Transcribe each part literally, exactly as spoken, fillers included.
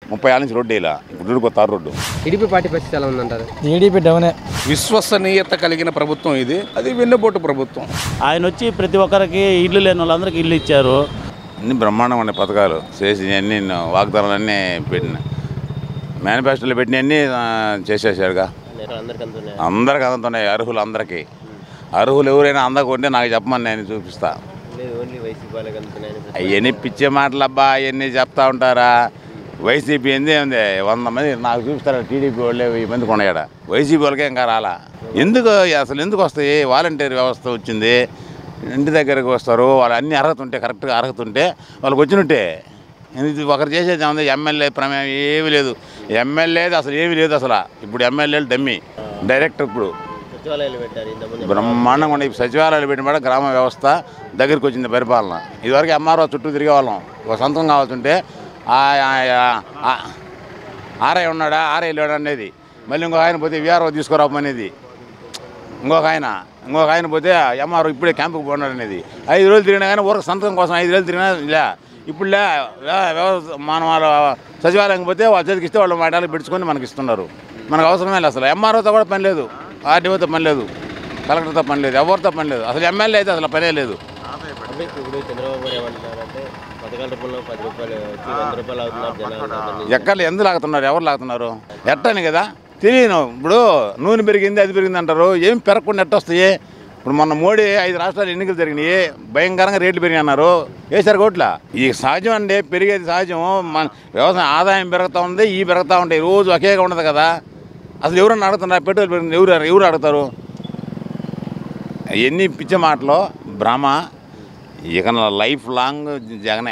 ముప్పై ఏళ్ళ నుంచి రోడ్డు ఇలా ఇప్పుడు కొత్త రోడ్డు. టీడీపీ పార్టీ పరిస్థితి ఎలా ఉందంటారు? టీడీపీ డౌనే. విశ్వసనీయత కలిగిన ప్రభుత్వం ఇది, అది వెన్నుపోటు ప్రభుత్వం. ఆయన వచ్చి ప్రతి ఒక్కరికి ఇల్లు లేని వాళ్ళందరికీ ఇల్లు ఇచ్చారు. అన్ని బ్రహ్మాండంగా ఉన్నాయి పథకాలు చేసి అన్ని వాగ్దానాలన్నీ పెట్టిన మేనిఫెస్టోలో పెట్టినవన్నీ చేసేసాడుగా. అందరికి అందుతున్నాయి అర్హులు అందరికీ. అర్హులు ఎవరైనా అందకుంటే నాకు చెప్పమని నేను చూపిస్తా. అవన్నీ పిచ్చే మాటలబ్బా, అవన్నీ చెప్తా ఉంటారా? వైసీపీ ఏంది ఉంది వంద మంది నాకు చూపిస్తారు, టీడీపీ వాళ్ళే వెయ్యి మంది కొన్నాయడ. వైసీపీ వాళ్ళకే ఇంకా రాలా. ఎందుకు అసలు ఎందుకు వస్తాయి? వాలంటీర్ వ్యవస్థ వచ్చింది, ఇంటి దగ్గరకు వస్తారు, వాళ్ళు అన్ని అర్హత ఉంటే కరెక్ట్గా అర్హత ఉంటే వాళ్ళకి వచ్చినట్టే. ఇది ఒకరు చేసేది ఏముంది? ఎమ్మెల్యే ప్రమేయం ఏమీ లేదు, ఎమ్మెల్యేది అసలు ఏమీ లేదు అసలు. ఇప్పుడు ఎమ్మెల్యేలు డమ్మి డైరెక్ట్. ఇప్పుడు బ్రహ్మాండంగా ఉండే సచివాలయాలు పెట్టిన గ్రామ వ్యవస్థ దగ్గరికి వచ్చింది పరిపాలన. ఇదివరకు ఎంఆర్ఓ చుట్టూ తిరిగేవాళ్ళం. ఒక సంతకం కావాల్సింటే ఆర్ఐ ఉన్నాడా, ఆర్ఐ లేడా అనేది. మళ్ళీ ఇంకొక ఆయన పోతే విఆర్ఓ తీసుకురామనేది. ఇంకొక ఆయన ఇంకొక ఆయన పోతే ఎంఆర్ఓ ఇప్పుడే క్యాంపుకి పోన్నాడు అనేది. ఐదు రోజులు తిరిగినా కానీ ఊరికి సంతకం కోసం ఐదు రోజులు తిరిగినా లే. ఇప్పుడు లే వ్యవస్థ మన వాళ్ళ సచివాలయం పోతే వాళ్ళ చేతికి ఇస్తే వాళ్ళు మాటలు పెట్టుకొని మనకి ఇస్తున్నారు. మనకు అవసరమే లేదు అసలు. ఎంఆర్ఓతో కూడా పని లేదు, ఆర్డీఓతో పని లేదు, కలెక్టర్తో పని లేదు, ఎవరితో పని లేదు. అసలు ఎమ్మెల్యే అయితే అసలు పనే లేదు. ఎక్కడ ఎందుకు లాగుతున్నారు? ఎవరు లాగుతున్నారు? ఎట్టని కదా తెలియను. ఇప్పుడు నూనె పెరిగింది, అది పెరిగింది అంటారు. ఏం పెరగకుండా ఎట్ట వస్తాయి? ఇప్పుడు మొన్న మోడీ ఐదు రాష్ట్రాలు ఎన్నికలు జరిగినాయి, భయంకరంగా రేట్లు పెరిగి అన్నారు, వేసారు కోట్ల. ఈ సహజం అండి, పెరిగేది సహజం. మన వ్యవసాయం ఆదాయం పెరుగుతూ ఉంది, ఈ పెరుగుతూ ఉంటాయి, రోజు ఒకేగా ఉండదు కదా. అసలు ఎవరన్నా అడుగుతున్నారు? పెట్రోల్ పెరిగింది, ఎవరు ఎవరు అడుగుతారు? ఎన్ని పిచ్చే మాటలు భ్రమ. ఇక లైఫ్ లాంగ్ జగనే.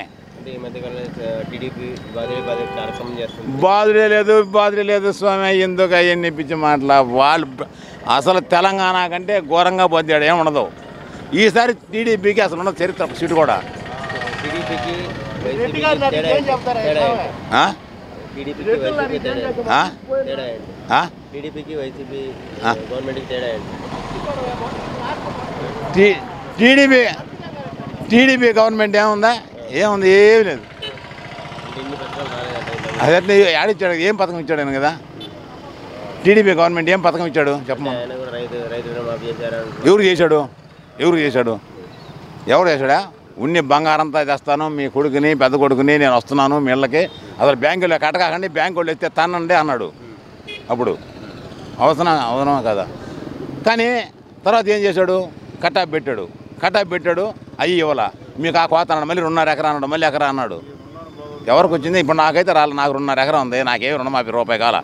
బాధలే లేదు, బాధలే లేదు స్వామి. ఎందుకు అవన్నీ పిచ్చి మాటల? వాళ్ళు అసలు తెలంగాణ కంటే ఘోరంగా పొందాడు, ఏమి ఉండదు. ఈసారి టీడీపీకి అసలు ఉన్న చరిత్ర సీటు కూడా. టీడీపీ టీడీపీ గవర్నమెంట్ ఏముందా? ఏముంది? ఏమి లేదు. అదే ఆడిచ్చాడు, ఏం పథకం ఇచ్చాడు ఆయన కదా. టీడీపీ గవర్నమెంట్ ఏం పథకం ఇచ్చాడు చెప్పమా? ఎవరు చేశాడు? ఎవరు చేశాడు? ఎవరు చేశాడా? ఉన్ని బంగారంతా తెస్తాను, మీ కొడుకుని పెద్ద కొడుకుని నేను వస్తున్నాను మీ ఇళ్ళకి, అసలు బ్యాంకులో కట్టకాకండి, బ్యాంకు వాళ్ళు ఎత్తే తానండి అన్నాడు. అప్పుడు అవసరం అవసరమా కదా. కానీ తర్వాత ఏం చేశాడు? కటాప్ పెట్టాడు. కటాప్ పెట్టాడు అయ్యి ఇవ్వాల. మీకు ఆ కోత అన్నాడు, మళ్ళీ రెండున్నర ఎకరా అన్నాడు, మళ్ళీ ఎకరా అన్నాడు. ఎవరికి వచ్చింది? ఇప్పుడు నాకైతే రాలి. నాకు రెండున్నర ఎకరా ఉంది, నాకేమి రుణమాఫీ రూపాయి కాల.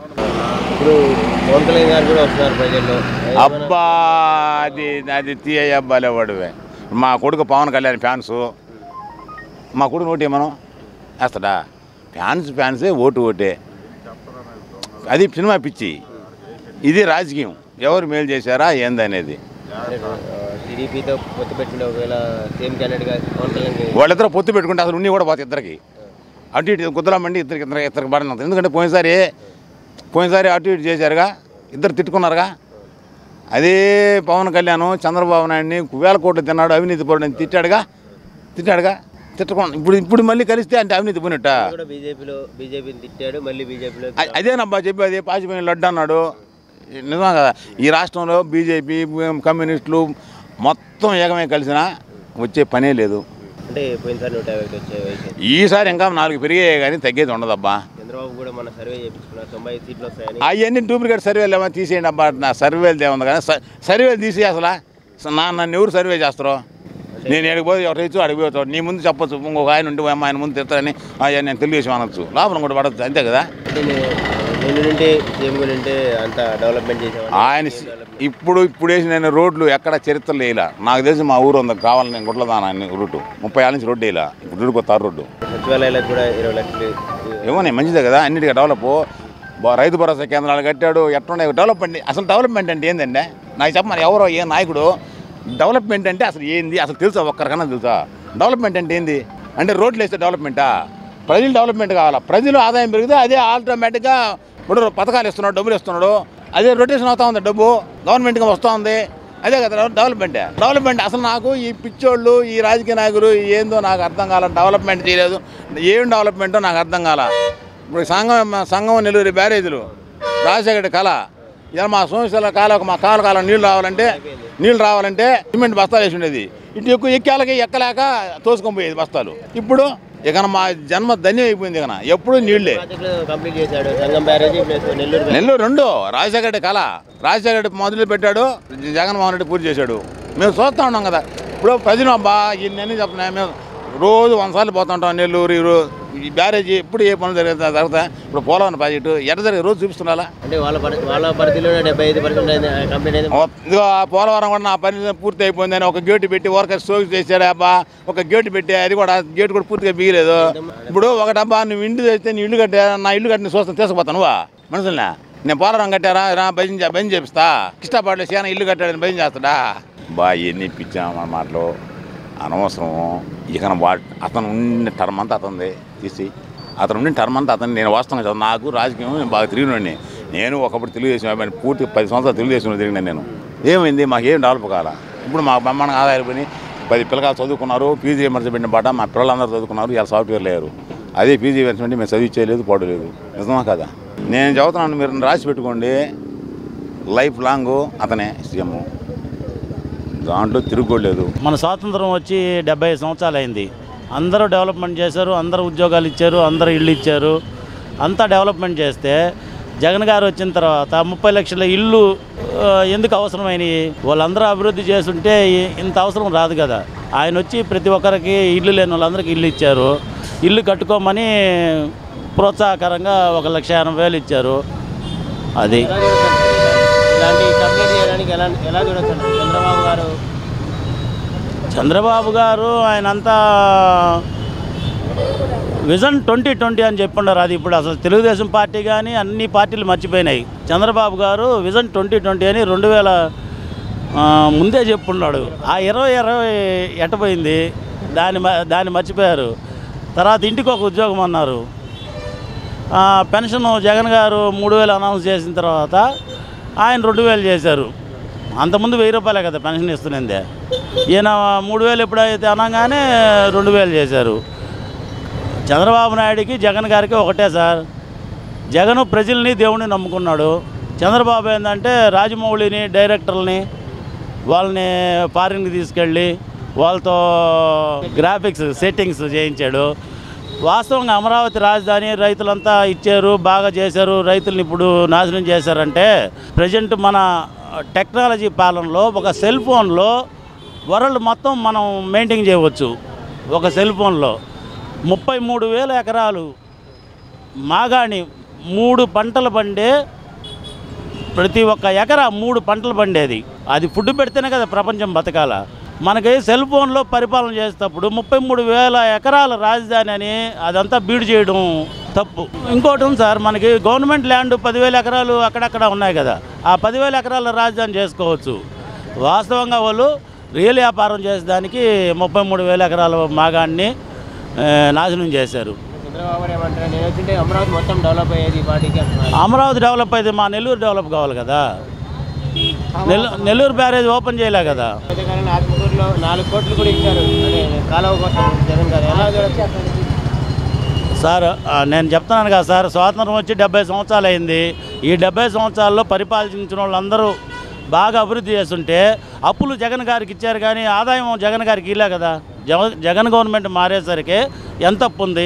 అబ్బా అది అది తీయ అబ్బాలే వాడువే. మా కొడుకు పవన్ కళ్యాణ్ ఫ్యాన్స్, మా కొడుకు ఓటే మనం వేస్తాడా? ఫ్యాన్స్ ఫ్యాన్సే, ఓటు ఓటే. అది సినిమా పిచ్చి, ఇది రాజకీయం. ఎవరు మేలు చేశారా ఏందనేది. వాళ్ళిద్దరు పొత్తు పెట్టుకుంటే అసలు ఉన్ని కూడా పోతే ఇద్దరికి అటు ఇటు కుదరమండి, ఇద్దరికి ఇద్దరికి ఇద్దరికి పడినంత. ఎందుకంటే పోయినసారి పోయినసారి అటు ఇటు చేశారుగా, ఇద్దరు తిట్టుకున్నారుగా. అదే పవన్ కళ్యాణ్ చంద్రబాబు నాయుడిని వేల కోట్లు తిన్నాడు, అవినీతి పరుడని తిట్టాడుగా తిట్టాడుగా తిట్టకుండా ఇప్పుడు ఇప్పుడు మళ్ళీ కలిస్తే అంటే అవినీతి పోయినట్ట. అదేనబ్బా చెప్పి, అదే పాచిపోయిన లడ్డు అన్నాడు. నిజం కదా. ఈ రాష్ట్రంలో బీజేపీ కమ్యూనిస్టులు మొత్తం ఏకమై కలిసినా వచ్చే పనే లేదు. ఈసారి ఇంకా నాలుగు పెరిగాయి కానీ తగ్గేది ఉండదబ్బా. అవన్నీ డూప్లికేట్ సర్వేలు ఏమో తీసేయండి అబ్బా. నా సర్వేలు ఏముంది కానీ సర్వేలు తీసి అసలు నా నన్ను ఎవరు సర్వే చేస్తారో? నేను ఎడిగిపోతే ఒకటి ఇచ్చు అడిగిపోతాడు. నీ ముందు చెప్పచ్చు, ఇంకొక ఆయన ఉండి ఆయన ముందు తిడతారని ఆయన నేను తెలుగుదేశం అనొచ్చు, లాభం కూడా పడవచ్చు, అంతే కదా. ఆయన ఇప్పుడు ఇప్పుడు వేసిన రోడ్లు ఎక్కడ చరిత్రలు వేయలా. నాకు తెలిసి మా ఊరు ఉంది కావాలని నేను గుడ్లదానా రూటు ముప్పై ఏళ్ళ నుంచి రోడ్డు వేయలా. ఇప్పుడు కొత్త రోడ్డు ఏమో మంచిదే కదా. అన్నిటికీ డెవలప్. రైతు భరోసా కేంద్రాలు కట్టాడు. ఎట్లున్నాయి డెవలప్మెంట్? అసలు డెవలప్మెంట్ అంటే ఏంటంటే నాకు చెప్పమని ఎవరో ఏ నాయకుడు డెవలప్మెంట్ అంటే అసలు ఏంది అసలు తెలుసా? ఒక్కరికన్నా తెలుసా డెవలప్మెంట్ అంటే ఏంది? అంటే రోడ్లు వేస్తే డెవలప్మెంటా? ప్రజలు డెవలప్మెంట్ కావాలా. ప్రజలు ఆదాయం పెరిగితే అదే ఆటోమేటిక్గా ఇప్పుడు పథకాలు ఇస్తున్నాడు, డబ్బులు ఇస్తున్నాడు, అదే రొటేషన్ అవుతా ఉంది, డబ్బు గవర్నమెంట్గా వస్తూ ఉంది. అదే కదా డెవలప్మెంటే. డెవలప్మెంట్ అసలు నాకు ఈ పిచ్చోళ్ళు ఈ రాజకీయ నాయకులు ఏందో నాకు అర్థం కాల. డెవలప్మెంట్ చేయలేదు, ఏం డెవలప్మెంటో నాకు అర్థం కాల. ఇప్పుడు సంఘం సంఘం నెల్లూరు బ్యారేజీలు రాజశేఖర కళ ఇలా మా సోమశిల కాలం మా కాల కాలం నీళ్ళు రావాలంటే నీళ్ళు రావాలంటే సిమెంట్ బస్తాలు వేసి ఉండేది. ఇటు ఎక్కువ ఎక్కాలకి ఎక్కలేక తోసుకొని పోయేది బస్తాలు. ఇప్పుడు ఇక మా జన్మ ధన్యం అయిపోయింది. ఇక ఎప్పుడు నీళ్లే. నెల్లూరు రెండు రాజశేఖర కళ రాజశేఖర మొదలు పెట్టాడు, జగన్మోహన్ రెడ్డి పూర్తి చేశాడు. మేము చూస్తూ ఉన్నాం కదా. ఇప్పుడు ప్రజలు అబ్బా ఇన్ని చెప్తున్నాయి. మేము రోజు వందసార్లు పోతుంటాం నెల్లూరు. ఈ బ్యారేజీ ఇప్పుడు ఏ పనులు జరుగుతా జరుగుతాయి. ఇప్పుడు పోలవరం ప్రాజెక్టు ఎట్ట జరిగే రోజు చూపిస్తున్నా అంటే వాళ్ళ వాళ్ళ పరిధిలో డెబ్బై ఐదు పర్సెంట్ కంప్లీట్ అయింది. ఇదిగో పోలవరం కూడా నా పని పూర్తి అయిపోయిందని ఒక గేటు పెట్టి వర్కర్స్ సోకి చేశాడు. అబ్బా ఒక గేటు పెట్టి అది కూడా గేటు కూడా పూర్తిగా బిగలేదు. ఇప్పుడు ఒకటబ్బా నువ్వు ఇంటి తెస్తే నీ ఇల్లు కట్టా నా ఇల్లు కట్టిన చూస్తాను తీసుకుపోతాను నువ్వా మనుషులనే. నేను పోలవరం కట్టారా రా భజన భజన చేపిస్తా. ఇష్టపడలే సేన ఇల్లు కట్టాడని భజన చేస్తాడా? బా ఎన్ని ఇప్పించాం మన మాటలు అనవసరం. ఇక వా అతను ఉండిన టర్మ్ అంతా అతనిది తీసి అతను ఉండిన టర్మ్ అంతా అతను నేను వాస్తవంగా చదువు. నాకు రాజకీయం నేను బాగా తిరిగినండి. నేను ఒకప్పుడు తెలుగుదేశం అబ్బాయి పూర్తి పది సంవత్సరాలు తెలుగుదేశంలో తిరిగినాను నేను. ఏమైంది మాకు ఏం డెవలప్ కావాలా? ఇప్పుడు మా బ్రహ్మాండంగా ఆదాయాలు పోయి పది పిల్లకాయలు చదువుకున్నారు. పీజీ ఎమర్జెన్సీ పెట్టిన పాట మా పిల్లలందరూ చదువుకున్నారు. ఇలా సాఫ్ట్వేర్ లేరు. అదే పీజీ ఎమర్జెన్సీ మేము చదివించేయలేదు పోవలేదు. నిజమా కదా? నేను చదువుతున్నాను. మీరు రాసి పెట్టుకోండి. లైఫ్ లాంగ్ అతనే సీఎం. దాంట్లో తిరుగుకోలేదు. మన స్వాతంత్రం వచ్చి డెబ్బై సంవత్సరాలు అయింది. అందరూ డెవలప్మెంట్ చేశారు, అందరూ ఉద్యోగాలు ఇచ్చారు, అందరూ ఇళ్ళు ఇచ్చారు. అంతా డెవలప్మెంట్ చేస్తే జగన్ గారు వచ్చిన తర్వాత ముప్పై లక్షల ఇల్లు ఎందుకు అవసరమైనవి? వాళ్ళందరూ అభివృద్ధి చేస్తుంటే ఇంత అవసరం రాదు కదా. ఆయన వచ్చి ప్రతి ఒక్కరికి ఇల్లు లేని వాళ్ళందరికీ ఇల్లు ఇచ్చారు. ఇల్లు కట్టుకోమని ప్రోత్సాహకరంగా ఒక లక్ష ఎనభై వేలు ఇచ్చారు. అది ఎలా చూడొచ్చు చంద్రబాబు గారు? చంద్రబాబు గారు ఆయన అంతా విజన్ ట్వంటీ ట్వంటీ అని చెప్పుండారు. అది ఇప్పుడు అసలు తెలుగుదేశం పార్టీ కానీ అన్ని పార్టీలు మర్చిపోయినాయి. చంద్రబాబు గారు విజన్ ట్వంటీ ట్వంటీ అని రెండు వేల ముందే చెప్పున్నాడు. ఆ ఇరవై ఇరవై ఎట్టపోయింది దాన్ని దాన్ని మర్చిపోయారు. తర్వాత ఇంటికి ఒక ఉద్యోగం అన్నారు. పెన్షన్ జగన్ గారు మూడు వేలు అనౌన్స్ చేసిన తర్వాత ఆయన రెండు వేలు చేశారు. అంతకుముందు వెయ్యి రూపాయలే కదా పెన్షన్ ఇస్తున్నదే. ఈయన మూడు వేలు ఎప్పుడైతే అనగానే రెండు వేలు చేశారు. చంద్రబాబు నాయుడికి జగన్ గారికి ఒకటే సార్. జగన్ ప్రజల్ని దేవుడిని నమ్ముకున్నాడు. చంద్రబాబు ఏంటంటే రాజమౌళిని డైరెక్టర్ని వాళ్ళని ఫారిన్కి తీసుకెళ్ళి వాళ్ళతో గ్రాఫిక్స్ సెట్టింగ్స్ చేయించాడు. వాస్తవంగా అమరావతి రాజధాని రైతులంతా ఇచ్చారు, బాగా చేశారు. రైతుల్ని ఇప్పుడు నాశనం చేశారంటే ప్రజెంట్ మన టెక్నాలజీ పాలనలో ఒక సెల్ ఫోన్లో వరల్డ్ మొత్తం మనం మెయింటైన్ చేయవచ్చు. ఒక సెల్ ఫోన్లో ముప్పై మూడు వేల ఎకరాలు మాగాణి మూడు పంటలు పండే ప్రతి ఒక్క ఎకరా మూడు పంటలు పండేది. అది ఫుడ్ పెడితేనే కదా ప్రపంచం బతకాల. మనకి సెల్ ఫోన్లో పరిపాలన చేసేటప్పుడు ముప్పై మూడు వేల ఎకరాల రాజధాని అని అదంతా బీడు చేయడం తప్పు. ఇంకోటి ఉంది సార్, మనకి గవర్నమెంట్ ల్యాండ్ పదివేల ఎకరాలు అక్కడక్కడ ఉన్నాయి కదా. ఆ పదివేల ఎకరాల రాజధాని చేసుకోవచ్చు. వాస్తవంగా వాళ్ళు రియల్ వ్యాపారం చేసేదానికి ముప్పై మూడు వేల ఎకరాల మాగాన్ని నాశనం చేశారు. అమరావతి మొత్తం డెవలప్ అయ్యేది. అమరావతి డెవలప్ అయితే మా నెల్లూరు డెవలప్ కావాలి కదా. నెల్లూరు బ్యారేజ్ ఓపెన్ చేయలే కదా. ఆత్మకూరులో నాలుగు కోట్లు కూడా ఇచ్చారు కాలువ కోసం జగన్ గారు. ఎలా సార్ నేను చెప్తున్నాను కదా సార్, స్వాతంత్రం వచ్చి డెబ్బై సంవత్సరాలు అయింది. ఈ డెబ్బై సంవత్సరాల్లో పరిపాలించిన వాళ్ళందరూ బాగా అభివృద్ధి చేస్తుంటే అప్పులు జగన్ గారికి ఇచ్చారు కానీ ఆదాయం జగన్ గారికి ఇలే కదా. జగన్ గవర్నమెంట్ మారేసరికి ఎంత అప్పు ఉంది?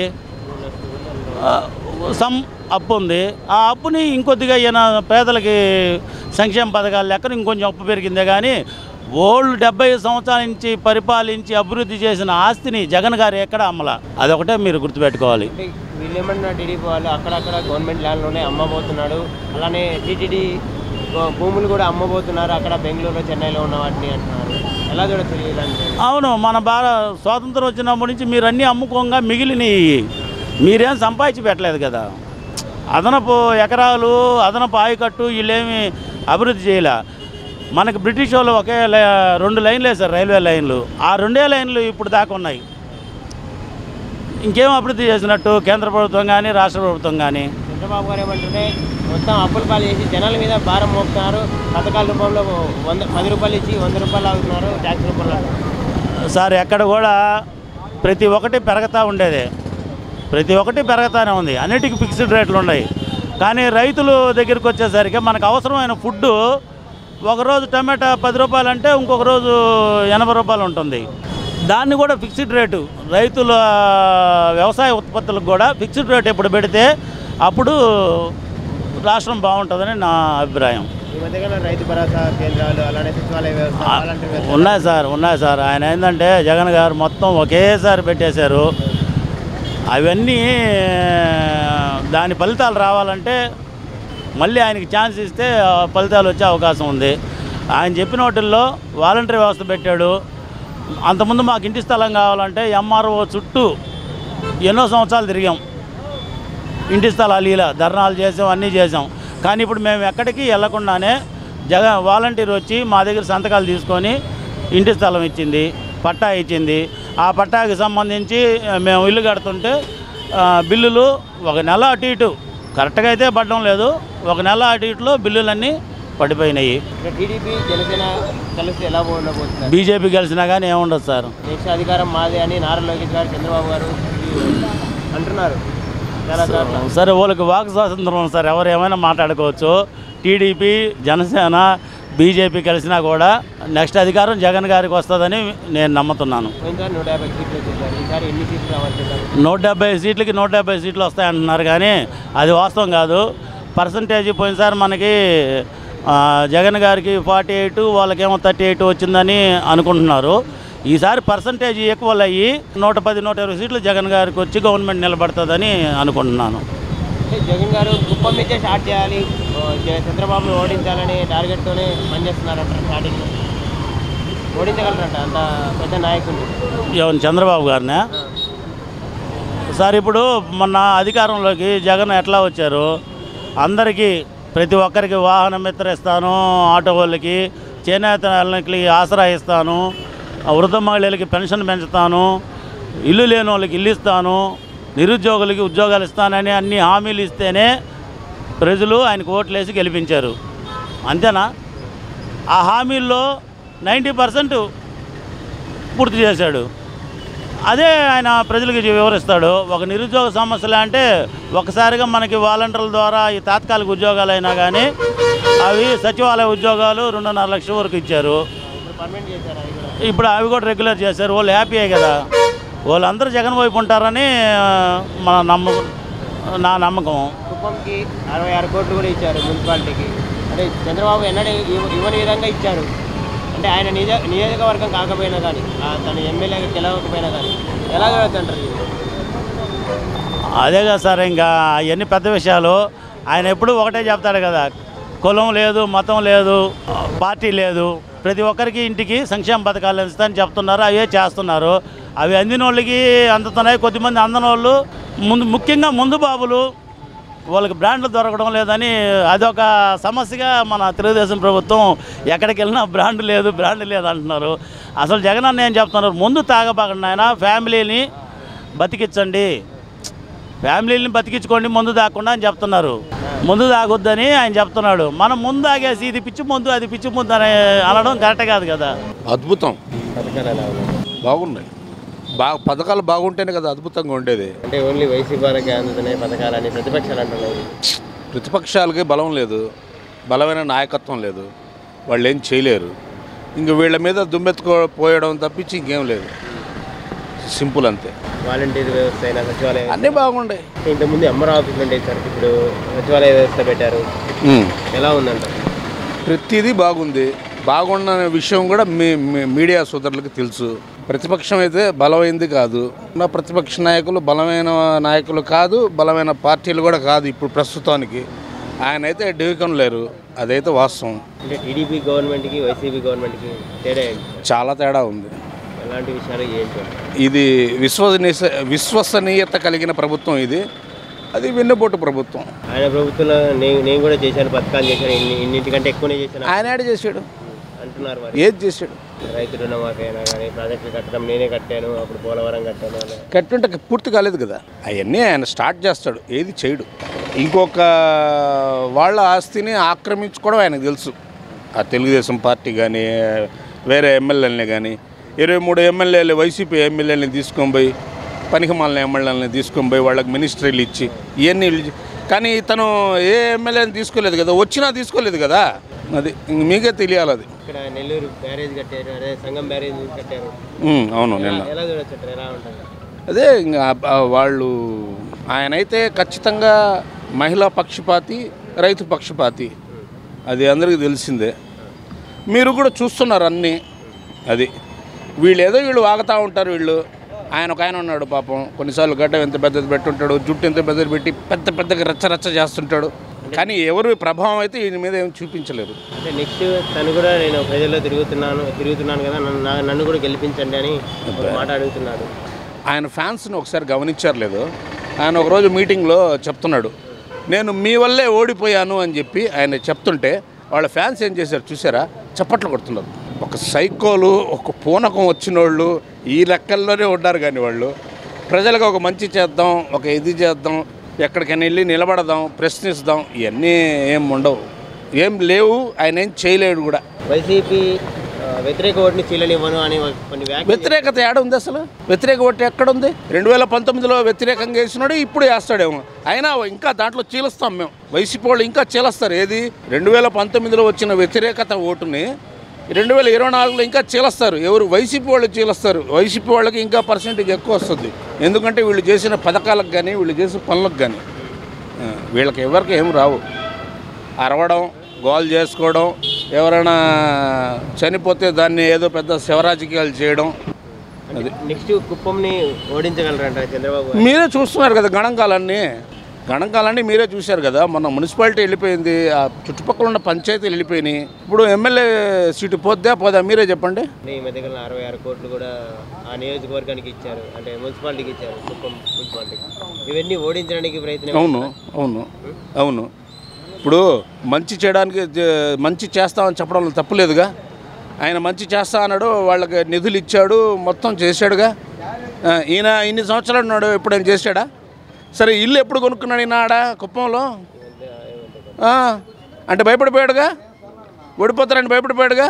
సమ్ అప్పు ఉంది. ఆ అప్పుని ఇంకొద్దిగా ఈయన పేదలకి సంక్షేమ పథకాలు లెక్కన ఇంకొంచెం అప్పు పెరిగిందే కానీ ఓల్డ్ డెబ్బై సంవత్సరాల నుంచి పరిపాలించి అభివృద్ధి చేసిన ఆస్తిని జగన్ గారు ఎక్కడ అమ్మల. అదొకటే మీరు గుర్తుపెట్టుకోవాలి. వీళ్ళేమన్నా టీడీపీ వాళ్ళు అక్కడక్కడ గవర్నమెంట్ ల్యాండ్లోనే అమ్మబోతున్నాడు, అలానే టీటీడీ భూములు కూడా అమ్మబోతున్నారు అక్కడ బెంగళూరులో చెన్నైలో ఉన్న వాటిని అంటున్నారు. ఎలా చూడొచ్చు ఇలాంటి? అవును, మన బాగా స్వాతంత్రం వచ్చినప్పటి నుంచి మీరు అన్నీ అమ్ముకోగా మిగిలినవి మీరేం సంపాదించి పెట్టలేదు కదా. అదనపు ఎకరాలు అదనపు ఆయకట్టు వీళ్ళేమి అభివృద్ధి చేయలే. మనకు బ్రిటిష్ వాళ్ళు ఒకే రెండు లైన్లు వేశారు, రైల్వే లైన్లు. ఆ రెండే లైన్లు ఇప్పుడు దాకా ఉన్నాయి. ఇంకేం అభివృద్ధి చేసినట్టు కేంద్ర ప్రభుత్వం కానీ రాష్ట్ర ప్రభుత్వం కానీ. చంద్రబాబు గారు ఏమంటుంటే మొత్తం అప్పులు పాలు చేసి జనాల మీద భారం మోపుతున్నారు. పథకాల రూపంలో వంద పది రూపాయలు ఇచ్చి వంద రూపాయలు అవుతున్నారు ట్యాక్స్ రూపంలో. సార్ ఎక్కడ కూడా ప్రతి ఒక్కటి పెరుగుతూ ఉండేది. ప్రతి ఒక్కటి పెరుగుతూనే ఉంది, అన్నిటికీ ఫిక్స్డ్ రేట్లు ఉన్నాయి. కానీ రైతులు దగ్గరికి వచ్చేసరికి మనకు అవసరమైన ఫుడ్డు ఒకరోజు టమాటా పది రూపాయలు అంటే ఇంకొక రోజు ఎనభై రూపాయలు ఉంటుంది. దాన్ని కూడా ఫిక్స్డ్ రేటు రైతుల వ్యవసాయ ఉత్పత్తులకు కూడా ఫిక్స్డ్ రేట్ ఎప్పుడు పెడితే అప్పుడు రాష్ట్రం బాగుంటుందని నా అభిప్రాయం. ఈ మధ్యకాలం రైతు భరోసా కేంద్రాలు అలానే సచివాలయ వ్యవస్థ వాలంటీర్ వ్యవస్థ ఉన్నాయి సార్, ఉన్నాయి సార్. ఆయన ఏంటంటే జగన్ గారు మొత్తం ఒకేసారి పెట్టేశారు. అవన్నీ దాని ఫలితాలు రావాలంటే మళ్ళీ ఆయనకి ఛాన్స్ ఇస్తే ఫలితాలు వచ్చే అవకాశం ఉంది. ఆయన చెప్పిన వాటిల్లో వాలంటీర్ వ్యవస్థ పెట్టాడు. అంతకుముందు మాకు ఇంటి స్థలం కావాలంటే ఎంఆర్ఓ చుట్టూ ఎన్నో సంవత్సరాలు తిరిగాం, ఇంటి స్థలాలు ఇలా ధర్నాలు చేసాం, అన్నీ చేసాం. కానీ ఇప్పుడు మేము ఎక్కడికి వెళ్లకుండానే జగన్ వాలంటీర్ వచ్చి మా దగ్గర సంతకాలు తీసుకొని ఇంటి స్థలం ఇచ్చింది, పట్టా ఇచ్చింది. ఆ పట్టాకి సంబంధించి మేము ఇల్లు కడుతుంటే బిల్లులు ఒక నెల అటు ఇటు కరెక్ట్గా అయితే పడడం లేదు, ఒక నెల అటు ఇటులో బిల్లులన్నీ పడిపోయినాయి. టీడీపీ జనసేన కలిసి ఎలా ఉండబోతున్నారు? బీజేపీ కలిసినా కానీ ఏముండదు సార్. నెక్స్ట్ అధికారం మాదే అని నారా లోకేష్ గారు చంద్రబాబు గారు అంటున్నారు. సరే, వాళ్ళకి వాక్ స్వాతంత్రం సార్, ఎవరు ఏమైనా మాట్లాడుకోవచ్చు. టీడీపీ జనసేన బీజేపీ కలిసినా కూడా నెక్స్ట్ అధికారం జగన్ గారికి వస్తుందని నేను నమ్ముతున్నాను. నూట యాభై సీట్లు ఈసారి ఎన్ని సీట్లు రావాలి? నూట డెబ్బై సీట్లకి నూట డెబ్బై సీట్లు వస్తాయంటున్నారు, కానీ అది వాస్తవం కాదు. పర్సంటేజ్ పోయినసారి మనకి జగన్ గారికి ఫార్టీ ఎయిట్ వాళ్ళకేమో థర్టీ ఎయిట్ వచ్చిందని అనుకుంటున్నారు. ఈసారి పర్సంటేజ్ ఎక్కువ అయ్యి నూట పది నూట ఇరవై సీట్లు జగన్ గారికి వచ్చి గవర్నమెంట్ నిలబడుతుందని అనుకుంటున్నాను. జగన్ గారు కుప్పం నుంచే స్టార్ట్ చేయాలి, చంద్రబాబును ఓడించాలని టార్గెట్తోనే పనిచేస్తున్నారంట. స్టార్టింగ్లో ఓడించగలరంట అంత పెద్ద నాయకులు. ఎవరు? చంద్రబాబు గారినే సార్. ఇప్పుడు మొన్న అధికారంలోకి జగన్ ఎట్లా వచ్చారు, అందరికీ ప్రతి ఒక్కరికి వాహనం మిత్ర ఇస్తాను, ఆటో వాళ్ళకి, చేనేత వాళ్ళకి ఆసరా ఇస్తాను, వృద్ధ మహిళలకి పెన్షన్ పెంచుతాను, ఇల్లు లేని వాళ్ళకి ఇల్లు ఇస్తాను, నిరుద్యోగులకి ఉద్యోగాలు ఇస్తానని అన్ని హామీలు ఇస్తేనే ప్రజలు ఆయనకు ఓట్లు వేసి గెలిపించారు. అంతేనా? ఆ హామీల్లో నైంటీ పర్సెంట్ పూర్తి చేశాడు. అదే ఆయన ప్రజలకు వివరిస్తాడు. ఒక నిరుద్యోగ సమస్యలు అంటే ఒకసారిగా మనకి వాలంటీర్ల ద్వారా ఈ తాత్కాలిక ఉద్యోగాలు అయినా కానీ అవి సచివాలయ ఉద్యోగాలు రెండున్నర లక్షల వరకు ఇచ్చారు. ఇప్పుడు అవి కూడా రెగ్యులర్ చేశారు. వాళ్ళు హ్యాపీయే కదా. వాళ్ళందరూ జగన్ వైపు ఉంటారని మన నమ్మకం, నా నమ్మకం. కుప్పంకి అరవై ఆరు కోట్లు కూడా ఇచ్చారు మున్సిపాలిటీకి. అంటే చంద్రబాబు ఎన్నడూ ఇవ్వని విధంగా ఇచ్చారు. అంటే ఆయన నిజ నియోజకవర్గం కాకపోయినా కానీ, తన ఎమ్మెల్యేగా గెలవకపోయినా కానీ ఎలా జరుగుతుంటారు? అదే కదా సార్, ఇంకా అవన్నీ పెద్ద విషయాలు. ఆయన ఎప్పుడూ ఒకటే చెప్తాడు కదా, కులం లేదు, మతం లేదు, పార్టీ లేదు, ప్రతి ఒక్కరికి ఇంటికి సంక్షేమ పథకాలు అందిస్తాయని చెప్తున్నారు. అవే చేస్తున్నారు. అవి అందిన వాళ్ళకి అందుతున్నాయి, కొద్దిమంది అందని వాళ్ళు ముందు, ముఖ్యంగా ముందు బాబులు వాళ్ళకి బ్రాండ్లు దొరకడం లేదని అదొక సమస్యగా మన తెలుగుదేశం ప్రభుత్వం ఎక్కడికి వెళ్ళినా బ్రాండ్ లేదు, బ్రాండ్ లేదు అంటున్నారు. అసలు జగన్ అన్న ఏం చెప్తున్నారు, ముందు తాగబాకండి ఆయన, ఫ్యామిలీని బతికించండి, ఫ్యామిలీని బతికించుకోండి ముందు తాగకుండా అని చెప్తున్నారు. ముందు తాగొద్దని ఆయన చెప్తున్నాడు. మనం ముందు తాగేసి ఇది పిచ్చి ముందు అది పిచ్చి ముందు అని అనడం కరెక్ట్ కాదు కదా. అద్భుతం, బాగున్నాయి. బాగా పథకాలు బాగుంటేనే కదా అద్భుతంగా ఉండేది. అంటే ఓన్లీ వైసీపీ వాళ్ళకి అందుతున్నాయి పథకాలని ప్రతిపక్షాలు అంటున్నాయి. ప్రతిపక్షాలకి బలం లేదు, బలమైన నాయకత్వం లేదు, వాళ్ళు ఏం చేయలేరు. ఇంక వీళ్ళ మీద దుమ్మెత్తుకో పోయడం తప్పించి ఇంకేం లేదు. సింపుల్ అంతే. వాలంటీర్ వ్యవస్థ అయినా సచివాలయం అన్నీ బాగుండే. ఇంతకుముందు ఎంఆర్ ఆఫీసులు ఉంటాయి సార్, ఇప్పుడు సచివాలయ వ్యవస్థ పెట్టారు. ఎలా ఉందంట? ప్రతిదీ బాగుంది. బాగున్న విషయం కూడా మీ మీడియా సోదరులకు తెలుసు. ప్రతిపక్షం అయితే బలమైంది కాదు, ఉన్న ప్రతిపక్ష నాయకులు బలమైన నాయకులు కాదు, బలమైన పార్టీలు కూడా కాదు. ఇప్పుడు ప్రస్తుతానికి ఆయన అయితే డివిజన్ లేరు, అదైతే వాస్తవం. అంటే టీడీపీ గవర్నమెంట్కి వైసీపీ గవర్నమెంట్కి తేడా ఏంటి? చాలా తేడా ఉంది. ఎలాంటి విషయాలు ఏంటి? ఇది విశ్వసనీయ విశ్వసనీయత కలిగిన ప్రభుత్వం ఇది, అది వెన్నుపోటు ప్రభుత్వం. ఆయన ప్రభుత్వంలో నేను నేను కూడా చేశాను, పథకాలు చేశాను, ఇన్ని ఇన్నింటికంటే ఎక్కువనే చేశాను. ఆయన యాడ్ చేశాడు అంటున్నారు. మరి ఏది చేశాడు? రైతు రుణమాకైనా కానీ ప్రాజెక్టులు కట్టడం నేనే కట్టాను, అప్పుడు పోలవరం కట్టాను. కట్టుంటే పూర్తి కాలేదు కదా. అవన్నీ ఆయన స్టార్ట్ చేస్తాడు, ఏది చేయడు. ఇంకొక వాళ్ళ ఆస్తిని ఆక్రమించుకోవడం ఆయనకు తెలుసు. ఆ తెలుగుదేశం పార్టీ కానీ వేరే ఎమ్మెల్యేలని కానీ ఇరవై మూడు ఎమ్మెల్యేలు వైసీపీ ఎమ్మెల్యేలని తీసుకొని పోయి పనికి మాలిన ఎమ్మెల్యేలని తీసుకొని పోయి వాళ్ళకి మినిస్ట్రీలు ఇచ్చి ఇవన్నీ కానీ తను ఏ ఎమ్మెల్యేని తీసుకోలేదు కదా, వచ్చినా తీసుకోలేదు కదా, అది ఇంక మీకే తెలియాలి. అది ఇక్కడ నెల్లూరు బ్యారేజ్ కట్టారు, అదే సంగం బ్యారేజ్ కట్టారు. అవును నిన్న ఎలా చూడొచ్చు, ఎలా ఉంటుంది? అదే ఇంకా వాళ్ళు ఆయన అయితే ఖచ్చితంగా మహిళా పక్షపాతి, రైతు పక్షపాతి, అది అందరికీ తెలిసిందే. మీరు కూడా చూస్తున్నారు అన్నీ. అది వీళ్ళు ఏదో వీళ్ళు వాగుతూ ఉంటారు. వీళ్ళు ఆయన ఒక ఆయన ఉన్నాడు పాపం, కొన్నిసార్లు గడ్డ ఎంత పెద్దది పెట్టుంటాడు, జుట్టు ఎంత పెద్దది పెట్టి పెద్ద పెద్దగా రచ్చ రచ్చ చేస్తుంటాడు. కానీ ఎవరు ప్రభావం అయితే ఈయన మీద ఏం చూపించలేదు. అంటే నెక్స్ట్ తను కూడా నేను ప్రజల్లో తిరుగుతున్నాను తిరుగుతున్నాను కదా, నన్ను నన్ను కూడా గెలిపించండి అని ఒక మాట అడుగుతున్నాడు. ఆయన ఫ్యాన్స్ని ఒకసారి గమనించారు లేదు, ఆయన ఒకరోజు మీటింగ్లో చెప్తున్నాడు, నేను మీ వల్లే ఓడిపోయాను అని చెప్పి ఆయన చెప్తుంటే వాళ్ళ ఫ్యాన్స్ ఏం చేశారు చూసారా, చప్పట్లు కొడుతున్నారు. ఒక సైకోలు, ఒక పూనకం వచ్చిన వాళ్ళు ఈ లెక్కల్లోనే ఉన్నారు. కానీ వాళ్ళు ప్రజలకు ఒక మంచి చేద్దాం, ఒక ఇది చేద్దాం, ఎక్కడికైనా వెళ్ళి నిలబడదాం, ప్రశ్నిస్తాం, ఇవన్నీ ఏం ఉండవు, ఏం లేవు. ఆయన ఏం చేయలేడు కూడా. వైసీపీ వ్యతిరేక ఓటుని చీలనివ్వను అని కొన్ని వ్యతిరేకత ఏడ ఉంది అసలు? వ్యతిరేక ఓటు ఎక్కడుంది? రెండు వేల పంతొమ్మిదిలో వ్యతిరేకంగా వేసినాడు, ఇప్పుడు వేస్తాడేమో. అయినా ఇంకా దాంట్లో చీలుస్తాం మేము. వైసీపీ వాళ్ళు ఇంకా చీలస్తారు. ఏది రెండు వేల పంతొమ్మిదిలో వచ్చిన వ్యతిరేకత ఓటుని రెండు వేల ఇరవై నాలుగులో ఇంకా చీలస్తారు. ఎవరు? వైసీపీ వాళ్ళు చీలస్తారు. వైసీపీ వాళ్ళకి ఇంకా పర్సెంటేజ్ ఎక్కువ వస్తుంది. ఎందుకంటే వీళ్ళు చేసిన పథకాలకు కానీ వీళ్ళు చేసిన పనులకు కానీ వీళ్ళకి ఎవరికి ఏం రావు. అరవడం, గోల్ చేసుకోవడం, ఎవరైనా చనిపోతే దాన్ని ఏదో పెద్ద శివరాజకీయాలు చేయడం. అది నెక్స్ట్ కుప్పంని ఓడించగలరంట చంద్రబాబు. మీరే చూస్తున్నారు కదా గణాంకాలన్నీ. గణాంకాలన్నీ మీరే చూశారు కదా. మొన్న మున్సిపాలిటీ వెళ్ళిపోయింది, ఆ చుట్టుపక్కల ఉన్న పంచాయతీలు వెళ్ళిపోయినాయి. ఇప్పుడు ఎమ్మెల్యే సీటు పోద్దా పోదా మీరే చెప్పండి. ఈ మధ్యకాలంలో అరవై ఆరు కోట్లు కూడా ఆ నియోజకవర్గానికి ఇచ్చారు, అంటే మున్సిపాలిటీకి ఇచ్చారు, కుప్పం మున్సిపాలిటీకి. ఇవన్నీ ఓడించడానికి ప్రయత్నం. అవును అవును అవును ఇప్పుడు మంచి చేయడానికి మంచి చేస్తామని చెప్పడంలో తప్పులేదుగా. ఆయన మంచి చేస్తా అన్నాడు, వాళ్ళకి నిధులు ఇచ్చాడు, మొత్తం చేశాడుగా. ఈయన ఇన్ని సంవత్సరాలు ఉన్నాడు, ఎప్పుడైనా చేశాడా? సరే ఇల్లు ఎప్పుడు కొనుక్కున్నాడు ఈయన ఆడ కుప్పంలో? అంటే భయపడిపోయాడుగా, ఓడిపోతారని భయపడిపోయాడుగా.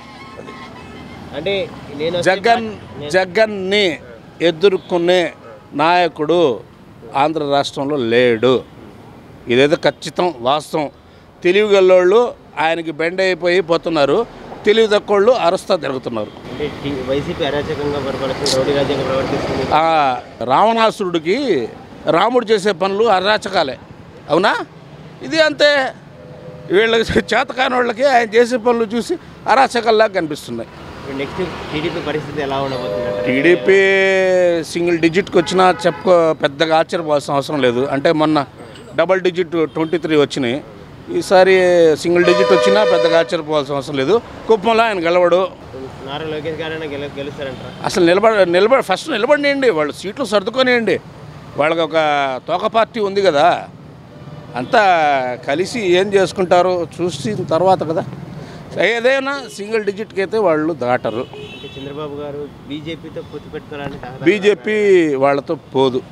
అంటే జగన్ జగన్ని ఎదుర్కొనే నాయకుడు ఆంధ్ర రాష్ట్రంలో లేడు. ఇదైతే ఖచ్చితం, వాస్తవం. తెలివిగల్లోళ్ళు ఆయనకి బెండ్ అయిపోయి పోతున్నారు, తెలివి తక్కువళ్ళు అరుస్తా తిరుగుతున్నారు. వైసీపీ అరాచకంగా ప్రవర్తిస్తుంది. రావణాసురుడికి రాముడు చేసే పనులు అరాచకాలే, అవునా? ఇది అంతే. వీళ్ళకి చేతకాని వాళ్ళకి ఆయన చేసే పనులు చూసి అరాచకాల్లాగా కనిపిస్తున్నాయి. నెక్స్ట్ టీడీపీ పరిస్థితి ఎలా ఉండబోతుంది? టీడీపీ సింగిల్ డిజిట్కి వచ్చినా చెప్పుకో పెద్దగా ఆశ్చర్యపోవాల్సిన అవసరం లేదు. అంటే మొన్న డబల్ డిజిట్ ట్వంటీ త్రీ వచ్చినాయి, ఈసారి సింగిల్ డిజిట్ వచ్చినా పెద్దగా ఆశ్చర్యపోవాల్సిన అవసరం లేదు. కుప్పంలో ఆయన గెలవడు. నారా లోకేష్ గారైనా గెలుస్తారంటారా? అసలు నిలబడ నిలబడి ఫస్ట్ నిలబడినండి, వాళ్ళు సీట్లు సర్దుకొనియండి. వాళ్ళకి ఒక తోక పార్టీ ఉంది కదా, అంతా కలిసి ఏం చేసుకుంటారో చూసిన తర్వాత కదా. ఏదైనా సింగిల్ డిజిట్కి అయితే వాళ్ళు దాటరు. చంద్రబాబు గారు బీజేపీతో పొత్తు పెట్టుకోవాలని బీజేపీ వాళ్ళతో పోదు.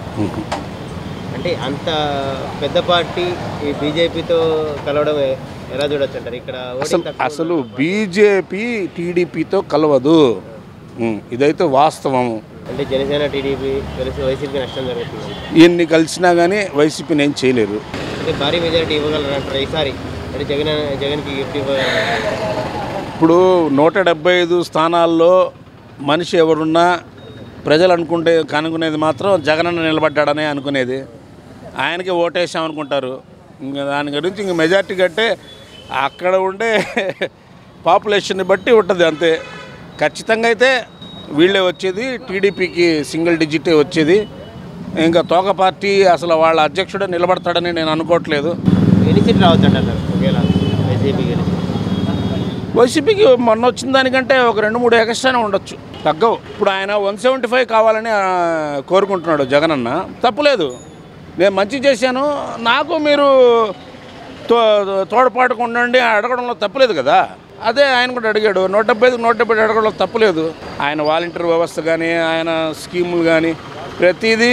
అంటే అంత పెద్ద పార్టీ ఈ బీజేపీతో కలవడం ఎలా చూడొచ్చు అంటారు? ఇక్కడ అసలు అసలు బీజేపీ టీడీపీతో కలవదు, ఇదైతే వాస్తవము. అంటే జనసేన టీడీపీ కలిసి వైసీపీ నష్టం జరుగుతుంది. ఎన్ని కలిసినా కానీ వైసీపీని ఏం చేయలేరు. అంటే భారీ మెజారిటీ ఇవ్వగలరు అంటారు ఈసారి? అంటే జగన్ జగన్కి గిఫ్ట్ ఇవ్వగలరు. ఇప్పుడు నూట డెబ్బై ఐదు స్థానాల్లో మనిషి ఎవరున్నా ప్రజలు అనుకుంటే కనుక్కునేది మాత్రం జగనన్న నిలబడ్డాడనే అనుకునేది. ఆయనకి ఓటేసామనుకుంటారు. ఇంకా దాని గురించి ఇంక మెజార్టీ కంటే అక్కడ ఉండే పాపులేషన్ని బట్టి ఉంటుంది అంతే. ఖచ్చితంగా అయితే వీళ్ళే వచ్చేది, టీడీపీకి సింగిల్ డిజిటే వచ్చేది. ఇంకా తోక పార్టీ అసలు వాళ్ళ అధ్యక్షుడే నిలబడతాడని నేను అనుకోవట్లేదు. ఎన్ని సీట్లు రావచ్చు అంటారు ఒకవేళ వైసీపీ గెలిచి? వైసీపీకి మొన్న వచ్చిన దానికంటే ఒక రెండు మూడు ఎక్స్ట్రానే ఉండొచ్చు, తగ్గవు. ఇప్పుడు ఆయన వన్ సెవెంటీ ఫైవ్ కావాలని కోరుకుంటున్నాడు జగనన్న. తప్పులేదు, నేను మంచి చేశాను, నాకు మీరు తో తోడ్పాటుకు ఉండండి అడగడంలో తప్పులేదు కదా. అదే ఆయన కూడా అడిగాడు. నూట డెబ్బై ఐదు నూట డెబ్బై అడగడంలో తప్పులేదు. ఆయన వాలంటీర్ వ్యవస్థ కానీ ఆయన స్కీములు కానీ ప్రతిదీ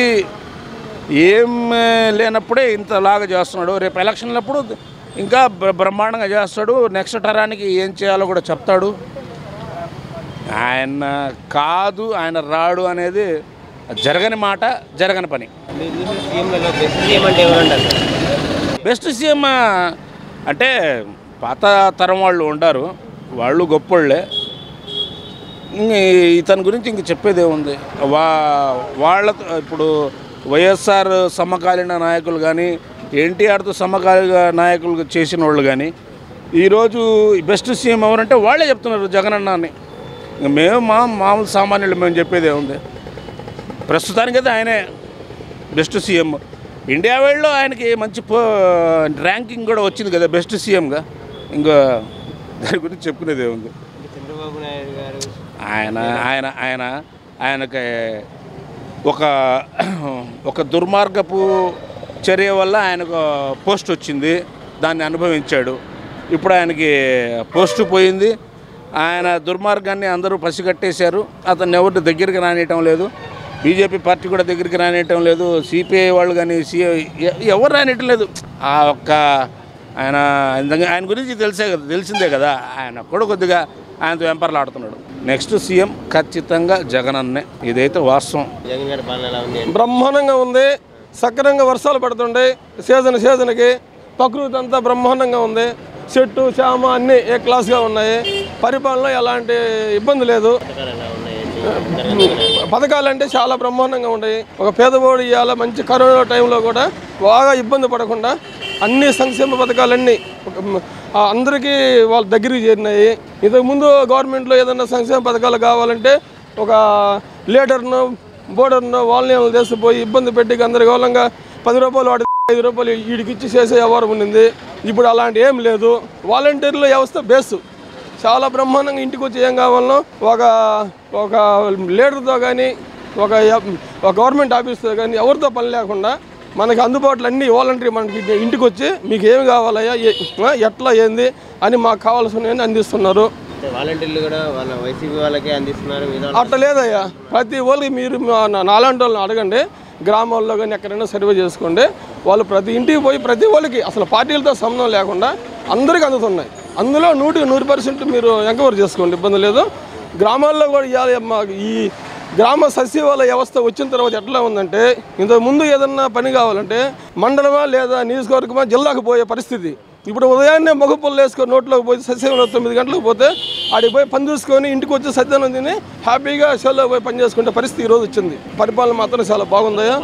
ఏం లేనప్పుడే ఇంతలాగా చేస్తున్నాడు. రేపు ఎలక్షన్లప్పుడు ఇంకా బ్రహ్మాండంగా చేస్తాడు. నెక్స్ట్ తరానికి ఏం చేయాలో కూడా చెప్తాడు. ఆయన కాదు ఆయన రాడు అనేది జరగని మాట జరగని పని. సీఎంలలో బెస్ట్ సీఎం అంటే ఎవరంటారు? బెస్ట్ సీఎం అంటే పాత తరం వాళ్ళు ఉండారు, వాళ్ళు గొప్పోళ్ళే. ఇతని గురించి ఇంక చెప్పేదే ఉంది. వా వాళ్ళ ఇప్పుడు వైఎస్ఆర్ సమకాలీన నాయకులు కానీ ఎన్టీఆర్తో సమకాలీన నాయకులు చేసిన వాళ్ళు కానీ ఈరోజు బెస్ట్ సీఎం ఎవరంటే వాళ్ళే చెప్తున్నారు జగనన్న అని. ఇంక మేము మా మామూలు సామాన్యులు మేము చెప్పేదే ఉంది. ప్రస్తుతానికైతే ఆయనే బెస్ట్ సీఎం. ఇండియా వైడ్లో ఆయనకి మంచి ర్యాంకింగ్ కూడా వచ్చింది కదా బెస్ట్ సీఎంగా. ఇంకా దాని గురించి చెప్పుకునేదే ఉంది. చంద్రబాబు నాయుడు గారు ఆయన ఆయన ఆయన ఆయనకి ఒక ఒక దుర్మార్గపు చర్య వల్ల ఆయనకు పోస్ట్ వచ్చింది, దాన్ని అనుభవించాడు. ఇప్పుడు ఆయనకి పోస్టు పోయింది. ఆయన దుర్మార్గాన్ని అందరూ పసిగట్టేశారు. అతన్ని ఎవరి దగ్గరికి రానియటం లేదు. బీజేపీ పార్టీ కూడా దగ్గరికి రానియటం లేదు. సిపిఐ వాళ్ళు కానీ సిఐ ఎవరు రానియటం లేదు. ఆ ఒక్క ఆయన ఆయన గురించి తెలిసే కదా తెలిసిందే కదా. ఆయన కూడా కొద్దిగా ఆయనతో వెంపర్లాడుతున్నాడు. నెక్స్ట్ సీఎం ఖచ్చితంగా జగనన్నే, ఇదైతే వాస్తవం. జగన్ గారి పాలన ఎలా ఉంది? బ్రహ్మాండంగా ఉంది. సక్రంగా వర్షాలు పడుతుండే సీజన్ సీజన్కి. ప్రకృతి అంతా బ్రహ్మాండంగా ఉంది. చెట్టు చేమ అన్నీ ఏ క్లాస్గా ఉన్నాయి. పరిపాలన ఎలాంటి ఇబ్బంది లేదు. పథకాలు అంటే చాలా బ్రహ్మాండంగా ఉంటాయి. ఒక పేదవాడు ఇవాళ మంచి కరోనా టైంలో కూడా బాగా ఇబ్బంది పడకుండా అన్ని సంక్షేమ పథకాలన్నీ అందరికీ వాళ్ళ దగ్గరికి చేరినాయి. ఇంతకుముందు గవర్నమెంట్లో ఏదైనా సంక్షేమ పథకాలు కావాలంటే ఒక లీడర్ను బోర్డర్ను వాళ్ళని తీసుకుపోయి ఇబ్బంది పెట్టి అందరి గౌరవంగా పది రూపాయలు వాడి ఐదు రూపాయలు వీడికి ఇచ్చి చేసే వ్యవహారం ఉండింది. ఇప్పుడు అలాంటి ఏం లేదు. వాలంటీర్ల వ్యవస్థ బేసు చాలా బ్రహ్మాండంగా. ఇంటికి వచ్చి ఏం కావాలనో ఒక ఒక లీడర్తో కానీ ఒక ఒక గవర్నమెంట్ ఆఫీస్తో కానీ ఎవరితో పని లేకుండా మనకి అందుబాటులో అన్ని వాలంటీర్ మనకి ఇంటికి వచ్చి మీకు ఏమి కావాలయ్యా ఎట్లా ఏంది అని మాకు కావాల్సినవి అందిస్తున్నారు. వాలంటీర్లు కూడా వాళ్ళ వైసీపీ వాళ్ళకే అందిస్తున్నారు. అట్లా లేదయ్యా, ప్రతి వాళ్ళకి మీరు నాలాంటి వాళ్ళని అడగండి. గ్రామాల్లో కానీ ఎక్కడైనా సర్వే చేసుకోండి. వాళ్ళు ప్రతి ఇంటికి పోయి ప్రతి వాళ్ళకి అసలు పార్టీలతో సంబంధం లేకుండా అందరికీ అందుతున్నాయి. అందులో నూటికి నూరు పర్సెంట్ మీరు ఎంక్వైరీ చేసుకోండి, ఇబ్బంది లేదు. గ్రామాల్లో కూడా ఇవాళ ఈ గ్రామ సచివాలయ వ్యవస్థ వచ్చిన తర్వాత ఎట్లా ఉందంటే ఇంతకుముందు ఏదన్నా పని కావాలంటే మండలమా లేదా నియోజకవర్గమా జిల్లాకు పోయే పరిస్థితి. ఇప్పుడు ఉదయాన్నే మగపుల్లు వేసుకొని నోట్లోకి పోయి సచివాలయం తొమ్మిది గంటలకు పోతే ఆడికి పోయి పని చూసుకొని ఇంటికి వచ్చి సజ్జనం తిని హ్యాపీగా సెల్లో పోయి పని చేసుకుంటే పరిస్థితి ఈరోజు వచ్చింది. పరిపాలన మాత్రం చాలా బాగుందయ్యా.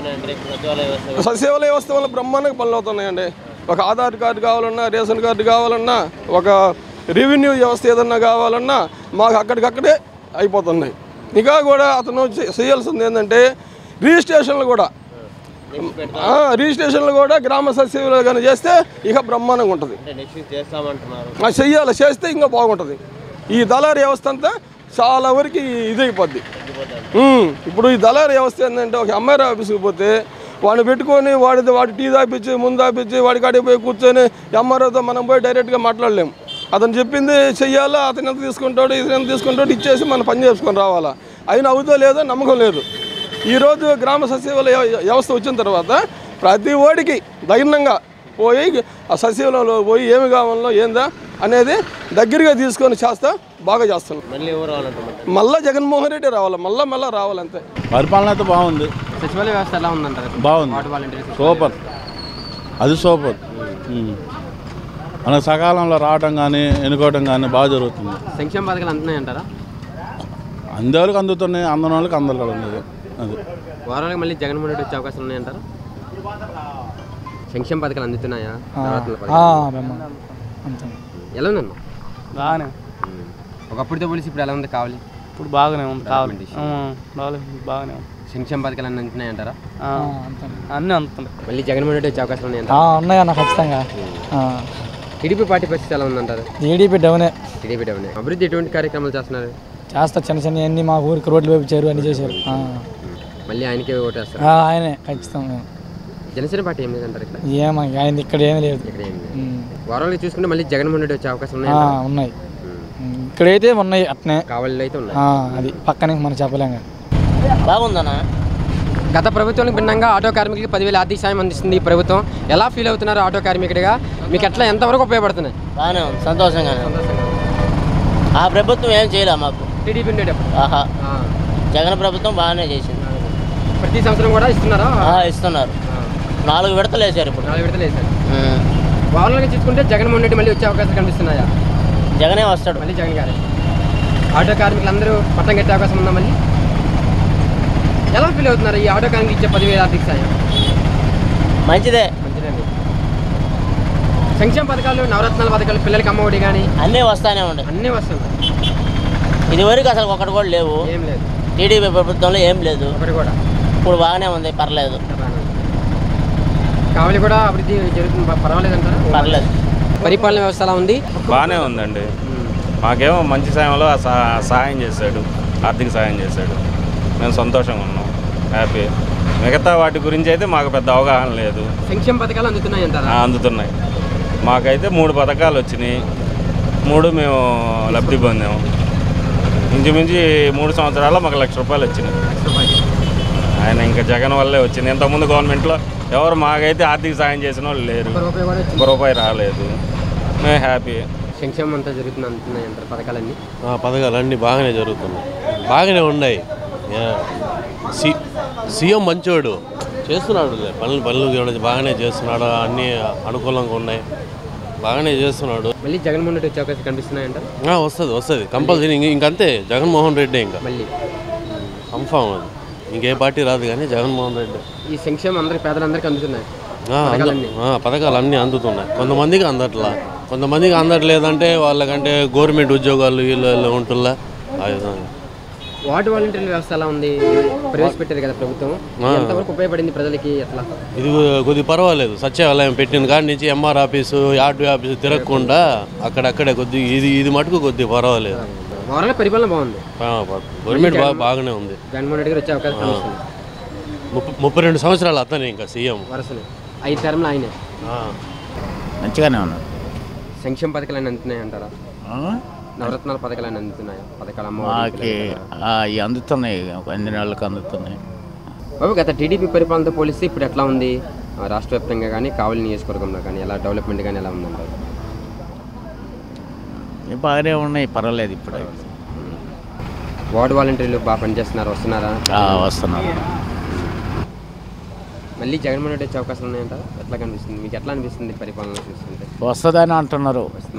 సచివాలయ వ్యవస్థ వల్ల బ్రహ్మాండంగా పనులు అవుతున్నాయండి. ఒక ఆధార్ కార్డు కావాలన్నా, రేషన్ కార్డు కావాలన్నా, ఒక రెవెన్యూ వ్యవస్థ ఏదన్నా కావాలన్నా మాకు అక్కడికక్కడే అయిపోతున్నాయి. ఇంకా కూడా అతను చేయాల్సింది ఏంటంటే రిజిస్ట్రేషన్లు కూడా రిజిస్ట్రేషన్లు కూడా గ్రామ సచివాలయం కానీ చేస్తే ఇక బ్రహ్మాండంగా ఉంటుంది. చెయ్యాలి, చేస్తే ఇంకా బాగుంటుంది. ఈ దళారీ వ్యవస్థ అంతా చాలా వరకు ఇదైపోద్ది. ఇప్పుడు ఈ దళారీ వ్యవస్థ ఏంటంటే ఒక ఎంఆర్ఓ ఆఫీస్కి పోతే వాడిని పెట్టుకొని వాడి వాడి టీ తాపించి ముందు తాపించి వాడి కాడికి పోయి కూర్చొని ఎంఆర్ఓతో మనం పోయి డైరెక్ట్గా మాట్లాడలేము. అతను చెప్పింది చెయ్యాలా, అతను ఎంత తీసుకుంటాడు ఇది ఎంత తీసుకుంటాడు ఇచ్చేసి మనం పని చేసుకొని రావాలా. అయినా అవుతో లేదో నమ్మకం లేదు. ఈరోజు గ్రామ సచివాలయ వ్యవస్థ వచ్చిన తర్వాత ప్రతి ఓడికి ధైర్యంగా పోయి ఆ సచివాలయంలో పోయి ఏమి కావాలో ఏందా అనేది దగ్గరగా తీసుకొని చేస్తా బాగా చేస్తున్నాం. మళ్ళీ జగన్మోహన్ రెడ్డి రావాలి, మళ్ళీ మళ్ళీ రావాలంతే. పరిపాలన అయితే బాగుంది. సచివాలయ వ్యవస్థ ఎలా ఉందంటారు? బాగుంది, సూపర్, అది సూపర్. మన సకాలంలో రావటం కానీ ఎన్నుకోవటం కానీ బాగా జరుగుతుంది. సంక్షేమ పథకాలు అందుతున్నాయంటారా? అందే వాళ్ళకి అందుతున్నాయి, అందని వాళ్ళకి అందలేదు. అది వారాలకు మళ్ళీ జగన్మోహన్ రెడ్డి వచ్చే అవకాశాలు ఉన్నాయంటారా? సంక్షేమ పథకాలు అందుతున్నాయా? ఎలా ఉందమ్మా? బాగానే. ఒకప్పుడుతో పోలీసు ఇప్పుడు ఎలా ఉంది? కావాలి ఇప్పుడు బాగానే ఉంది. కావాలి బాగానే ఉంది. సంక్షేమ పథకాలు అన్నీ అందుతున్నాయంటారా? అన్నీ అందుతున్నాయి. మళ్ళీ జగన్మోహన్ రెడ్డి వచ్చే అవకాశాలు ఉన్నాయంటారా? ఉన్నాయన్న ఖచ్చితంగా. టీడీపీ పార్టీ పరిస్థితి ఎలా ఉందంటారు? టీడీపీ డౌనే. టీడీపీ డౌనే. అభివృద్ధి ఎటువంటి కార్యక్రమాలు చేస్తున్నారు? చేస్తా, చిన్న చిన్న అన్ని మా ఊరికి రోడ్లు వేపించారు, అన్ని చేశారు. మళ్ళీ ఆయనకే ఓటేస్తారు? ఆయనే ఖచ్చితంగా. జనసేన పార్టీ ఏం లేదంటారు ఇక్కడ? ఏమో ఆయన ఇక్కడ ఏమీ లేదు. ఇక్కడ ఏం లేదు. వారాలు చూసుకుంటే మళ్ళీ జగన్మోహన్ రెడ్డి వచ్చే అవకాశం ఉన్నాయి? ఉన్నాయి, ఇక్కడైతే ఉన్నాయి, అట్నే కావాలి అయితే ఉన్నాయి. అది పక్కనే మనం చెప్పలేం. బాగుందన్నా. గత ప్రభుత్వానికి భిన్నంగా ఆటో కార్మికులకి పదివేల ఆర్థిక సాయం అందిస్తుంది ఈ ప్రభుత్వం. ఎలా ఫీల్ అవుతున్నారు ఆటో కార్మికుడిగా? మీకు ఎట్లా ఎంతవరకు ఉపయోగపడుతున్నాయి? బాగానే ఉంది, సంతోషంగానే. ఆ ప్రభుత్వం ఏం చేయలే మాకు. టీడీపీ ఉండేటప్పుడు ఆహా, జగన్ ప్రభుత్వం బాగానే చేసింది. ప్రతి సంవత్సరం కూడా ఇస్తున్నారా? ఇస్తున్నారు. నాలుగు విడతలు వేశారు ఇప్పుడు. నాలుగు విడతలు వేశారు. ఓవరాల్గా చూసుకుంటే జగన్మోహన్ రెడ్డి మళ్ళీ వచ్చే అవకాశాలు కనిపిస్తున్నాయా? జగనే వస్తాడు మళ్ళీ, జగన్ గారే. ఆటో కార్మికులందరూ పట్టం కట్టే అవకాశం ఉందా మళ్ళీ? ఎలా ఫీల్ అవుతున్నారు ఈ ఆటో కార్మికులు ఇచ్చే పదివేల ఆర్థిక సాయం? మంచిదే. మంచిదండి. సంక్షేమ పథకాలు, నవరత్నాల పథకాలు, పిల్లలకి అమ్మఒడి కానీ అన్నీ వస్తానే ఉన్నాయి. అన్నీ వస్తున్నాయి. ఇదివరకు అసలు ఒకటి కూడా లేవు. ఏం లేదు. టీడీపీ ప్రభుత్వంలో ఏం లేదు. ఒకటి కూడా. ఇప్పుడు బాగానే ఉంది, పర్లేదు. కావలి కూడా అభివృద్ధి జరుగుతుంది, పర్వాలేదు అంటారా? పర్లేదు. పరిపాలన వ్యవస్థ ఎలా ఉంది? బాగానే ఉందండి. మాకేమో మంచి సమయంలో సహాయం చేశాడు, ఆర్థిక సహాయం చేశాడు. మేము సంతోషంగా ఉన్నాం, హ్యాపీ. మిగతా వాటి గురించి అయితే మాకు పెద్ద అవగాహన లేదు. సంక్షేమ పథకాలు అందుతున్నాయి అంటారా? అందుతున్నాయి. మాకైతే మూడు పథకాలు వచ్చినాయి, మూడు మేము లబ్ధి పొందాము. ఇంచుమించి మూడు సంవత్సరాల్లో మాకు లక్ష రూపాయలు వచ్చినాయి. ఆయన ఇంకా జగన్ వల్లే వచ్చింది. ఇంతకుముందు గవర్నమెంట్లో ఎవరు మాకైతే ఆర్థిక సాయం చేసిన వాళ్ళు లేరు, ఒక రూపాయి రాలేదు. మేము హ్యాపీ. సంక్షేమం అంతా జరుగుతుంది అంటున్నాయి అంటారు పథకాలన్నీ? పథకాలన్నీ బాగానే జరుగుతున్నాయి, బాగానే ఉన్నాయి. సి సీఎం మంచోడు, చేస్తున్నాడు పనులు పనులు కూడా బాగానే చేస్తున్నాడు, అన్నీ అనుకూలంగా ఉన్నాయి, బాగానే చేస్తున్నాడు. మళ్ళీ జగన్మోహన్ రెడ్డి వచ్చే అవకాశం కనిపిస్తున్నాయి అంటారు? వస్తుంది వస్తుంది కంపల్సరీ. ఇంకంతే జగన్మోహన్ రెడ్డి, ఇంకా మళ్ళీ కన్ఫామ్ అది. ఇంకే పార్టీ రాదు కానీ జగన్మోహన్ రెడ్డి. ఈ సంక్షేమం అందరికి, పేదలందరికీ అందుతున్నాయి పథకాలు అన్నీ అందుతున్నాయి. కొంతమందికి అందట్లా, కొంతమందికి అందట్లేదంటే వాళ్ళకంటే గవర్నమెంట్ ఉద్యోగాలు వీళ్ళు ఉంటుందా. వార్డు వాలంటీర్ల వ్యవస్థ ఎలా ఉంది? ప్రవేశపెట్టారు కదా ప్రభుత్వం, ఎంతవరకు ఉపయోగపడింది ప్రజలకి? ఎట్లా? ఇది కొద్దిగా పర్వాలేదు. సచివాలయం పెట్టిన కాడి నుంచి ఎంఆర్ ఆఫీసు, ఆర్డీ ఆఫీసు తిరగకుండా అక్కడక్కడే కొద్దిగా ఇది ఇది మటుకు కొద్దిగా పర్వాలేదు. ఓవరాల్ పరిపాలన బాగుంది, గవర్నమెంట్ బాగా బాగానే ఉంది. జగన్మోహన్ రెడ్డి గారు వచ్చే అవకాశం ముప్పై రెండు సంవత్సరాలు అతనే ఇంకా సీఎం వరుసనే, ఐదు టర్మ్లు ఆయనే. మంచిగానే ఉన్నారు. సంక్షేమ పథకాలు అని అందుతున్నాయి అంటారా? నవరత్నాల పథకాలు అని అందుతున్నాయి? పథకాలు మాకి అవి అందుతున్నాయి, అన్ని నెలలకు అందుతున్నాయి. బాబు, గత టీడీపీ పరిపాలనతో పోలిస్తే ఇప్పుడు ఎట్లా ఉంది రాష్ట్ర వ్యాప్తంగా కానీ కావలి నియోజకవర్గంలో కానీ? ఎలా డెవలప్మెంట్ కానీ ఎలా ఉందంటారు? బాగానే ఉన్నాయి, పర్వాలేదు. ఇప్పుడు వార్డు వాలంటీర్లు బాగా పనిచేస్తున్నారు, వస్తున్నారా? వస్తున్నారు. మళ్ళీ జగన్మోహన్ రెడ్డి వచ్చే అవకాశం ఉన్నాయంటారా? ఎట్లా కనిపిస్తుంది మీకు? ఎట్లా అనిపిస్తుంది పరిపాలన చూస్తుంటే? వస్తుందని అంటున్నారు.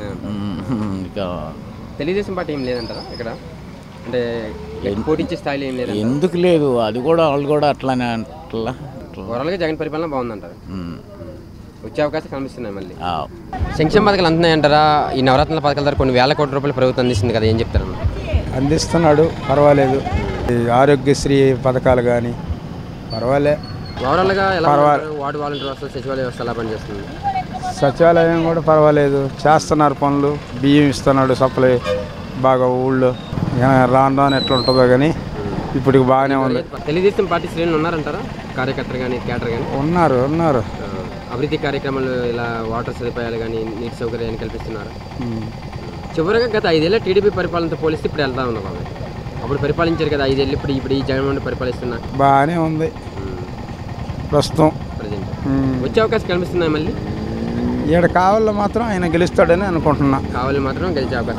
ఇంకా తెలుగుదేశం పార్టీ ఏం లేదంటారా ఇక్కడ? అంటే పోటీచ్చే స్థాయిలో ఏం లేదు? ఎందుకు లేదు, అది కూడా వాళ్ళు కూడా అట్లానే అట్లా. ఓవరాల్గా జగన్ పరిపాలన బాగుందంటారు, వచ్చే అవకాశం కనిపిస్తున్నాయి. మళ్ళీ సంక్షేమ పథకాలు అందుతున్నాయంటారా? ఈ నవరత్నాల పథకాల ద్వారా కొన్ని వేల కోట్ల రూపాయలు ప్రభుత్వం అందిస్తుంది కదా, ఏం చెప్తారు? అందిస్తున్నాడు, పర్వాలేదు. ఆరోగ్యశ్రీ పథకాలు కానీ పర్వాలే. ఓవరాల్గా ఎలా వార్డు వాలంటీర్ వ్యవస్థ, సచివాలయ వ్యవస్థ ఎలా పనిచేస్తుంది? సచివాలయం కూడా పర్వాలేదు, చేస్తున్నారు పనులు. బియ్యం ఇస్తున్నాడు సప్లై బాగా ఊళ్ళో. రాను రాను ఎట్లా ఉంటుందో కానీ ఇప్పుడు బాగానే ఉంది. తెలుగుదేశం పార్టీ శ్రేణులు ఉన్నారంటారా? కార్యకర్తలు కానీ క్యాడర్ కానీ ఉన్నారు ఉన్నారు అభివృద్ధి కార్యక్రమాలు ఇలా వాటర్ సదుపాయాలు కానీ నీటి సౌకర్యాన్ని కల్పిస్తున్నారు. చివరిగా గత ఐదేళ్ళ టీడీపీ పరిపాలనతో పోలిస్తే ఇప్పుడు వెళ్తా ఉంది బాబు. అప్పుడు పరిపాలించారు కదా ఐదేళ్ళు, ఇప్పుడు ఇప్పుడు ఈ జగన్మోహన్ పరిపాలిస్తున్నారు, బాగానే ఉంది ప్రస్తుతం. ప్రజెంట్ వచ్చే అవకాశం కనిపిస్తున్నాయి. మళ్ళీ ఇక్కడ కావాలో మాత్రం ఆయన గెలుస్తాడని అనుకుంటున్నా. కావాలి మాత్రం గెలిచే అవకాశం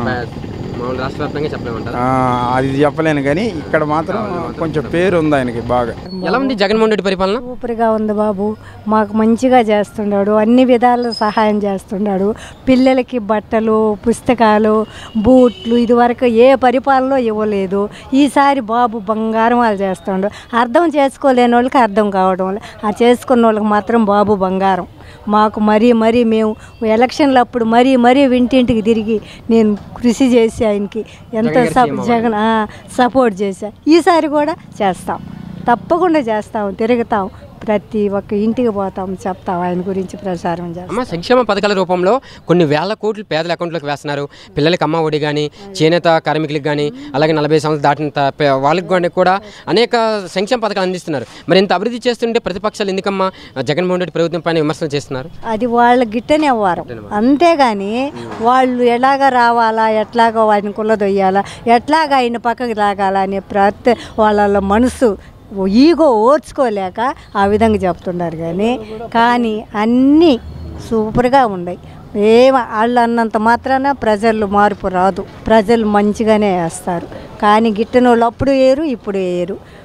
మామూలు రాష్ట్ర వ్యాప్తంగా చెప్పలేమంటారు? అది చెప్పలేను కానీ ఇక్కడ మాత్రం కొంచెం పేరు ఉంది ఆయనకి బాగా. ఎలా ఉంది జగన్మోహన్ రెడ్డి పరిపాలన? సూపర్గా ఉంది బాబు, మాకు మంచిగా చేస్తున్నాడు, అన్ని విధాలు సహాయం చేస్తున్నాడు. పిల్లలకి బట్టలు, పుస్తకాలు, బూట్లు ఇదివరకు ఏ పరిపాలనలో ఇవ్వలేదు. ఈసారి బాబు బంగారం వాళ్ళు చేస్తున్నాడు. అర్థం చేసుకోలేని వాళ్ళకి అర్థం కావడం, ఆ చేసుకున్న వాళ్ళకి మాత్రం బాబు బంగారం. మాకు మరీ మరీ మేము ఎలక్షన్లు అప్పుడు మరీ మరీ ఇంటింటికి తిరిగి నేను కృషి చేసి ఆయనకి ఎంత జగన్ సపోర్ట్ చేశా. ఈసారి కూడా చేస్తాం, తప్పకుండా చేస్తాం, తిరుగుతాం, ప్రతి ఒక్క ఇంటికి పోతాం, చెప్తాం, ఆయన గురించి ప్రచారం చేస్తాం. సంక్షేమ పథకాల రూపంలో కొన్ని వేల కోట్లు పేదల అకౌంట్లోకి వేస్తున్నారు. పిల్లలకి అమ్మ ఒడి కానీ, చేనేత కార్మికులకు కానీ, అలాగే నలభై సంవత్సరాలు దాటిన వాళ్ళకి కూడా అనేక సంక్షేమ పథకాలు అందిస్తున్నారు. మరి ఇంత అభివృద్ధి చేస్తుంటే ప్రతిపక్షాలు ఎందుకమ్మా జగన్మోహన్ రెడ్డి ప్రభుత్వం పైన విమర్శలు చేస్తున్నారు? అది వాళ్ళ గిట్టనే వారం, అంతేగాని వాళ్ళు ఎలాగ రావాలా, ఎట్లాగో ఆయన కుల్లదొయ్యాలా, ఎట్లాగ ఆయన పక్కకి లాగాలా అనే ప్రతి వాళ్ళ మనసు ఈగో ఓర్చుకోలేక ఆ విధంగా చెప్తున్నారు. కానీ కానీ అన్నీ సూపర్గా ఉన్నాయి. ఏమ వాళ్ళు అన్నంత మాత్రాన ప్రజలు మార్పు రాదు, ప్రజలు మంచిగానే వేస్తారు. కానీ గిట్టనోళ్ళు అప్పుడు వేయరు, ఇప్పుడు వేయరు.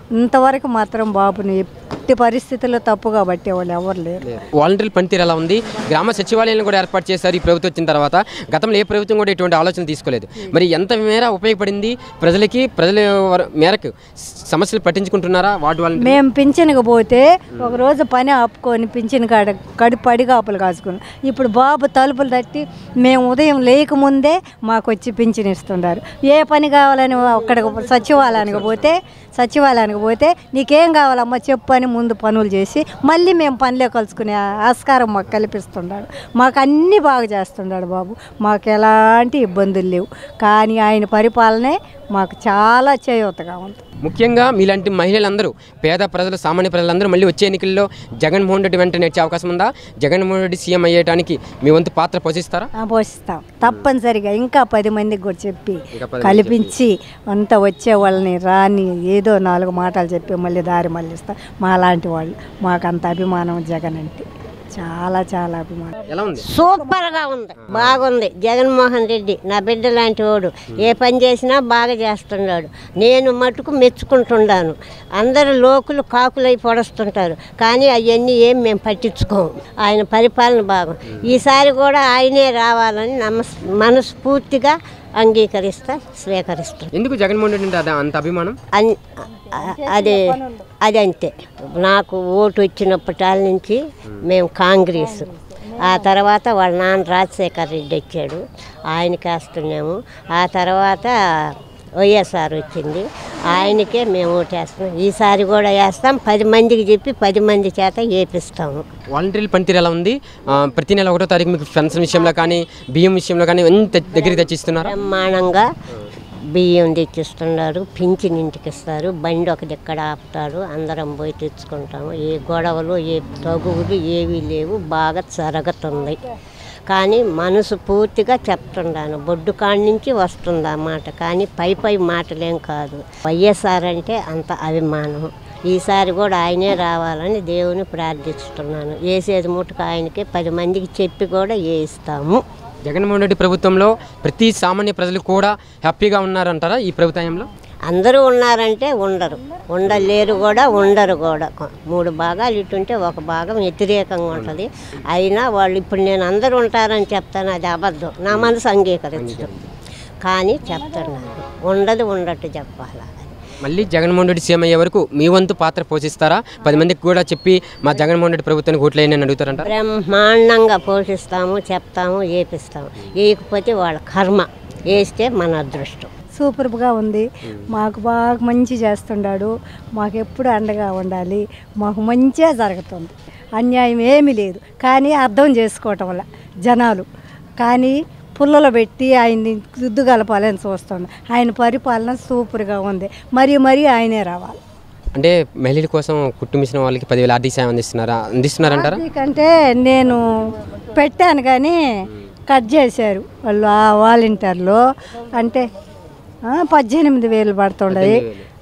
ఇంతవరకు మాత్రం బాబుని ఎట్టి పరిస్థితుల్లో తప్పుగా పట్టేవాళ్ళు ఎవరు లేరు. వాలంటీర్ల పనితీరు ఎలా ఉంది? గ్రామ సచివాలయాలను కూడా ఏర్పాటు చేశారు ఈ ప్రభుత్వం వచ్చిన తర్వాత. గతంలో ఏ ప్రభుత్వం కూడా ఇటువంటి ఆలోచన తీసుకోలేదు. మరి ఎంత మేర ఉపయోగపడింది ప్రజలకి? ప్రజల మేరకు సమస్యలు పట్టించుకుంటున్నారా వార్డు వాలంటీర్? మేము పింఛన్కి పోతే ఒకరోజు పని ఆపుకొని పింఛన్ కాడ కడి పడిగాపులు కాసుకున్నాం. ఇప్పుడు బాబు తలుపులు తట్టి మేము ఉదయం లేకముందే మాకు వచ్చి పింఛన్ ఇస్తున్నారు. ఏ పని కావాలని అక్కడ సచివాలయానికి పోతే సచివాలయానికి పోతే నీకేం కావాలమ్మా చెప్పు అని ముందు పనులు చేసి మళ్ళీ మేము పనిలో కలుసుకునే ఆస్కారం మాకు కల్పిస్తున్నాడు. మాకు అన్నీ బాగా చేస్తున్నాడు బాబు. మాకు ఎలాంటి ఇబ్బందులు లేవు. కానీ ఆయన పరిపాలనే మాకు చాలా చేయూతగా ఉంది. ముఖ్యంగా మీలాంటి మహిళలందరూ, పేద ప్రజలు, సామాన్య ప్రజలందరూ మళ్ళీ వచ్చే ఎన్నికల్లో జగన్మోహన్ రెడ్డి వెంట నడిచే అవకాశం ఉందా? జగన్మోహన్ రెడ్డి సీఎం అయ్యేటానికి మీ వంతు పాత్ర పోషిస్తారా? పోషిస్తాం తప్పనిసరిగా. ఇంకా పది మందికి కూడా చెప్పి కల్పించి అంతా వచ్చే వాళ్ళని రాని ఏదో నాలుగు మాటలు చెప్పి మళ్ళీ దారి మళ్ళిస్తాం. మా లాంటి వాళ్ళు మాకు అంత అభిమానం జగన్ అంటే చాలా చాలా అభిమానం. ఎలా ఉంది? సూపర్గా ఉంది, బాగుంది. జగన్మోహన్ రెడ్డి నా బిడ్డ లాంటి వాడు. ఏ పని చేసినా బాగా చేస్తున్నాడు. నేను మటుకు మెచ్చుకుంటున్నాను. అందరు లోకులు కాకులై పొడుస్తుంటారు కానీ అవన్నీ ఏం మేము పట్టించుకోము. ఆయన పరిపాలన బాగుంది. ఈసారి కూడా ఆయనే రావాలని నమస్ మనస్ఫూర్తిగా అంగీకరిస్తా, స్వీకరిస్తాం. ఎందుకు జగన్మోహన్ రెడ్డి అంటే అంత అభిమానం? అదే అది అంతే. నాకు ఓటు వచ్చినప్పటి నుంచి మేము కాంగ్రెస్, ఆ తర్వాత వాళ్ళ నాన్న రాజశేఖర్ రెడ్డి వచ్చాడు, ఆయనకి వేస్తున్నాము. ఆ తర్వాత వైఎస్ఆర్ వచ్చింది, ఆయనకే మేము ఓటేస్తాం. ఈసారి కూడా వేస్తాం. పది మందికి చెప్పి పది మంది చేత వేపిస్తాము. వాలంటీర్ల పనితీరు ఎలా ఉంది? ప్రతి నెల ఒకటో తారీఖు మీకు పెన్షన్ విషయంలో కానీ బియ్యం విషయంలో కానీ ఎంత దగ్గరికి తెచ్చిస్తున్నారు? బ్రహ్మాండంగా బియ్యం తెచ్చిస్తున్నారు, పింఛన్ ఇంటికి ఇస్తారు, బండి ఒక దిక్కడ ఆపుతారు, అందరం పోయి తెచ్చుకుంటాము. ఏ గొడవలు ఏ తగువులు ఏవీ లేవు, బాగా జరుగుతుంది. కానీ మనసు పూర్తిగా చెప్తున్నాను, బొడ్డు కాడి నుంచి వస్తుంది ఆ మాట, కానీ పై పై మాటలేం కాదు. వైఎస్ఆర్ అంటే అంత అభిమానం. ఈసారి కూడా ఆయనే రావాలని దేవుని ప్రార్థిస్తున్నాను. వేసేది ముట్టుకు ఆయనకే పది మందికి చెప్పి కూడా వేయిస్తాము. జగన్మోహన్ రెడ్డి ప్రభుత్వంలో ప్రతి సామాన్య ప్రజలు కూడా హ్యాపీగా ఉన్నారంటారా ఈ ప్రభుత్వంలో? అందరూ ఉన్నారంటే ఉండరు, ఉండలేరు కూడా, ఉండరు కూడా. మూడు భాగాలు ఇటుంటే ఒక భాగం వ్యతిరేకంగా ఉంటుంది. అయినా వాళ్ళు ఇప్పుడు నేను అందరూ ఉంటారని చెప్తాను, అది అబద్ధం. నా మనసు అంగీకరించడం కానీ చెప్తున్నాను, ఉండదు ఉండట్టు చెప్పాలి. మళ్ళీ జగన్మోహన్ రెడ్డి సీఎం అయ్యే వరకు మీ వంతు పాత్ర పోషిస్తారా? పది మందికి కూడా చెప్పి మా జగన్మోహన్ రెడ్డి ప్రభుత్వానికి ఓట్లేయని అడుగుతారంట. బ్రహ్మాండంగా పోషిస్తాము, చెప్తాము, వేపిస్తాము. వేయకపోతే వాళ్ళ కర్మ, వేస్తే మన అదృష్టం. సూపర్గా ఉంది. మాకు బాగా మంచి చేస్తున్నాడు. మాకు ఎప్పుడు అండగా ఉండాలి. మాకు మంచిగా జరుగుతుంది. అన్యాయం ఏమీ లేదు. కానీ అర్థం చేసుకోవటం వల్ల జనాలు కానీ పుల్లలో పెట్టి ఆయన్ని దుద్దు కలపాలని చూస్తున్నాం. ఆయన పరిపాలన సూపర్గా ఉంది. మరీ మరీ ఆయనే రావాలి. అంటే మహిళల కోసం కుటుంబించిన వాళ్ళకి పదివేల ఆర్థిక సాయం అందిస్తున్నారా? అందిస్తున్నారంటారా? అంటే నేను పెట్టాను కానీ కట్ చేశారు వాళ్ళు ఆ వాలంటీర్లు. అంటే పద్దెనిమిది వేలు పడుతుండయి.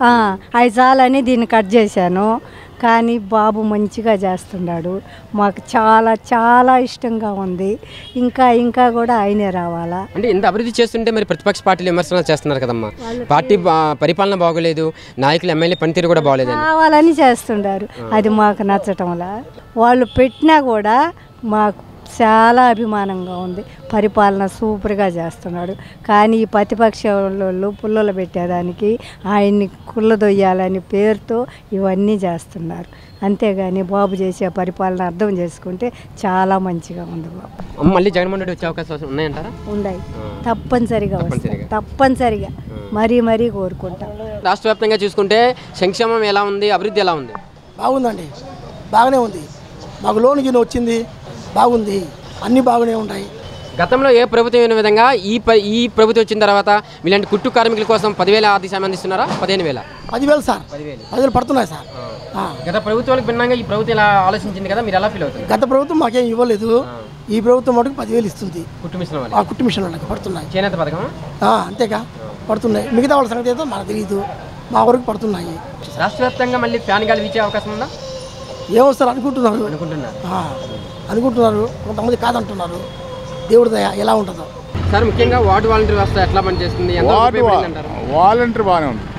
అవి చాలని దీన్ని కట్ చేశాను. కానీ బాబు మంచిగా చేస్తున్నాడు. మాకు చాలా చాలా ఇష్టంగా ఉంది. ఇంకా ఇంకా కూడా ఆయనే రావాలా. అంటే ఇంత అభివృద్ధి చేస్తుంటే మరి ప్రతిపక్ష పార్టీలు విమర్శలు చేస్తున్నారు కదమ్మా. పార్టీ పరిపాలన బాగోలేదు, నాయకులు ఎమ్మెల్యే పనితీరు కూడా బాగోలేదు కావాలని చేస్తుంటారు. అది మాకు నచ్చటంలా. వాళ్ళు పెట్టినా కూడా మాకు చాలా అభిమానంగా ఉంది. పరిపాలన సూపర్గా చేస్తున్నాడు. కానీ ఈ ప్రతిపక్ష వాళ్ళు పుల్లలు పెట్టేదానికి ఆయన్ని కుళ్ళదొయ్యాలని పేరుతో ఇవన్నీ చేస్తున్నారు. అంతేగాని బాబు చేసే పరిపాలన అర్థం చేసుకుంటే చాలా మంచిగా ఉంది బాబు. మళ్ళీ జగన్మోహన్ రెడ్డి వచ్చే అవకాశాలు ఉన్నాయంటారా? ఉన్నాయి, తప్పనిసరిగా వస్తాయి. తప్పనిసరిగా మరీ మరీ కోరుకుంటాం. రాష్ట్ర వ్యాప్తంగా చూసుకుంటే సంక్షేమం ఎలా ఉంది, అభివృద్ధి ఎలా ఉంది? బాగుందండి, బాగానే ఉంది. మాకు లోన్ గిన్నె వచ్చింది, బాగుంది, అన్నీ బాగానే ఉన్నాయి. గతంలో ఏ ప్రభుత్వం అయిన విధంగా ఈ ఈ ప్రభుత్వం వచ్చిన తర్వాత మీలాంటి కుట్టు కార్మికుల కోసం పదివేల ఆర్థిక సాయం అందిస్తున్నారా? పదిహేను వేల పదివేలు సార్, పదివేలు పదివేలు పడుతున్నాయి సార్. గత ప్రభుత్వాలకు భిన్నంగా ఈ ప్రభుత్వం ఇలా ఆలోచించింది కదా, మీరు ఎలా ఫీల్ అవుతుంది? గత ప్రభుత్వం మాకేం ఇవ్వలేదు, ఈ ప్రభుత్వం మటుకు పదివేలు ఇస్తుంది. కుట్టు మిషన్ వాళ్ళకి, కుట్టు మిషన్ వాళ్ళకి పడుతున్నాయి. చేనేత పథకం అంతేగా పడుతున్నాయి. మిగతా వాళ్ళ సంగతి ఏదో మనకు తెలియదు, మా వరకు పడుతున్నాయి. రాష్ట్ర వ్యాప్తంగా మళ్ళీ ఫ్యాన్ గాలి వీచే అవకాశం ఉందా? ఏమో సార్ అనుకుంటున్నారు అనుకుంటున్నారు అనుకుంటున్నారు కొంతమంది కాదంటున్నారు. దేవుడి దయ ఎలా ఉంటుందో సార్. ముఖ్యంగా వార్డు వాలంటీర్ వ్యవస్థ ఎట్లా పనిచేస్తుంది? వార్డు వాలంటీర్ బాగానే ఉంది.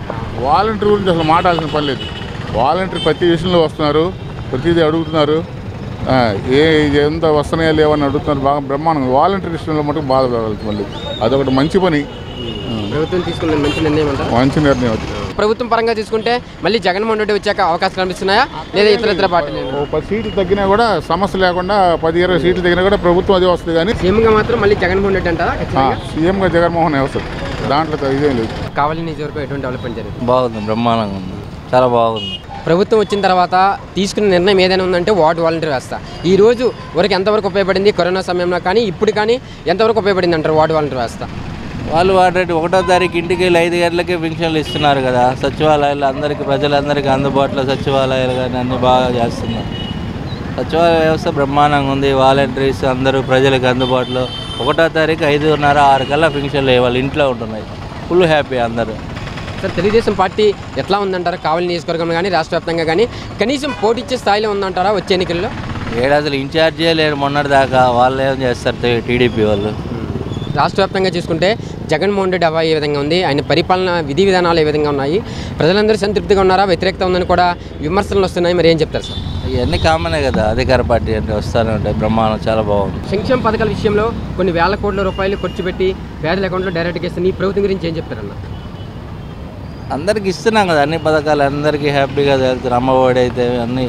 వాలంటీర్ గురించి అసలు మాట్లాడాల్సిన పని లేదు. వాలంటీర్ ప్రతి విషయంలో వస్తున్నారు, ప్రతిదీ అడుగుతున్నారు. ఏ ఎంత వస్తున్నాయో లేవని అడుగుతున్నారు. బాగా బ్రహ్మాండంగా వాలంటీర్ విషయంలో మటుకు బాధపడాలి. మళ్ళీ అదొకటి మంచి పని, ప్రభుత్వం తీసుకున్న మంచి నిర్ణయం అంటారా? మంచి నిర్ణయం. ప్రభుత్వం పరంగా తీసుకుంటే మళ్ళీ జగన్మోహన్ రెడ్డి వచ్చాక అవకాశాలు కనిపిస్తున్నాయా లేదా ఇతర ఇతర పార్టీలు? పది సీట్లు తగ్గినా కూడా సమస్య లేకుండా పది ఇరవై సీట్లు తగ్గినా కూడా ప్రభుత్వం అదే వస్తుంది. కానీ సీఎంగా మాత్రం మళ్ళీ జగన్మోహన్ రెడ్డి అంటారా? సీఎంగా జగన్మోహన్ వస్తుంది, దాంట్లో ఇదేం లేదు. కావలి నియోజకవర్గం ఎటువంటి డెవలప్మెంట్ జరిగింది? బాగుంది, బ్రహ్మాండంగా ఉంది, చాలా బాగుంది. ప్రభుత్వం వచ్చిన తర్వాత తీసుకున్న నిర్ణయం ఏదైనా ఉందంటే వార్డు వాలంటీర్ వ్యవస్థ ఈ రోజు వరకు ఎంతవరకు ఉపయోగపడింది? కరోనా సమయంలో కానీ ఇప్పుడు కానీ ఎంతవరకు ఉపయోగపడింది అంటారు వార్డు వాలంటీర్ వ్యవస్థ? వాళ్ళు వాటి ఒకటో తారీఖు ఇంటికి వెళ్ళి ఐదు గంటలకే పింఛన్లు ఇస్తున్నారు కదా. సచివాలయాలు అందరికీ ప్రజలందరికీ అందుబాటులో సచివాలయాలు కానీ అన్నీ బాగా చేస్తున్నారు. సచివాలయ వ్యవస్థ బ్రహ్మాండంగా ఉంది. వాలంటీర్స్ అందరూ ప్రజలకు అందుబాటులో ఒకటో తారీఖు ఐదున్నర ఆరు కల్లా పింఛన్లు వాళ్ళు ఇంట్లో ఉంటున్నాయి. ఫుల్ హ్యాపీ అందరూ. సార్, తెలుగుదేశం పార్టీ ఎట్లా ఉందంటారా? కావలి నియోజకవర్గంలో కానీ రాష్ట్ర వ్యాప్తంగా కానీ కనీసం పోటీచ్చే స్థాయిలో ఉందంటారా వచ్చే ఎన్నికల్లో? ఏడు అసలు ఇన్ఛార్జే లేరు మొన్నటి దాకా. వాళ్ళు ఏం చేస్తారు టీడీపీ వాళ్ళు. రాష్ట్ర వ్యాప్తంగా చూసుకుంటే జగన్మోహన్ రెడ్డి హవా ఏ విధంగా ఉంది? ఆయన పరిపాలన విధి విధానాలు ఏ విధంగా ఉన్నాయి? ప్రజలందరూ సంతృప్తిగా ఉన్నారా? వ్యతిరేకత ఉందని కూడా విమర్శలు వస్తున్నాయి. మరి ఏం చెప్తారు సార్? ఇవన్నీ కామనే కదా, అధికార పార్టీ అంటే వస్తూనే ఉంటాయి. బ్రహ్మాండం, చాలా బాగుంది. సంక్షేమ పథకాల విషయంలో కొన్ని వేల కోట్ల రూపాయలు ఖర్చు పెట్టి పేదల అకౌంట్లో డైరెక్ట్గా ఇస్తే ఈ ప్రభుత్వం గురించి ఏం చెప్తారన్న? అందరికి ఇస్తున్నాం కదా అన్ని పథకాలు, అందరికీ హ్యాపీగా జరుగుతుంది. అమ్మఒడి అయితే అన్నీ,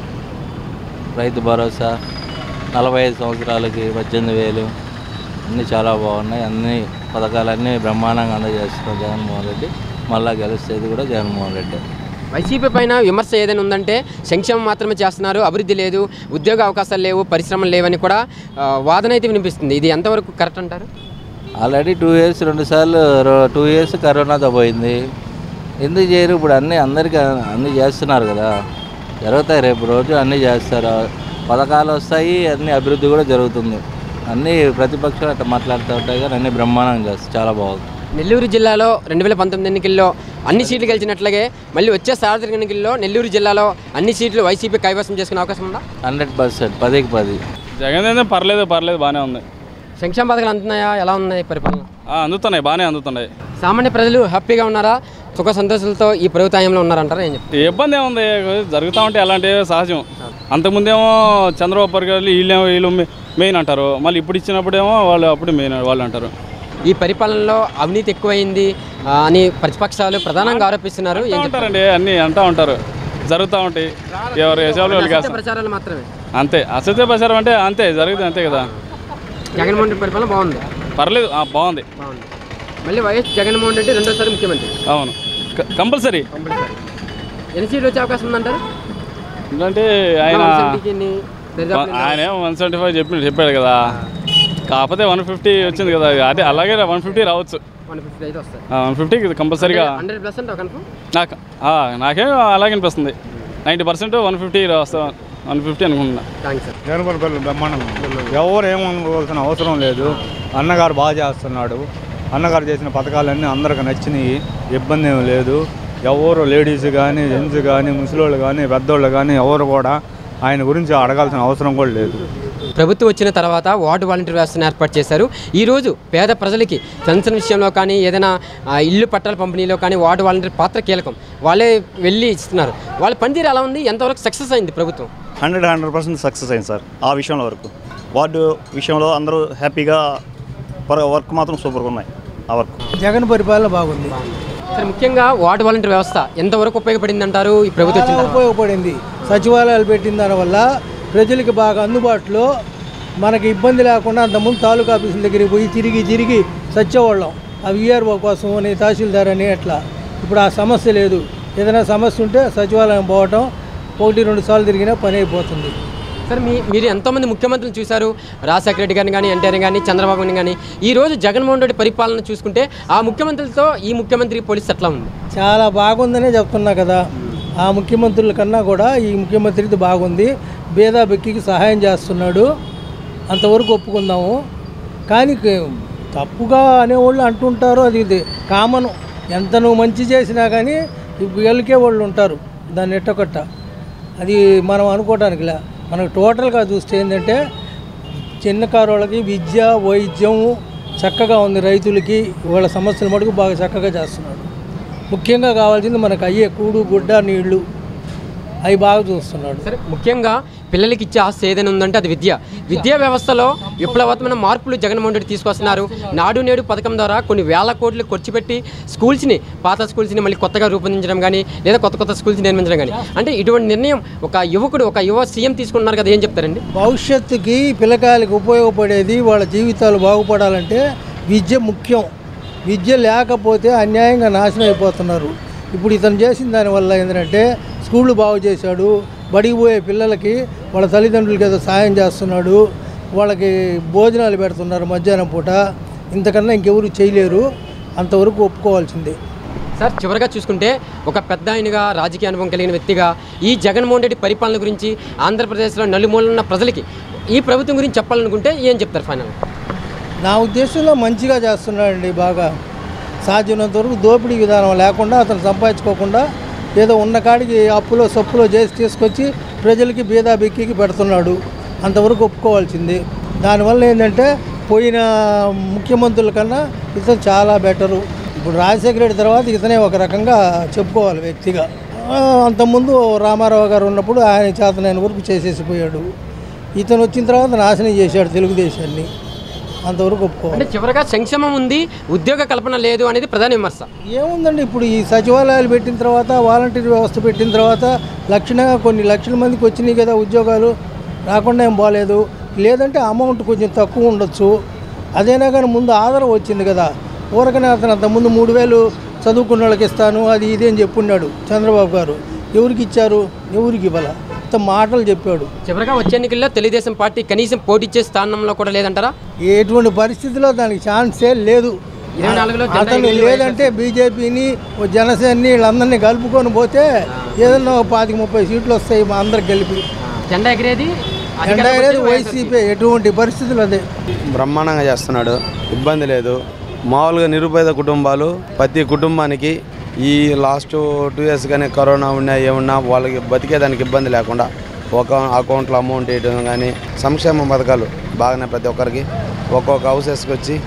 రైతు భరోసా, నలభై ఐదు సంవత్సరాలకి పద్దెనిమిది వేలు అన్నీ చాలా బాగున్నాయి. అన్ని పథకాలన్నీ బ్రహ్మాండంగా అందజేస్తున్నాం జగన్మోహన్ రెడ్డి. మళ్ళా గెలిస్తేది కూడా జగన్మోహన్ రెడ్డి. వైసీపీ పైన విమర్శ ఏదైనా ఉందంటే సంక్షేమం మాత్రమే చేస్తున్నారు, అభివృద్ధి లేదు, ఉద్యోగ అవకాశాలు లేవు, పరిశ్రమలు లేవని కూడా వాదన అయితే వినిపిస్తుంది. ఇది ఎంతవరకు కరెక్ట్ అంటారు? ఆల్రెడీ టూ ఇయర్స్ రెండు సార్లు టూ ఇయర్స్ కరోనాతో పోయింది. ఎందుకు చేయరు? ఇప్పుడు అన్నీ అందరికీ అన్నీ చేస్తున్నారు కదా, జరుగుతాయి. రేపు రోజు అన్నీ చేస్తారు, పథకాలు వస్తాయి, అన్నీ అభివృద్ధి కూడా జరుగుతుంది. అన్నీ ప్రతిపక్షాలు అట్లా మాట్లాడుతూ ఉంటాయి కానీ అన్నీ బ్రహ్మాండంగా చేస్తారు, చాలా బాగుంది. నెల్లూరు జిల్లాలో రెండు వేల పంతొమ్మిది ఎన్నికల్లో అన్ని సీట్లు గెలిచినట్లగే మళ్ళీ వచ్చే సార్వత్రిక ఎన్నికల్లో నెల్లూరు జిల్లాలో అన్ని సీట్లు వైసీపీ కైవసం చేసుకునే అవకాశం ఉందా? హండ్రెడ్ పర్సెంట్ పదికి పది. జగన్ అయితే పర్లేదు పర్లేదు బాగానే ఉంది. సంక్షేమ పథకాలు అందుతున్నాయా? ఎలా ఉన్నాయి పరిపాలన? అందుతున్నాయి, బాగానే అందుతున్నాయి. సామాన్య ప్రజలు హ్యాపీగా ఉన్నారా? సుఖ సంతోషాలతో ఈ ప్రభుత్వంలో ఉన్నారంటారా? ఏం చెప్తారు? ఇబ్బంది ఏముంది, జరుగుతూ ఉంటే అలాంటివి సహజం. అంతకుముందేమో చంద్రబాబు పరిగారు వీళ్ళేమో వీళ్ళు మెయిన్ అంటారు, మళ్ళీ ఇప్పుడు ఇచ్చినప్పుడేమో వాళ్ళు అప్పుడు మెయిన్ వాళ్ళు అంటారు. ఈ పరిపాలనలో అవినీతి ఎక్కువైంది అని ప్రతిపక్షాలు ప్రధానంగా ఆరోపిస్తున్నారు. ఏం చెప్తారండి? అన్నీ అంటూ ఉంటారు, జరుగుతూ ఉంటాయి. ఎవరు అసత్య ప్రచారాలు మాత్రమే. అంతే, అసత్య ప్రచారం అంటే అంతే జరుగుతుంది, అంతే కదా. జగన్మోహన్ రెడ్డి పరిపాలన బాగుంది, పర్లేదు, బాగుంది. బాగుంది. మళ్ళీ వైఎస్ జగన్మోహన్ రెడ్డి రెండోసారి ముఖ్యమంత్రి. అవును, కంపల్సరీ. ఎన్ని సీట్లు వచ్చే అవకాశం ఉందంటారు? ఎందుకంటే ఆయన ఆయన ఏమో వన్ సెవెంటీ ఫైవ్ చెప్పి చెప్పాడు కదా, కాకపోతే వన్ ఫిఫ్టీ వచ్చింది కదా, అదే అలాగే వన్ ఫిఫ్టీ రావచ్చు. వన్ ఫిఫ్టీ కంపల్సరీగా నాకు నాకేం అలాగే అనిపిస్తుంది. నైంటీ పర్సెంట్ వన్ ఫిఫ్టీ వస్తా వన్ ఫిఫ్టీ అనుకుంటున్నా. జగన్మోహన్ రెడ్డి బ్రహ్మాండం, ఎవరు ఏమనుకోవాల్సిన అవసరం లేదు. అన్నగారు బాగా చేస్తున్నాడు. అన్నగారు చేసిన పథకాలన్నీ అందరికి నచ్చినాయి, ఇబ్బంది ఏమి లేదు. ఎవరు లేడీస్ కానీ జెంట్స్ కానీ ముసలోళ్ళు కానీ పెద్దోళ్ళు కానీ ఎవరు కూడా ఆయన గురించి అడగాల్సిన అవసరం కూడా లేదు. ప్రభుత్వం వచ్చిన తర్వాత వార్డు వాలంటీర్ వ్యవస్థను ఏర్పాటు చేశారు. ఈరోజు పేద ప్రజలకి పెన్షన్ విషయంలో కానీ ఏదైనా ఇల్లు పట్టాల పంపిణీలో కానీ వార్డు వాలంటీర్ పాత్ర కీలకం. వాళ్ళే వెళ్ళి ఇస్తున్నారు. వాళ్ళ పనితీరు ఎలా ఉంది? ఎంతవరకు సక్సెస్ అయింది ప్రభుత్వం? హండ్రెడ్ హండ్రెడ్ పర్సెంట్ సక్సెస్ అయింది సార్. ఆ విషయంలో వరకు వార్డు విషయంలో అందరూ హ్యాపీగా, వర్క్ మాత్రం సూపర్గా ఉన్నాయి. ఆ వర్క్ జగన్ పరిపాలన బాగుంది. సార్, ముఖ్యంగా వార్డు వాలంటీర్ వ్యవస్థ ఎంతవరకు ఉపయోగపడింది అంటారు ఈ ప్రభుత్వం? ఉపయోగపడింది. సచివాలయాలు పెట్టిన దానివల్ల ప్రజలకి బాగా అందుబాటులో, మనకి ఇబ్బంది లేకుండా అంతకుముందు తాలూకా ఆఫీసుల దగ్గరికి పోయి తిరిగి తిరిగి సచ్చేవాళ్ళం. ఆ విఆర్ఓ కోసం అని, తహసీల్దార్ అని, అట్లా. ఇప్పుడు ఆ సమస్య లేదు. ఏదైనా సమస్య ఉంటే సచివాలయం పోవటం, ఒకటి రెండు సార్లు తిరిగినా పని అయిపోతుంది. సార్, మీ మీరు ఎంతోమంది ముఖ్యమంత్రులు చూశారు, రాజశేఖర రెడ్డి గారిని కానీ, ఎన్టీఆర్ కానీ, చంద్రబాబు గారిని కానీ. ఈరోజు జగన్మోహన్ రెడ్డి పరిపాలన చూసుకుంటే ఆ ముఖ్యమంత్రులతో ఈ ముఖ్యమంత్రి పోలిస్తే ఎట్లా ఉంది? చాలా బాగుందనే చెప్తున్నా కదా. ఆ ముఖ్యమంత్రుల కన్నా కూడా ఈ ముఖ్యమంత్రికి బాగుంది. బేదా బెక్కికి సహాయం చేస్తున్నాడు, అంతవరకు ఒప్పుకుందాము. కానీ తప్పుగా అనేవాళ్ళు అంటుంటారు, అది కామన్. ఎంత నువ్వు మంచి చేసినా కానీ గెలికే వాళ్ళు ఉంటారు, దాన్ని ఎట్టకొట్ట. అది మనం అనుకోవటానికిలే. మనకు టోటల్గా చూస్తే ఏంటంటే చిన్నకారు వాళ్ళకి విద్య, వైద్యం చక్కగా ఉంది. రైతులకి వాళ్ళ సమస్యలు మటుకు బాగా చక్కగా చేస్తున్నాడు. ముఖ్యంగా కావాల్సింది మనకు అయ్యే కూడు గుడ్డ నీళ్లు అవి బాగా చూస్తున్నాడు. సరే, ముఖ్యంగా పిల్లలకి ఇచ్చే ఆస్తి ఏదైనా ఉందంటే అది విద్య. విద్యా వ్యవస్థలో విప్లవాత్మక మార్పులు జగన్మోహన్ రెడ్డి తీసుకొస్తున్నారు. నాడు నేడు పథకం ద్వారా కొన్ని వేల కోట్లు ఖర్చు పెట్టి స్కూల్స్ని, పాత స్కూల్స్ని మళ్ళీ కొత్తగా రూపొందించడం కానీ, లేదా కొత్త కొత్త స్కూల్స్ నిర్మించడం కానీ, అంటే ఇటువంటి నిర్ణయం ఒక యువకుడు, ఒక యువ సీఎం తీసుకున్నారు కదా, ఏం చెప్తారండి? భవిష్యత్తుకి పిల్లకాయలకు ఉపయోగపడేది, వాళ్ళ జీవితాలు బాగుపడాలంటే విద్య ముఖ్యం. విద్య లేకపోతే అన్యాయంగా నాశనం అయిపోతున్నారు. ఇప్పుడు ఇతను చేసిన దానివల్ల ఏంటంటే స్కూళ్ళు బాగు చేశాడు, బడికి పోయే పిల్లలకి వాళ్ళ తల్లిదండ్రులకి ఏదో సాయం చేస్తున్నాడు, వాళ్ళకి భోజనాలు పెడుతున్నారు మధ్యాహ్నం పూట. ఇంతకన్నా ఇంకెవరు చేయలేరు, అంతవరకు ఒప్పుకోవాల్సిందే. సార్, చివరిగా చూసుకుంటే ఒక పెద్ద ఆయనగా, రాజకీయ అనుభవం కలిగిన వ్యక్తిగా ఈ జగన్మోహన్ రెడ్డి పరిపాలన గురించి ఆంధ్రప్రదేశ్లో నలుమూలన్న ప్రజలకి ఈ ప్రభుత్వం గురించి చెప్పాలనుకుంటే ఏం చెప్తారు ఫైనల్? నా ఉద్దేశంలో మంచిగా చేస్తున్నాడండి. బాగా సాధ్యమైనంత వరకు దోపిడీ విధానం లేకుండా, అతను సంపాదించుకోకుండా ఏదో ఉన్న కాడికి అప్పులో సప్పులో చేసి తీసుకొచ్చి ప్రజలకి బీదా బిక్కికి పెడుతున్నాడు. అంతవరకు ఒప్పుకోవాల్సింది. దానివల్ల ఏంటంటే పోయిన ముఖ్యమంత్రుల కన్నా ఇతను చాలా బెటరు. ఇప్పుడు రాజశేఖర రెడ్డి తర్వాత ఇతనే ఒక రకంగా చెప్పుకోవాలి వ్యక్తిగా. అంతకుముందు రామారావు గారు ఉన్నప్పుడు ఆయన చేతనైన వరకు చేసేసిపోయాడు. ఇతను వచ్చిన తర్వాత నాశనం చేశాడు తెలుగుదేశాన్ని. అంతవరకు ఒప్పుకోవాలి. అంటే చివరిగా సంక్షేమం ఉంది, ఉద్యోగ కల్పన లేదు అనేది ప్రధాన విమర్శ. ఏముందండి, ఇప్పుడు ఈ సచివాలయాలు పెట్టిన తర్వాత, వాలంటీర్ వ్యవస్థ పెట్టిన తర్వాత లక్షణంగా కొన్ని లక్షల మందికి వచ్చినాయి కదా ఉద్యోగాలు. రాకుండా ఏం బాగాలేదు. లేదంటే అమౌంట్ కొంచెం తక్కువ ఉండొచ్చు. అదేనా కానీ ముందు ఆధారం వచ్చింది కదా. ఊరకనే అతను అంతకుముందు మూడు వేలు చదువుకున్న వాళ్ళకి ఇస్తాను అది ఇదే అని చెప్పున్నాడు చంద్రబాబు గారు. ఎవరికి ఇచ్చారు? ఎవరికి ఇవ్వాల? మాటలు చెప్పాడు. చివరిగా వచ్చే ఎన్నికల్లో తెలుగుదేశం పార్టీ కనీసం పోటీచ్చే స్థానంలో కూడా లేదంటారా? ఎటువంటి పరిస్థితిలో దానికి ఛాన్సే లేదు. అతను లేదంటే బీజేపీని, జనసేనని వీళ్ళందరినీ కలుపుకొని పోతే ఏదన్నా పాతిక ముప్పై సీట్లు వస్తాయి మా అందరికి కలిపి. జెండా ఎగిరేది జెండా ఎగిరేది వైసీపీ. ఎటువంటి పరిస్థితులు అదే బ్రహ్మాండంగా చేస్తున్నాడు, ఇబ్బంది లేదు. మామూలుగా నిరుపేద కుటుంబాలు ప్రతి కుటుంబానికి ఈ లాస్ట్ టూ ఇయర్స్ కానీ కరోనా ఉన్నా ఏమున్నా వాళ్ళకి బతికేదానికి ఇబ్బంది లేకుండా ఒక అకౌంట్లో అమౌంట్ వేయడం కానీ, సంక్షేమ పథకాలు బాగానే ప్రతి ఒక్కరికి ఒక్కొక్క హౌసెస్కి వచ్చి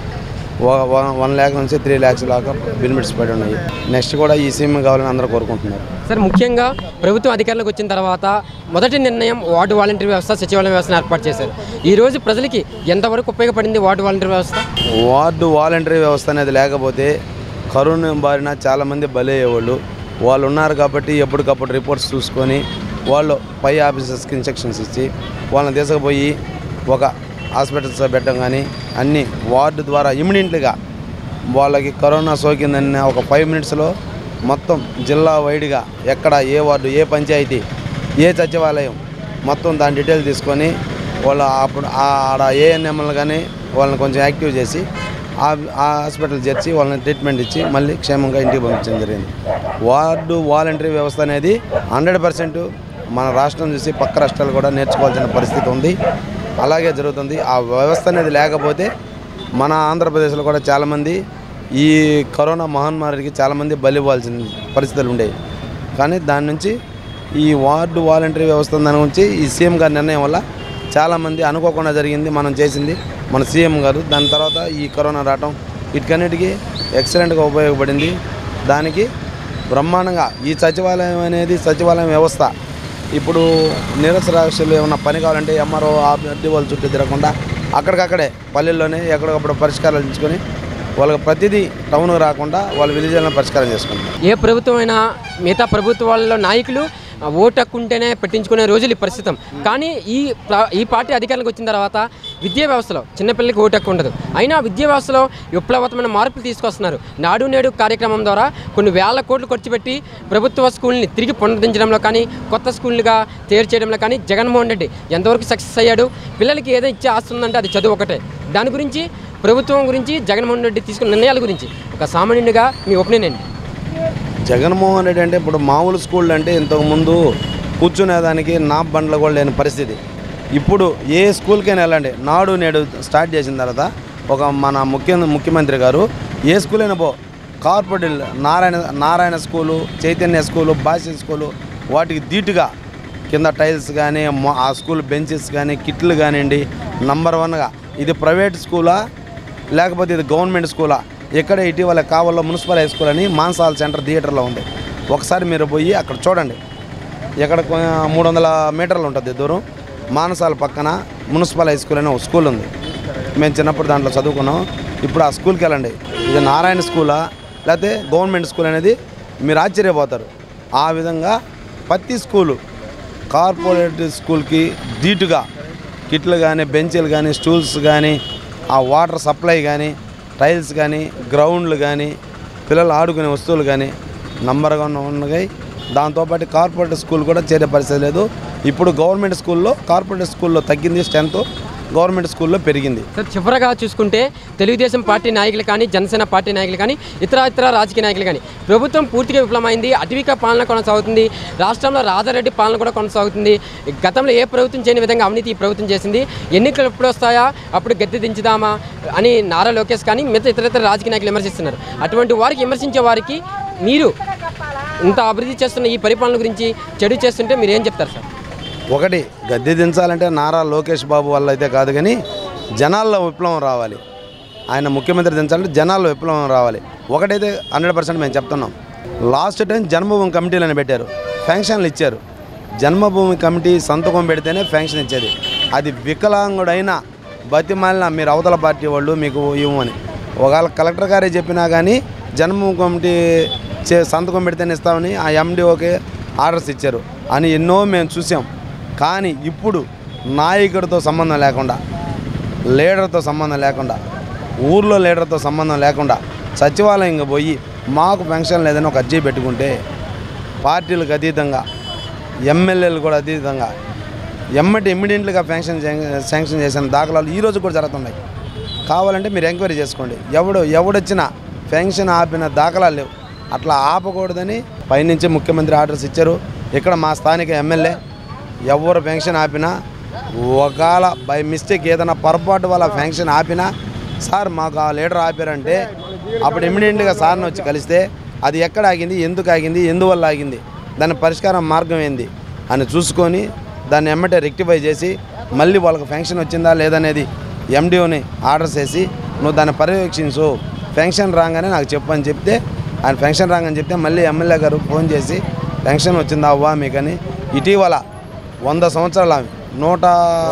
వన్ ల్యాక్ నుంచి త్రీ ల్యాక్స్ దాకా బెనిఫిట్స్ పడి ఉన్నాయి. నెక్స్ట్ కూడా ఈ సీఎం కావాలని అందరూ కోరుకుంటున్నారు. సార్, ముఖ్యంగా ప్రభుత్వం అధికారంలోకి వచ్చిన తర్వాత మొదటి నిర్ణయం వార్డు వాలంటీర్ వ్యవస్థ, సచివాలయ వ్యవస్థను ఏర్పాటు చేశారు. ఈ రోజు ప్రజలకి ఎంతవరకు ఉపయోగపడింది వార్డు వాలంటీర్ వ్యవస్థ? వార్డు వాలంటీర్ వ్యవస్థ అనేది లేకపోతే కరోనా బారిన చాలామంది బలయ్యేవాళ్ళు. వాళ్ళు ఉన్నారు కాబట్టి ఎప్పటికప్పుడు రిపోర్ట్స్ చూసుకొని వాళ్ళు పై ఆఫీసర్స్కి ఇన్స్ట్రక్షన్స్ ఇచ్చి వాళ్ళని తీసుకుపోయి ఒక హాస్పిటల్స్ పెట్టడం కానీ అన్నీ వార్డు ద్వారా ఇమ్మీడియట్లీగా వాళ్ళకి కరోనా సోకిందన్న ఒక ఫైవ్ మినిట్స్లో మొత్తం జిల్లా వైడ్గా ఎక్కడ ఏ వార్డు, ఏ పంచాయతీ, ఏ సచివాలయం మొత్తం దాని డీటెయిల్ తీసుకొని వాళ్ళ అప్పుడు ఆడ ఏఎన్ఎంలు కానీ వాళ్ళని కొంచెం యాక్టివ్ చేసి ఆ హాస్పిటల్ చేర్చి వాళ్ళని ట్రీట్మెంట్ ఇచ్చి మళ్ళీ క్షేమంగా ఇంటికి పంపించడం జరిగింది. వార్డు వాలంటరీ వ్యవస్థ అనేది హండ్రెడ్ పర్సెంట్ మన రాష్ట్రం చూసి పక్క రాష్ట్రాలు కూడా నేర్చుకోవాల్సిన పరిస్థితి ఉంది. అలాగే జరుగుతుంది. ఆ వ్యవస్థ అనేది లేకపోతే మన ఆంధ్రప్రదేశ్లో కూడా చాలామంది ఈ కరోనా మహమ్మారికి చాలామంది బలివ్వాల్సిన పరిస్థితులు ఉండేవి. కానీ దాని నుంచి ఈ వార్డు వాలంటరీ వ్యవస్థ దాని గురించి ఈ సీఎం గారి నిర్ణయం వల్ల చాలామంది అనుకోకుండా జరిగింది. మనం చేసింది మన సీఎం గారు. దాని తర్వాత ఈ కరోనా రావటం వీటికన్నిటికీ ఎక్సలెంట్గా ఉపయోగపడింది. దానికి బ్రహ్మాండంగా ఈ సచివాలయం అనేది సచివాలయం వ్యవస్థ ఇప్పుడు నిరసరాశులు ఏమన్నా పని కావాలంటే ఎంఆర్ఓ ఆర్డీ వాళ్ళ చుట్టూ తిరగకుండా అక్కడికక్కడే పల్లెల్లోనే ఎక్కడికప్పుడు పరిష్కారాలు ఎంచుకొని వాళ్ళకి ప్రతిదీ టౌన్కి రాకుండా వాళ్ళ విలేజ్లను పరిష్కారం చేసుకుంటారు. ఏ ప్రభుత్వం అయినా మిగతా ప్రభుత్వాల్లో నాయకులు ఓటు హక్కు ఉంటేనే పెట్టించుకునే రోజులు ఈ పరిస్థితి. కానీ ఈ ఈ పార్టీ అధికారంలోకి వచ్చిన తర్వాత విద్యా వ్యవస్థలో చిన్నపిల్లలకి ఓటు హక్కు ఉండదు. అయినా విద్యా వ్యవస్థలో విప్లవాత్మకమైన మార్పులు తీసుకొస్తున్నారు. నాడు నేడు కార్యక్రమం ద్వారా కొన్ని వేల కోట్లు ఖర్చు పెట్టి ప్రభుత్వ స్కూల్ని తిరిగి పునరుద్ధరించడంలో కానీ, కొత్త స్కూళ్ళుగా తయారు చేయడంలో కానీ జగన్మోహన్ రెడ్డి ఎంతవరకు సక్సెస్ అయ్యాడు? పిల్లలకి ఏదో ఇచ్చే ఆస్తుందంటే అది చదువు ఒకటే. దాని గురించి, ప్రభుత్వం గురించి, జగన్మోహన్ రెడ్డి తీసుకున్న నిర్ణయాల గురించి ఒక సామాన్యుడిగా మీ ఒపీనియన్ ఏంటి? జగన్మోహన్ రెడ్డి అంటే ఇప్పుడు మామూలు స్కూళ్ళు అంటే ఇంతకుముందు కూర్చునేదానికి నా బండ్లు కూడా లేని పరిస్థితి. ఇప్పుడు ఏ స్కూల్కైనా వెళ్ళండి, నాడు నేడు స్టార్ట్ చేసిన తర్వాత ఒక మన ముఖ్య ముఖ్యమంత్రి గారు ఏ స్కూల్ అయినా పో, corporate Narayana Narayana school, Chaitanya school, భాష స్కూలు వాటికి ధీటుగా కింద టైల్స్ కానీ ఆ స్కూల్ బెంచెస్ కానీ కిట్లు కానివ్వండి నంబర్ వన్గా. ఇది ప్రైవేట్ స్కూలా లేకపోతే ఇది గవర్నమెంట్ స్కూలా ఇక్కడ ఇటీవల కావల్లో మున్సిపల్ హై స్కూల్ అని మాన్సాల్ సెంటర్ థియేటర్లో ఉంది. ఒకసారి మీరు పోయి అక్కడ చూడండి. ఎక్కడ మూడు వందల మీటర్లు ఉంటుంది దూరం. మానసాల పక్కన మున్సిపల్ హై స్కూల్ అనే ఒక స్కూల్ ఉంది. మేము చిన్నప్పుడు దాంట్లో చదువుకున్నాం. ఇప్పుడు ఆ స్కూల్కి వెళ్ళండి. ఇది నారాయణ స్కూలా లేకపోతే గవర్నమెంట్ స్కూల్ అనేది మీరు ఆశ్చర్యపోతారు. ఆ విధంగా ప్రతి స్కూలు కార్పొరేట్ స్కూల్కి ధీటుగా కిట్లు కానీ, బెంచీలు కానీ, స్టూల్స్ కానీ, ఆ వాటర్ సప్లై కానీ, టైల్స్ కానీ, గ్రౌండ్లు కానీ, పిల్లలు ఆడుకునే వస్తువులు కానీ నంబర్గా ఉన్నాయి. దాంతోపాటు కార్పొరేట్ స్కూల్ కూడా చేరే పరిస్థితి లేదు. ఇప్పుడు గవర్నమెంట్ స్కూల్లో కార్పొరేట్ స్కూల్లో తగ్గింది స్ట్రెంత్, గవర్నమెంట్ స్కూల్లో పెరిగింది. సార్ చివరగా చూసుకుంటే తెలుగుదేశం పార్టీ నాయకులు కానీ, జనసేన పార్టీ నాయకులు కానీ, ఇతర ఇతర రాజకీయ నాయకులు కానీ ప్రభుత్వం పూర్తిగా విఫలమైంది. అటవిక పాలన కొనసాగుతుంది. రాష్ట్రంలో రాజారెడ్డి పాలన కూడా కొనసాగుతుంది. గతంలో ఏ ప్రభుత్వం చేయని విధంగా అవినీతి ఈ ప్రభుత్వం చేసింది. ఎన్నికలు ఎప్పుడు వస్తాయా అప్పుడు గద్దె దించుదామా అని నారా లోకేష్ కానీ మిగతా ఇతర ఇతర రాజకీయ నాయకులు విమర్శిస్తున్నారు. అటువంటి వారికి విమర్శించే వారికి మీరు ఇంత అభివృద్ధి చేస్తున్న ఈ పరిపాలన గురించి చెడు చేస్తుంటే మీరు ఏం చెప్తారు సార్? ఒకటి, గద్దె దించాలంటే నారా లోకేష్ బాబు వల్ల అయితే కాదు, కానీ జనాల్లో విప్లవం రావాలి. ఆయన ముఖ్యమంత్రి దించాలంటే జనాల్లో విప్లవం రావాలి. ఒకటైతే హండ్రెడ్ పర్సెంట్ మేము చెప్తున్నాం. లాస్ట్ టైం జన్మభూమి కమిటీలను పెట్టారు, ఫెన్షన్లు ఇచ్చారు. జన్మభూమి కమిటీ సంతకం పెడితేనే ఫెన్షన్ ఇచ్చేది. అది వికలాంగుడైనా బతిమాలిన మీరు అవతల పార్టీ వాళ్ళు మీకు ఇవ్వమని ఒకవేళ కలెక్టర్ గారే చెప్పినా కానీ జన్మభూమి కమిటీ చే సంతకం పెడితేనే ఇస్తామని ఆ ఎండిఓకే ఆర్డర్స్ ఇచ్చారు అని ఎన్నో మేము చూసాం. కానీ ఇప్పుడు నాయకుడితో సంబంధం లేకుండా, లీడర్తో సంబంధం లేకుండా, ఊర్లో లీడర్తో సంబంధం లేకుండా సచివాలయంగా పోయి మాకు పెన్షన్ లేదని ఒక అర్జీ పెట్టుకుంటే పార్టీలకు అతీతంగా, ఎమ్మెల్యేలు కూడా అతీతంగా ఎమ్మటి ఇమ్మీడియట్గా పెన్షన్ శాంక్షన్ చేసిన దాఖలాలు ఈరోజు కూడా జరుగుతున్నాయి. కావాలంటే మీరు ఎంక్వైరీ చేసుకోండి. ఎవడు ఎవడొచ్చినా పెన్షన్ ఆపిన దాఖలాలు లేవు. అట్లా ఆపకూడదని పైనుంచి ముఖ్యమంత్రి ఆర్డర్స్ ఇచ్చారు. ఇక్కడ మా స్థానిక ఎమ్మెల్యే ఎవరు పెన్షన్ ఆపినా, ఒకవేళ బై మిస్టేక్ ఏదైనా పొరపాటు వల్ల పెన్షన్ ఆపినా, సార్ మాకు ఆ లీడర్ ఆపారంటే అప్పుడు ఇమ్మీడియట్గా సార్ని వచ్చి కలిస్తే అది ఎక్కడ ఆగింది, ఎందుకు ఆగింది, ఎందువల్ల ఆగింది, దాని పరిష్కారం మార్గం ఏంది అని చూసుకొని దాన్ని ఎమ్మటే రెక్టిఫై చేసి మళ్ళీ వాళ్ళకి పెన్షన్ వచ్చిందా లేదనేది ఎండిఓని ఆర్డర్స్ చేసి నువ్వు దాన్ని పర్యవేక్షించు, పెన్షన్ రాగానే నాకు చెప్పు అని చెప్తే ఆయన పెన్షన్ రాగానే చెప్తే మళ్ళీ ఎమ్మెల్యే గారు ఫోన్ చేసి పెన్షన్ వచ్చిందా అవ్వా మీకని. ఇటీవల వంద సంవత్సరాలు ఆమె నూట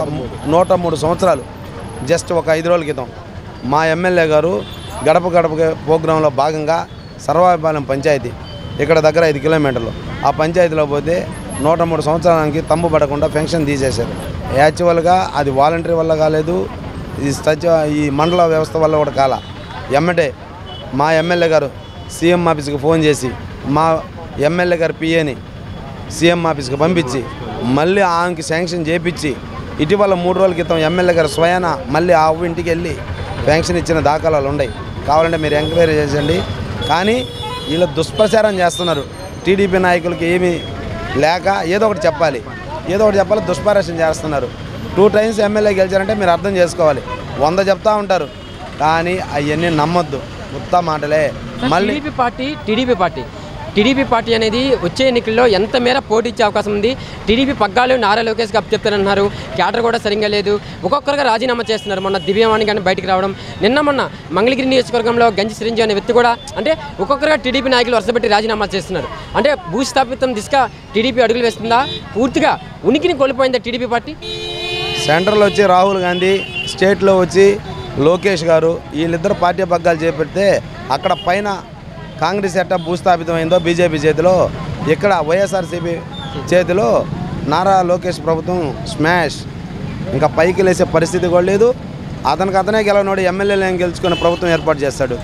నూట మూడు సంవత్సరాలు జస్ట్ ఒక ఐదు రోజుల క్రితం మా ఎమ్మెల్యే గారు గడప గడప ప్రోగ్రాంలో భాగంగా సర్వాపాలెం పంచాయతీ ఇక్కడ దగ్గర ఐదు కిలోమీటర్లు ఆ పంచాయతీలో పోతే నూట మూడు సంవత్సరానికి తంబు పడకుండా పెన్షన్ తీసేశారు. యాక్చువల్గా అది వాలంటరీ వల్ల కాలేదు, ఈ సచివ ఈ మండల వ్యవస్థ వల్ల కూడా కాల. ఎమ్మటే మా ఎమ్మెల్యే గారు సీఎం ఆఫీస్కి ఫోన్ చేసి మా ఎమ్మెల్యే గారు పిఏని సీఎం ఆఫీస్కి పంపించి మళ్ళీ ఆమెకి శాంక్షన్ చేయించి ఇటీవల మూడు రోజుల క్రితం ఎమ్మెల్యే గారు స్వయాన మళ్ళీ ఆ ఇంటికి వెళ్ళి పెన్షన్ ఇచ్చిన దాఖలాలు ఉన్నాయి. కావాలంటే మీరు ఎంక్వైరీ చేసండి. కానీ వీళ్ళు దుష్ప్రచారం చేస్తున్నారు. టీడీపీ నాయకులకి ఏమీ లేక ఏదో ఒకటి చెప్పాలి, ఏదో ఒకటి చెప్పాలి, దుష్ప్రచారం చేస్తున్నారు. టూ టైమ్స్ ఎమ్మెల్యే గెలిచారంటే మీరు అర్థం చేసుకోవాలి. వంద చెప్తా ఉంటారు కానీ అవన్నీ నమ్మొద్దు, ఉత్త మాటలే. మళ్ళీ TDP party TDP party TDP party అనేది వచ్చే ఎన్నికల్లో ఎంత మేర పోటీ ఇచ్చే అవకాశం ఉంది? టీడీపీ పగ్గాలు నారా లోకేష్ గారు చెప్తారన్నారు. క్యాడర్ కూడా సరిగ్గా లేదు, ఒక్కొక్కరుగా రాజీనామా చేస్తున్నారు. మొన్న దివ్యవాణి కానీ బయటికి రావడం, నిన్న మొన్న మంగళగిరి నియోజకవర్గంలో గంజి చిరంజీవి అనే వ్యక్తి కూడా అంటే ఒక్కొక్కరుగా టీడీపీ నాయకులు వరుసపెట్టి రాజీనామా చేస్తున్నారు. అంటే భూస్థాపితం దిశగా టీడీపీ అడుగులు వేస్తుందా? పూర్తిగా ఉనికిని కోల్పోయిందా టీడీపీ పార్టీ? సెంట్రల్లో వచ్చి రాహుల్ గాంధీ, స్టేట్లో వచ్చి లోకేష్ గారు వీళ్ళిద్దరు పార్టీ పగ్గాలు చేపడితే అక్కడ పైన కాంగ్రెస్ ఎట్టా భూస్థాపితమైందో బీజేపీ చేతిలో, ఇక్కడ వైఎస్ఆర్సీపీ చేతిలో నారా లోకేష్ ప్రభుత్వం స్మాష్. ఇంకా పైకి లేసే పరిస్థితి కూడా లేదు. అతనికి అతనే గెలవనోడు ఎమ్మెల్యేలను గెలుచుకునే ప్రభుత్వం ఏర్పాటు చేస్తాడు.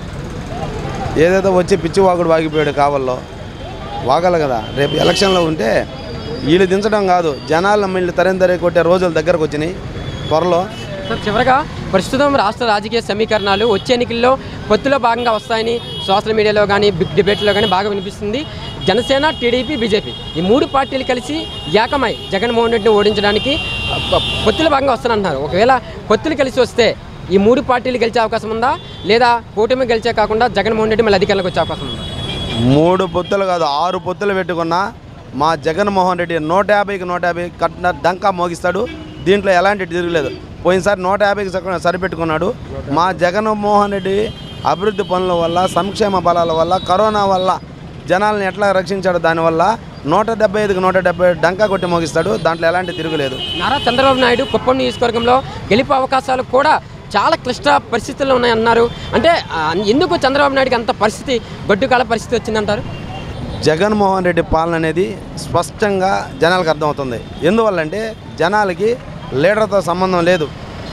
ఏదేదో వచ్చి పిచ్చివాగుడు వాగిపోయాడు కావల్లో, వాగాలి కదా. రేపు ఎలక్షన్లో ఉంటే వీళ్ళు దించడం కాదు, జనాలను మళ్ళీ తరం తరే కొట్టే రోజులు దగ్గరకు వచ్చినాయి త్వరలో. సార్ చివరగా ప్రస్తుతం రాష్ట్ర రాజకీయ సమీకరణాలు వచ్చే ఎన్నికల్లో పొత్తులో భాగంగా వస్తాయని సోషల్ మీడియాలో కానీ బిగ్ డిబేట్లో కానీ బాగా వినిపిస్తుంది. జనసేన, టీడీపీ, బీజేపీ ఈ మూడు పార్టీలు కలిసి ఏకమై జగన్మోహన్ రెడ్డిని ఓడించడానికి పొత్తుల భాగంగా వస్తానంటున్నారు. ఒకవేళ పొత్తులు కలిసి వస్తే ఈ మూడు పార్టీలు గెలిచే అవకాశం ఉందా, లేదా కూటమి గెలిచే కాకుండా జగన్మోహన్ రెడ్డి మళ్ళీ అధికారంలోకి వచ్చే అవకాశం ఉందా? మూడు పొత్తులు కాదు, ఆరు పొత్తులు పెట్టుకున్నా మా జగన్మోహన్ రెడ్డి నూట యాభైకి నూట యాభై కట్టిన డంకా మోగిస్తాడు. దీంట్లో ఎలాంటి తిరగలేదు. పోయినసారి నూట యాభైకి సరిపెట్టుకున్నాడు. మా జగన్మోహన్ రెడ్డి అభివృద్ధి పనుల వల్ల, సంక్షేమ బలాల వల్ల, కరోనా వల్ల జనాలను ఎట్లా రక్షించాడు, దానివల్ల నూట డెబ్బై ఐదుకి నూట డెబ్బై ఐదు డంకా కొట్టి మోగిస్తాడు. దాంట్లో ఎలాంటి తిరుగులేదు. నారా చంద్రబాబు నాయుడు కుప్పం నియోజకవర్గంలో గెలుపు అవకాశాలు కూడా చాలా క్లిష్ట పరిస్థితుల్లో ఉన్నాయన్నారు. అంటే ఎందుకు చంద్రబాబు నాయుడుకి అంత పరిస్థితి, గొడ్డుకాల పరిస్థితి వచ్చిందంటారు? జగన్మోహన్ రెడ్డి పాలన అనేది స్పష్టంగా జనాలకు అర్థమవుతుంది. ఎందువల్లంటే జనాలకి లీడర్తో సంబంధం లేదు,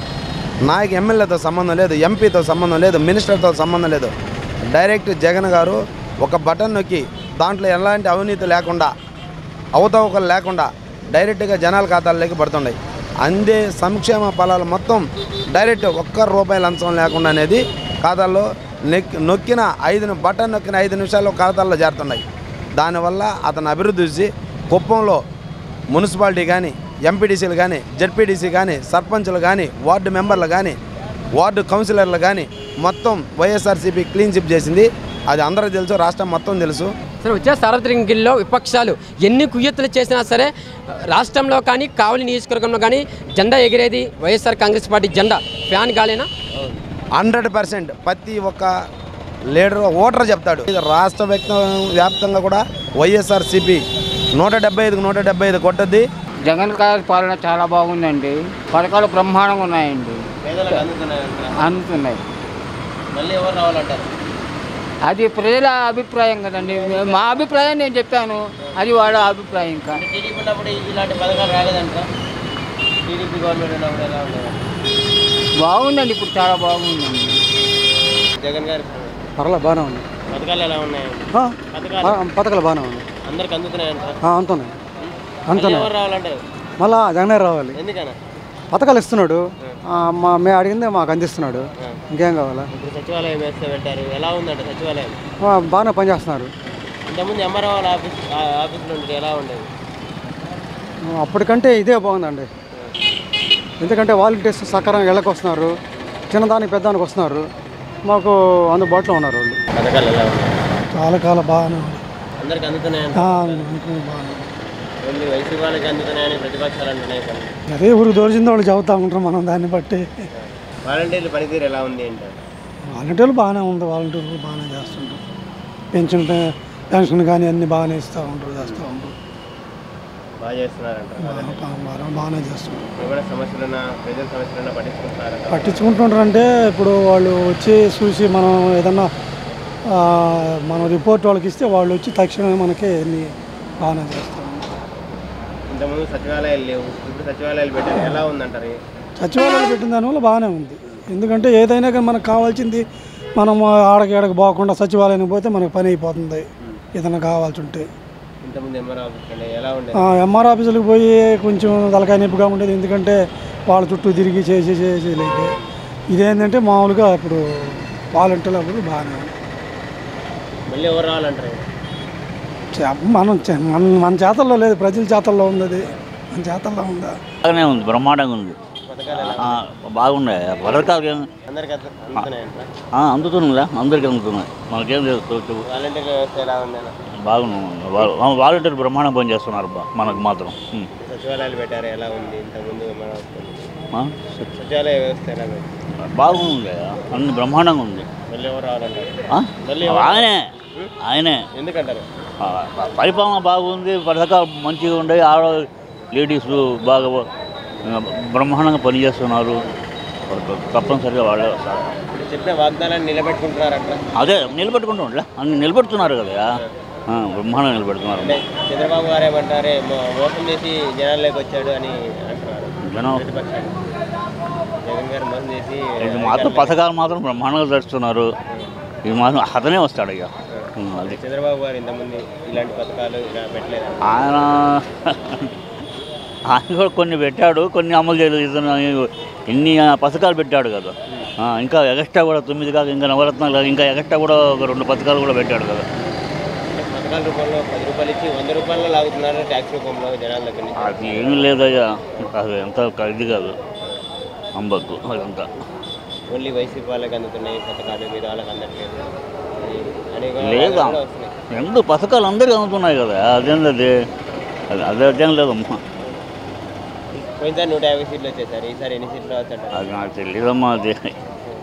నాయకు ఎమ్మెల్యేతో సంబంధం లేదు, ఎంపీతో సంబంధం లేదు, మినిస్టర్తో సంబంధం లేదు. డైరెక్ట్ జగన్ గారు ఒక బటన్ నొక్కి దాంట్లో ఎలాంటి అవినీతి లేకుండా, అవతవకలు లేకుండా డైరెక్ట్గా జనాల ఖాతాల్లోకి పడుతున్నాయి. అందే సంక్షేమ ఫలాలు మొత్తం డైరెక్ట్ ఒక్క రూపాయి లంచం లేకుండా అనేది ఖాతాల్లో నొక్కిన ఐదు బటన్ నొక్కిన ఐదు నిమిషాల్లో ఖాతాల్లో చేరుతున్నాయి. దానివల్ల అతను అభివృద్ధి చూసి కుప్పంలో మున్సిపాలిటీ కానీ, ఎంపీడీసీలు కానీ, జెడ్పీడీసీ కానీ, సర్పంచులు కానీ, వార్డు మెంబర్లు కానీ, వార్డు కౌన్సిలర్లు కానీ మొత్తం వైఎస్ఆర్సీపీ క్లీన్ చిప్ చేసింది. అది అందరికీ తెలుసు, రాష్ట్రం మొత్తం తెలుసు. సరే, వచ్చే సార్వత్రిక ఎన్నికల్లో విపక్షాలు ఎన్ని కుయ్యత్తులు చేసినా సరే రాష్ట్రంలో కానీ, కావలి నియోజకవర్గంలో కానీ జెండా ఎగిరేది వైఎస్ఆర్ కాంగ్రెస్ పార్టీ జెండా. ఫ్యాన్ గాలేనా? హండ్రెడ్ పర్సెంట్ ప్రతి ఒక్క లీడర్ ఓటర్ చెప్తాడు. ఇది రాష్ట్ర వ్యాప్తంగా కూడా వైఎస్ఆర్సీపీ నూట డెబ్బై ఐదుకు నూట డెబ్బై ఐదు కొట్టద్ది. జగన్ గారి పాలన చాలా బాగుందండి. పథకాలు బ్రహ్మాండంగా ఉన్నాయండి, అందుతున్నాయి. మళ్ళీ ఎవరు రావాలంటారు? అది ప్రజల అభిప్రాయం కదండి. మా అభిప్రాయం నేను చెప్పాను, అది వాళ్ళ అభిప్రాయం. ఇంకా టీడీపీ ఉన్నప్పుడు ఇలాంటి పథకాలు రాలేదంటారా? టీడీపీ గవర్నమెంట్ ఉన్నప్పుడు ఎలా ఉండేది? బాగుందండి, ఇప్పుడు చాలా బాగుందండి. జగన్ గారి పర్లేదు, బాగానే ఉంది. పథకాలు ఎలా ఉన్నాయి? పథకాలు బాగానే ఉన్నాయి, అందరికి అందుతున్నాయంటారా? అందుతున్నాయి అందుతున్నాయి. ఎవరు రావాలంటారు? మళ్ళా జగనే రావాలి. ఎందుకన్నా? పథకాలు ఇస్తున్నాడు, మా మేము అడిగిందే మాకు అందిస్తున్నాడు. ఇంకేం కావాలా? ఇప్పుడు సచివాలయం వేస్తే పెట్టారు, ఎలా ఉందంటే సచివాలయం? బాగానే పనిచేస్తున్నారు. ఇంతకుముందు ఎంఆర్ఓ ఆఫీస్ ఆఫీసులో ఉంటే ఎలా ఉండేది? అప్పటికంటే ఇదే బాగుందండి. ఎందుకంటే వాలంటీర్స్ సకాలంగా ఇళ్ళకి వస్తున్నారు, చిన్నదానికి పెద్దదానికి వస్తున్నారు, మాకు అందుబాటులో ఉన్నారు వాళ్ళు. పథకాలు ఎలా ఉన్నాయి? చాలా కాలం బాగానే ఉంది, అందరికి అందుతున్నాయంట. ఓన్లీ వైసీపీ వాళ్ళకి అందుతున్నాయని ప్రతిపక్షాలు అంటున్నాయి కదా. అదే ఊరికి దొరికిందో వాళ్ళు చెబుతా ఉంటారు, మనం దాన్ని బట్టి. వాలంటీర్ల పనితీరు ఎలా ఉంది అంటారు? వాలంటీర్లు బాగానే ఉంది, వాలంటీర్లు బాగానే చేస్తుంటారు. పెన్షన్ పెన్షన్ కానీ అన్ని బాగానే ఇస్తూ ఉంటారు, చేస్తూ ఉంటారు. బాగా చేస్తున్నారంటారు, బాగానే చేస్తున్నారు. ఏమైనా సమస్యలున్నా, ప్రజల సమస్యలున్నా పట్టించుకుంటున్నారంట? పట్టించుకుంటుంటారు. అంటే ఇప్పుడు వాళ్ళు వచ్చి చూసి మనం ఏదన్నా మనం రిపోర్ట్ వాళ్ళకి ఇస్తే వాళ్ళు వచ్చి తక్షణమే మనకి అన్ని బాగానే చేస్తారు. ఇంతకుముందు సచివాలయాలు లేవు, ఇప్పుడు సచివాలయాలు పెట్టారు, ఎలా ఉందంటారు? సచివాలయాలు పెట్టిన దానివల్ల బాగానే ఉంది. ఎందుకంటే ఏదైనా కానీ మనకు కావాల్సింది మనం ఆడకి ఆడకి పోకుండా సచివాలయానికి పోతే మనకు పని అయిపోతుంది ఏదైనా కావాల్సి ఉంటే. ఇంతకుముందు ఎంఆర్ ఆఫీస్ ఎలా ఉండేది? ఎంఆర్ ఆఫీసులకు పోయి కొంచెం తలకాయ నొప్పిగా ఉండేది, ఎందుకంటే వాళ్ళ చుట్టూ తిరిగి చేసి చేసి లేక. ఇదేంటంటే మామూలుగా ఇప్పుడు వాలంటీర్లు అప్పుడు బాగానే ఉంది. మళ్ళీ ఎవరు రావాలంటారు? మనం మన మన చేతల్లో లేదు, ప్రజల చేతల్లో ఉంది. అది మన చేతల్లో ఉందా? బాగానే ఉంది, బ్రహ్మాండంగా ఉంది, బాగున్నాయి పథకాలు. అందరికి అందుతున్నాయంట? అందుతున్నాయిలే, అందరికీ అందుతున్నాయి, మనకేం తెలుసు. వాలంటీర్ వ్యవస్థ ఎలా ఉందన్నా? బాగున్నాయి, వాలంటీర్ బ్రహ్మాండం పని చేస్తున్నారు బా మనకు మాత్రం. సచివాలయాలు పెట్టారు, ఎలా ఉంది? ఇంతకుముందు సచివాలయ వ్యవస్థ ఎలా ఉంది? బాగుంది, అన్ని బ్రహ్మాండంగా ఉంది. మళ్ళీ ఎవరు రావాలంటారు? ఆయనే ఆయనే ఎందుకంటారు? పరిపాలన బాగుంది, పథకాలు మంచిగా ఉన్నాయి, ఆడ లేడీస్ బాగా బ్రహ్మాండంగా పనిచేస్తున్నారు, తప్పనిసరిగా వాళ్ళే వస్తారు. చెప్పిన వాగ్దానాన్ని నిలబెట్టుకుంటున్నారంట? అదే నిలబెట్టుకుంటూ ఉండలే, అన్ని నిలబెడుతున్నారు కదా, బ్రహ్మాండంగా నిలబెడుతున్నారు. చంద్రబాబు గారు ఏమంటారే, మోసం చేసి జనాల్లోకి వచ్చాడు అని అంటున్నారు జనం. జగన్ గారు మోసం చేసి ఇది మాత్రం పథకాలు మాత్రం బ్రహ్మాండంగా జరుపుతున్నారు, ఇది మాత్రం అతనే వస్తాడు ఇక. అది చంద్రబాబు గారు ఇంతకుముందు ఇలాంటి పథకాలు ఇలా పెట్టలేదు. ఆయన ఆయన కూడా కొన్ని పెట్టాడు, కొన్ని అమలు చేయలేదు. ఇతను ఎన్ని పథకాలు పెట్టాడు కదా, ఇంకా ఎగస్ట్రా కూడా తొమ్మిది కాక ఇంకా నవరత్నాలు కాక ఇంకా ఎగస్ట్రా కూడా ఒక రెండు పథకాలు కూడా పెట్టాడు కదా. పథకాల రూపంలో పది రూపాయలు ఇచ్చి వంద రూపాయలు లాగుతున్నారు ట్యాక్స్ రూపంలో జనాల దగ్గర నుంచి. అది ఏమీ లేదయ్యా, అది ఎంత ఇది కాదు, అంబద్దు అదంతా. ఓన్లీ వైసీపీ వాళ్ళకి అందుతున్నాయి పథకాలు, మీద వాళ్ళకి అందట్లేదు లేదా? రెండు పథకాలు అందరికీ అందుతున్నాయి కదా, అదేం అది అదే అదేం లేదమ్మా. పోయినసారి నూట యాభై సీట్లు వచ్చేసారు, ఈసారి ఎన్ని సీట్లు వచ్చారు? అది నాకు తెలియదమ్మా, అది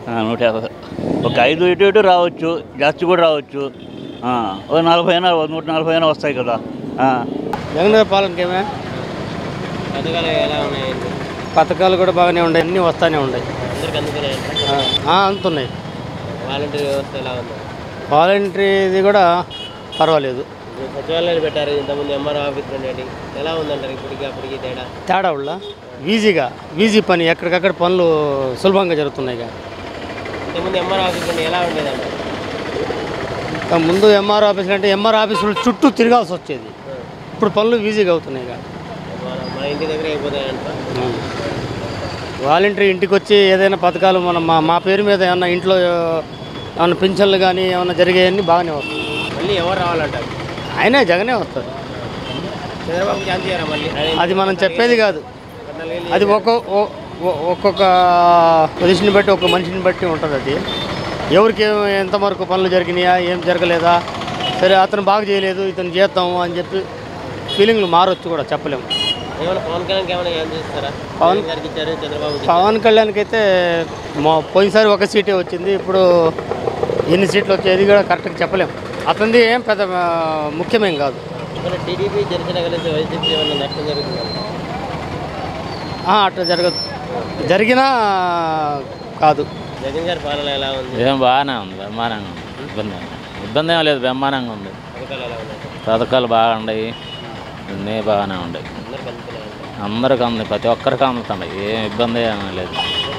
నూట యాభై ఒక ఐదు ఇటు ఇటు రావచ్చు, జాస్తి కూడా రావచ్చు. ఆ, ఒక నలభై అయినా నూట నలభై అయినా వస్తాయి కదా. ఆ. జగన్ గారి పాలనకేమే పథకాలు ఎలా ఉన్నాయండి? పథకాలు కూడా బాగానే ఉన్నాయి, అన్నీ వస్తూనే ఉన్నాయి. అందరికి అందుతున్నాయి అందుతున్నాయి. వాలంటీర్ వ్యవస్థ ఎలా ఉంది? వాలంటీర్ది కూడా పర్వాలేదు. సచివాలయాలు పెట్టారు, ఇంతకుముందు ఎంఆర్ఓ ఆఫీస్ ఉండేది. ఎలా ఉందంటారు ఇప్పటికి అప్పటికి తేడా? తేడా ఉళ్ళ ఈజీగా ఈజీ పని, ఎక్కడికక్కడ పనులు సులభంగా జరుగుతున్నాయి. ఇంతకుముందు ఎంఆర్ఓ ఆఫీస్ ఉండే ఎలా ఉండేదండి? ముందు ఎంఆర్ఓ ఆఫీస్ అంటే ఎంఆర్ఓ ఆఫీసులు చుట్టూ తిరగాల్సి వచ్చేది. ఇప్పుడు పనులు ఈజీగా అవుతున్నాయి. మన ఇంటి దగ్గర అయిపోతాయంట. వాలంటీర్ ఇంటికి వచ్చి ఏదైనా పథకాలు మనం మా మా పేరు మీద ఏమన్నా ఇంట్లో ఏమన్నా పింఛన్లు కానీ ఏమన్నా జరిగాయన్నీ బాగానే వస్తాయి. మళ్ళీ ఎవరు రావాలంటారు? ఆయనే జగనే వస్తారు. చంద్రబాబు ఛాన్స్ ఇయ్యరా మళ్ళీ? అది మనం చెప్పేది కాదు, అది ఒక్కొక్క ఒక్కొక్క పొజిషన్ బట్టి ఒక్కొక్క మనిషిని బట్టి ఉంటుంది. అది ఎవరికి ఎంతవరకు పనులు జరిగినాయా ఏం జరగలేదా, సరే అతను బాగా చేయలేదు ఇతను చేద్దాము అని చెప్పి ఫీలింగ్లు మారొచ్చు కూడా, చెప్పలేము. పవన్ కళ్యాణ్కి ఏమైనా ఏం చేస్తారా? పవన్ చంద్రబాబు పవన్ కళ్యాణ్కి అయితే మా పోయినసారి ఒక సీటే వచ్చింది, ఇప్పుడు ఎన్ని సీట్లు వచ్చేది కూడా కరెక్ట్గా చెప్పలేము. అతనిది ఏం పెద్ద ముఖ్యమేం కాదు. టీడీపీ జనసేన కలిసి వైసీపీ ఏమైనా నష్టం జరుగుతుంది? అట్లా జరగదు, జరిగినా కాదు. జగన్ గారి పాలన ఎలా ఉంది? ఏం బాగానే ఉంది, బ్రహ్మాండంగా ఉంది. ఇబ్బంది ఇబ్బంది ఏం లేదు, బ్రహ్మాండంగా ఉంది. పథకాలు బాగా ఉన్నాయి, అన్నీ బాగానే ఉన్నాయి. అందరికి అంది, ప్రతి ఒక్కరికి అందుతున్నాయి, ఏం ఇబ్బంది ఏమీ లేదు.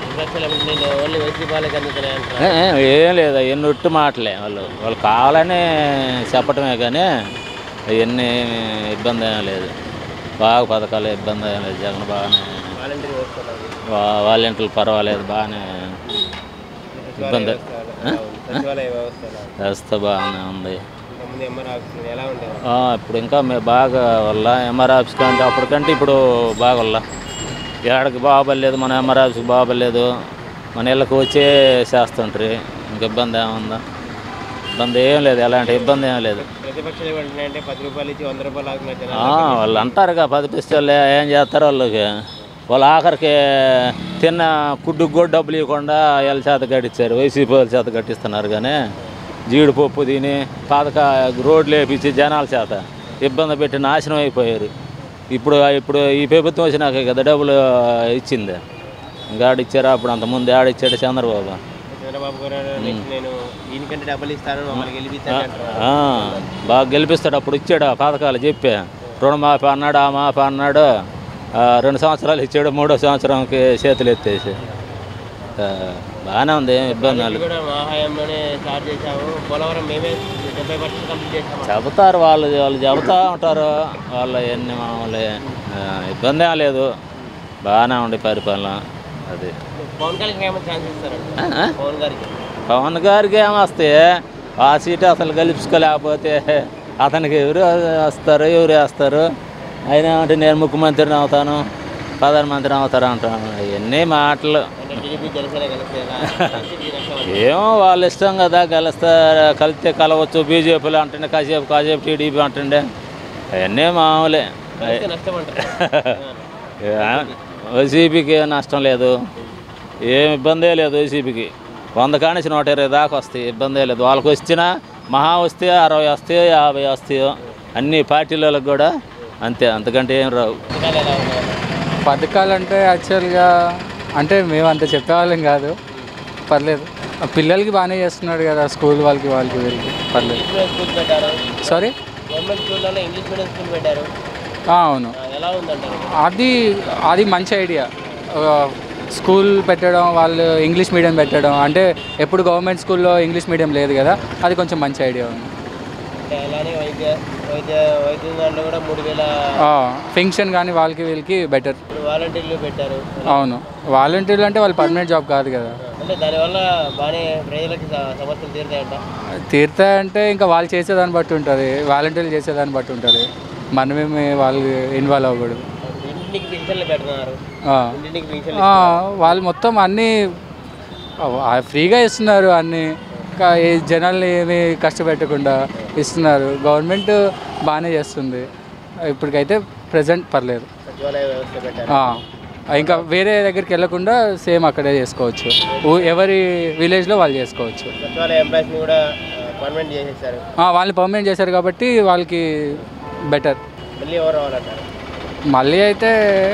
ఏం లేదు, ఎన్ని ఒట్టు మాటలే వాళ్ళు వాళ్ళు కావాలని చెప్పటమే కానీ అవన్నీ ఇబ్బంది ఏమీ లేదు. బాగా పథకాలు ఇబ్బంది ఏం లేదు. జగన్ బాగానే వాలంటీర్లు పర్వాలేదు, బాగానే ఇబ్బంది వ్యవస్థ బాగానే ఉంది. ఇప్పుడు ఇంకా మేము బాగా వల్ల ఎంఆర్ ఆఫీస్ కంటే అప్పటికంటే ఇప్పుడు బాగా వల్ల ఏడకి బాగలేదు, మన ఎంఆర్ ఆఫీస్కి బాగలేదు, మన ఇళ్ళకి వచ్చే చేస్తుంటారు. ఇంక ఇబ్బంది ఏముందా? ఇబ్బంది ఏం లేదు, ఎలాంటి ఇబ్బంది ఏం లేదు. వాళ్ళు అంటారుగా పది పిస్తలు ఏం చేస్తారు వాళ్ళకి, వాళ్ళు ఆఖరికి తిన్న కుడ్డుకు కూడా డబ్బులు ఇవ్వకుండా వీళ్ళ చేత కట్టించారు, వైసీపీ వాళ్ళ చేత కట్టిస్తున్నారు. కానీ జీడిపప్పు తిని పాతక రోడ్లు వేపించి జనాల చేత ఇబ్బంది పెట్టి నాశనం అయిపోయారు. ఇప్పుడు ఇప్పుడు ఈ ప్రభుత్వం వచ్చినాక కదా డబ్బులు ఇచ్చింది. ఇంకా ఆడిచ్చారా? అప్పుడు అంతకుముందు ఆడిచ్చాడు చంద్రబాబు. బాగా గెలిపిస్తాడు, అప్పుడు ఇచ్చాడు ఆ పథకాలు చెప్పి రుణమాఫీ అన్నాడు, ఆ మాఫీ అన్నాడు. రెండు సంవత్సరాలు ఇచ్చాడు, మూడో సంవత్సరంకి చేతులు ఎత్తేసి బాగానే ఉంది, ఇబ్బంది లేదు. చెబుతారు వాళ్ళు వాళ్ళు చెబుతూ ఉంటారు, వాళ్ళు ఎన్ని మామూలు ఇబ్బంది ఏం లేదు, బాగానే ఉండే పరిపాలన. అది పవన్ గారికి ఏమొస్తే ఆ సీటు అసలు గెలుపుకోలేకపోతే అతనికి ఎవరు వస్తారు, ఎవరు వేస్తారు? ఆయన అంటే నేను ముఖ్యమంత్రిని అవుతాను, ప్రధానమంత్రిని అవుతారు అంటాను. ఇవన్నీ మాటలు. ఏమో వాళ్ళ ఇష్టం కదా, గెలుస్తా కలిస్తే కలవచ్చు. బీజేపీలో అంటుండే కాసేపు, కాసేపు టీడీపీ అంటుండే, అవన్నీ మామూలే. వైసీపీకి నష్టం లేదు, ఏం ఇబ్బందే లేదు. వైసీపీకి వంద కానించి నూట ఇరవై దాకా వస్తాయి, ఇబ్బందే లేదు. వాళ్ళకి వచ్చినా మహా వస్తే అరవై వస్తాయో యాభై వస్తాయో, అన్ని పార్టీలకు కూడా అంతే, అంతకంటే ఏం రావు. పథకాలు అంటే యాక్చువల్గా అంటే మేము అంత చెప్పేవాళ్ళం కాదు, పర్లేదు. పిల్లలకి బాగానే చేస్తున్నాడు కదా, స్కూల్ వాళ్ళకి వాళ్ళకి వీళ్ళకి పర్లేదు. సారీ అవును, అది అది మంచి ఐడియా. స్కూల్ పెట్టడం, వాళ్ళు ఇంగ్లీష్ మీడియం పెట్టడం, అంటే ఎప్పుడు గవర్నమెంట్ స్కూల్లో ఇంగ్లీష్ మీడియం లేదు కదా, అది కొంచెం మంచి ఐడియా ఉంది. పెన్షన్ కానీ వాళ్ళకి వీళ్ళకి బెటర్. వాలంటీర్లు పెట్టారు. అవును, వాలంటీర్లు అంటే వాళ్ళు పర్మనెంట్ జాబ్ కాదు కదా. దానివల్ల బాగానే ప్రజలకి సమస్యలు తీరుతాయంట. తీరుతాయంటే ఇంకా వాళ్ళు చేసేదాన్ని బట్టి ఉంటుంది, వాలంటీర్లు చేసేదాన్ని బట్టి ఉంటుంది. మనమేమి వాళ్ళు ఇన్వాల్వ్ అవ్వకూడదు. వాళ్ళు మొత్తం అన్నీ ఫ్రీగా ఇస్తున్నారు, అన్నీ జనాల్ని ఏమీ కష్టపెట్టకుండా ఇస్తున్నారు. గవర్నమెంట్ బాగానే చేస్తుంది. ఇప్పటికైతే ప్రజెంట్ పర్లేదు. ఇంకా వేరే దగ్గరికి వెళ్ళకుండా సేమ్ అక్కడే చేసుకోవచ్చు. ఊ- ఎవరి విలేజ్లో వాళ్ళు చేసుకోవచ్చు. సచివాలయ ఎంప్లాయీస్ని కూడా పర్మనెంట్ చేసేసారు. ఆ, వాళ్ళని పర్మనెంట్ చేశారు కాబట్టి వాళ్ళకి బెటర్. మళ్ళీ ఎవరు రావాలంటారు? మళ్ళీ అయితే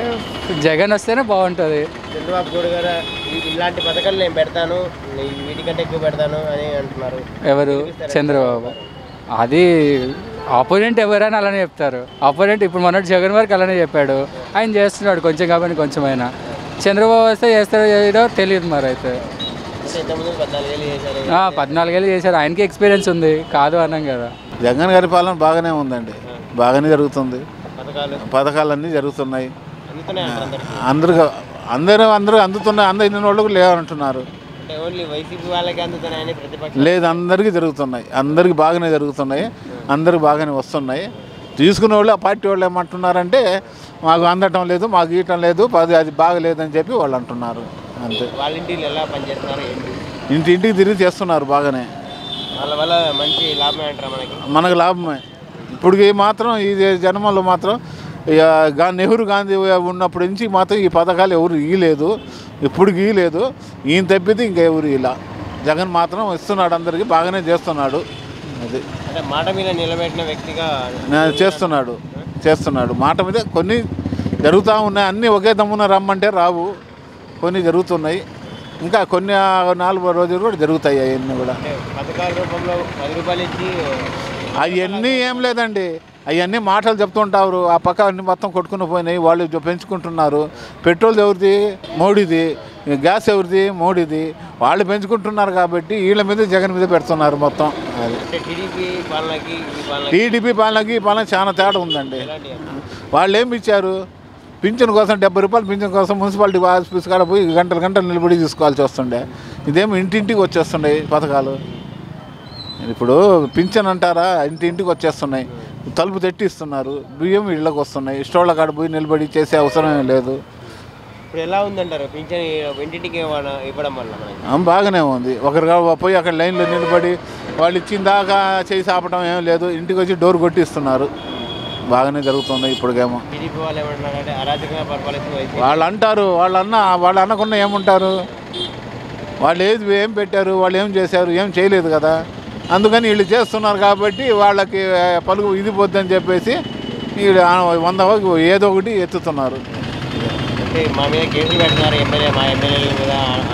జగన్ వస్తేనే బాగుంటుంది. చంద్రబాబు గౌడ్ గారు ఈ- ఇలాంటి పథకాలు నేను పెడతాను, ఈ వీటికంటే ఎక్కువ పెడతాను అని అంటున్నారు. ఎవరు? చంద్రబాబు. అది ఆపోనెంట్ ఎవరైనా అలానే చెప్తారు. ఆపోనెంట్ ఇప్పుడు మొన్నటి జగన్ వరకు అలానే చెప్పాడు. ఆయన చేస్తున్నాడు కొంచెం కాబట్టి కొంచెమైనా. చంద్రబాబు వస్తే చేస్తారో చేయడో తెలియదు మరి అయితే. అంటే ఇంతకుముందు పద్నాలుగేళ్ళు చేశారు. ఆ, పద్నాలుగేళ్ళు చేశారు. ఆయనకి ఎక్స్పీరియన్స్ ఉంది, కాదు అన్నాం కదా. జగన్ గారి పాలన బాగానే ఉందండి, బాగానే జరుగుతుంది. పథకాలు పథకాలన్నీ జరుగుతున్నాయి. అందుతున్నాయి అంటారు అందరికీ. అందరు అందరూ అందరూ అందుతున్నాయి. అందరు ఇన్ని వాళ్ళకు లేవంటున్నారు. అంటే ఓన్లీ వైసీపీ వాళ్ళకి అందుతున్నాయని ప్రతిపక్షం లేదు, అందరికీ జరుగుతున్నాయి. అందరికీ బాగానే జరుగుతున్నాయి. అందరికి బాగానే వస్తున్నాయి. తీసుకునే వాళ్ళు ఆ పార్టీ వాళ్ళు ఏమంటున్నారంటే మాకు అందటం లేదు, మాకు ఇయటం లేదు, పది అది బాగలేదని చెప్పి వాళ్ళు అంటున్నారు. అంతే. వాళ్ళ ఇంటికి ఎలా పనిచేస్తున్నారు ఏంటి? ఇంటి ఇంటికి తిరిగి చేస్తున్నారు బాగానే. వాళ్ళ వల్ల మంచి లాభమే అంటారా మనకి? మనకు లాభమే. ఇప్పటికి మాత్రం ఈ జన్మలో మాత్రం ఇక గా నెహ్రూ గాంధీ ఉన్నప్పటి నుంచి మాత్రం ఈ పథకాలు ఎవరు ఇయ్యలేదు, ఇప్పటికి ఇయ్యలేదు. ఈయన తప్పితే ఇంకెవరు ఇలా. జగన్ మాత్రం ఇస్తున్నాడు, అందరికీ బాగానే చేస్తున్నాడు. అది అంటే మాట మీద నిలబెట్టిన వ్యక్తిగా నేను చేస్తున్నాడు చేస్తున్నాడు మాట మీద. కొన్ని జరుగుతూ ఉన్నాయి, అన్నీ ఒకే దమ్మున రమ్మంటే రావు, కొన్ని జరుగుతున్నాయి. ఇంకా కొన్ని నాలుగు రోజులు కూడా జరుగుతాయి అవన్నీ కూడా. అంటే పథకాల రూపంలో పది రూపాయలు ఇచ్చి అవన్నీ ఏం లేదండి, అవన్నీ మాటలు చెప్తుంటారు. ఆ పక్క అన్ని మొత్తం కొట్టుకుని పోయినాయి, వాళ్ళు పెంచుకుంటున్నారు. పెట్రోల్ ఎవరిది? మోడీది. గ్యాస్ ఎవరిది? మోడీది. వాళ్ళు పెంచుకుంటున్నారు కాబట్టి వీళ్ళ మీద జగన్ మీద పెడుతున్నారు మొత్తం. అది అంటే టీడీపీ పాలనకి ఈ పాలనకి టీడీపీ పాలనకి ఈ పాలన చాలా తేడా ఉందండి. వాళ్ళు ఏమి ఇచ్చారు? పింఛన్ కోసం డెబ్బై రూపాయలు పింఛన్ కోసం మున్సిపాలిటీ ఆఫీస్ కాడ పోయి గంటలు గంటలు నిలబడి తీసుకోవాల్సి వస్తుండే. ఇదేమో ఇంటింటికి వచ్చేస్తుండే పథకాలు. ఇప్పుడు పింఛన్ అంటారా, ఇంటింటికి వచ్చేస్తున్నాయి. తలుపు తెట్టిస్తున్నారు, బియ్యం ఇళ్ళకి వస్తున్నాయి. స్టోర్ల కాడ పోయి నిలబడి చేసే అవసరం లేదు. ఇప్పుడు ఎలా ఉందంటారు పింఛన్ ఇంటింటికి ఇవ్వడం ఇవ్వడం వల్ల మనకి? ఆ, బాగానే ఉంది. ఒకరు పోయి అక్కడ లైన్లో నిలబడి వాళ్ళు ఇచ్చిన దాకా చేసి ఆపడం ఏం లేదు, ఇంటికి వచ్చి డోర్ కొట్టిస్తున్నారు. బాగానే జరుగుతుంది ఇప్పటికేమో. టీడీపీ వాళ్ళు ఏమంటున్నారంటే అరాచకంగా పరిపాలిస్తున్న వైసీపీ. వాళ్ళు అంటారు, వాళ్ళు అన్న వాళ్ళు అనకుండా ఏముంటారు? వాళ్ళు ఏది ఏం పెట్టారు, వాళ్ళు ఏం చేశారు? ఏం చేయలేదు కదా. అందుకని వీళ్ళు చేస్తున్నారు కాబట్టి వాళ్ళకి పలుకు ఇది పోద్దని చెప్పేసి వీళ్ళు వంద ఏదో ఒకటి ఎత్తుతున్నారు. అంటే మా మీద కేసులు పెడుతున్నారు ఎమ్మెల్యే మా ఎమ్మెల్యేల మీద.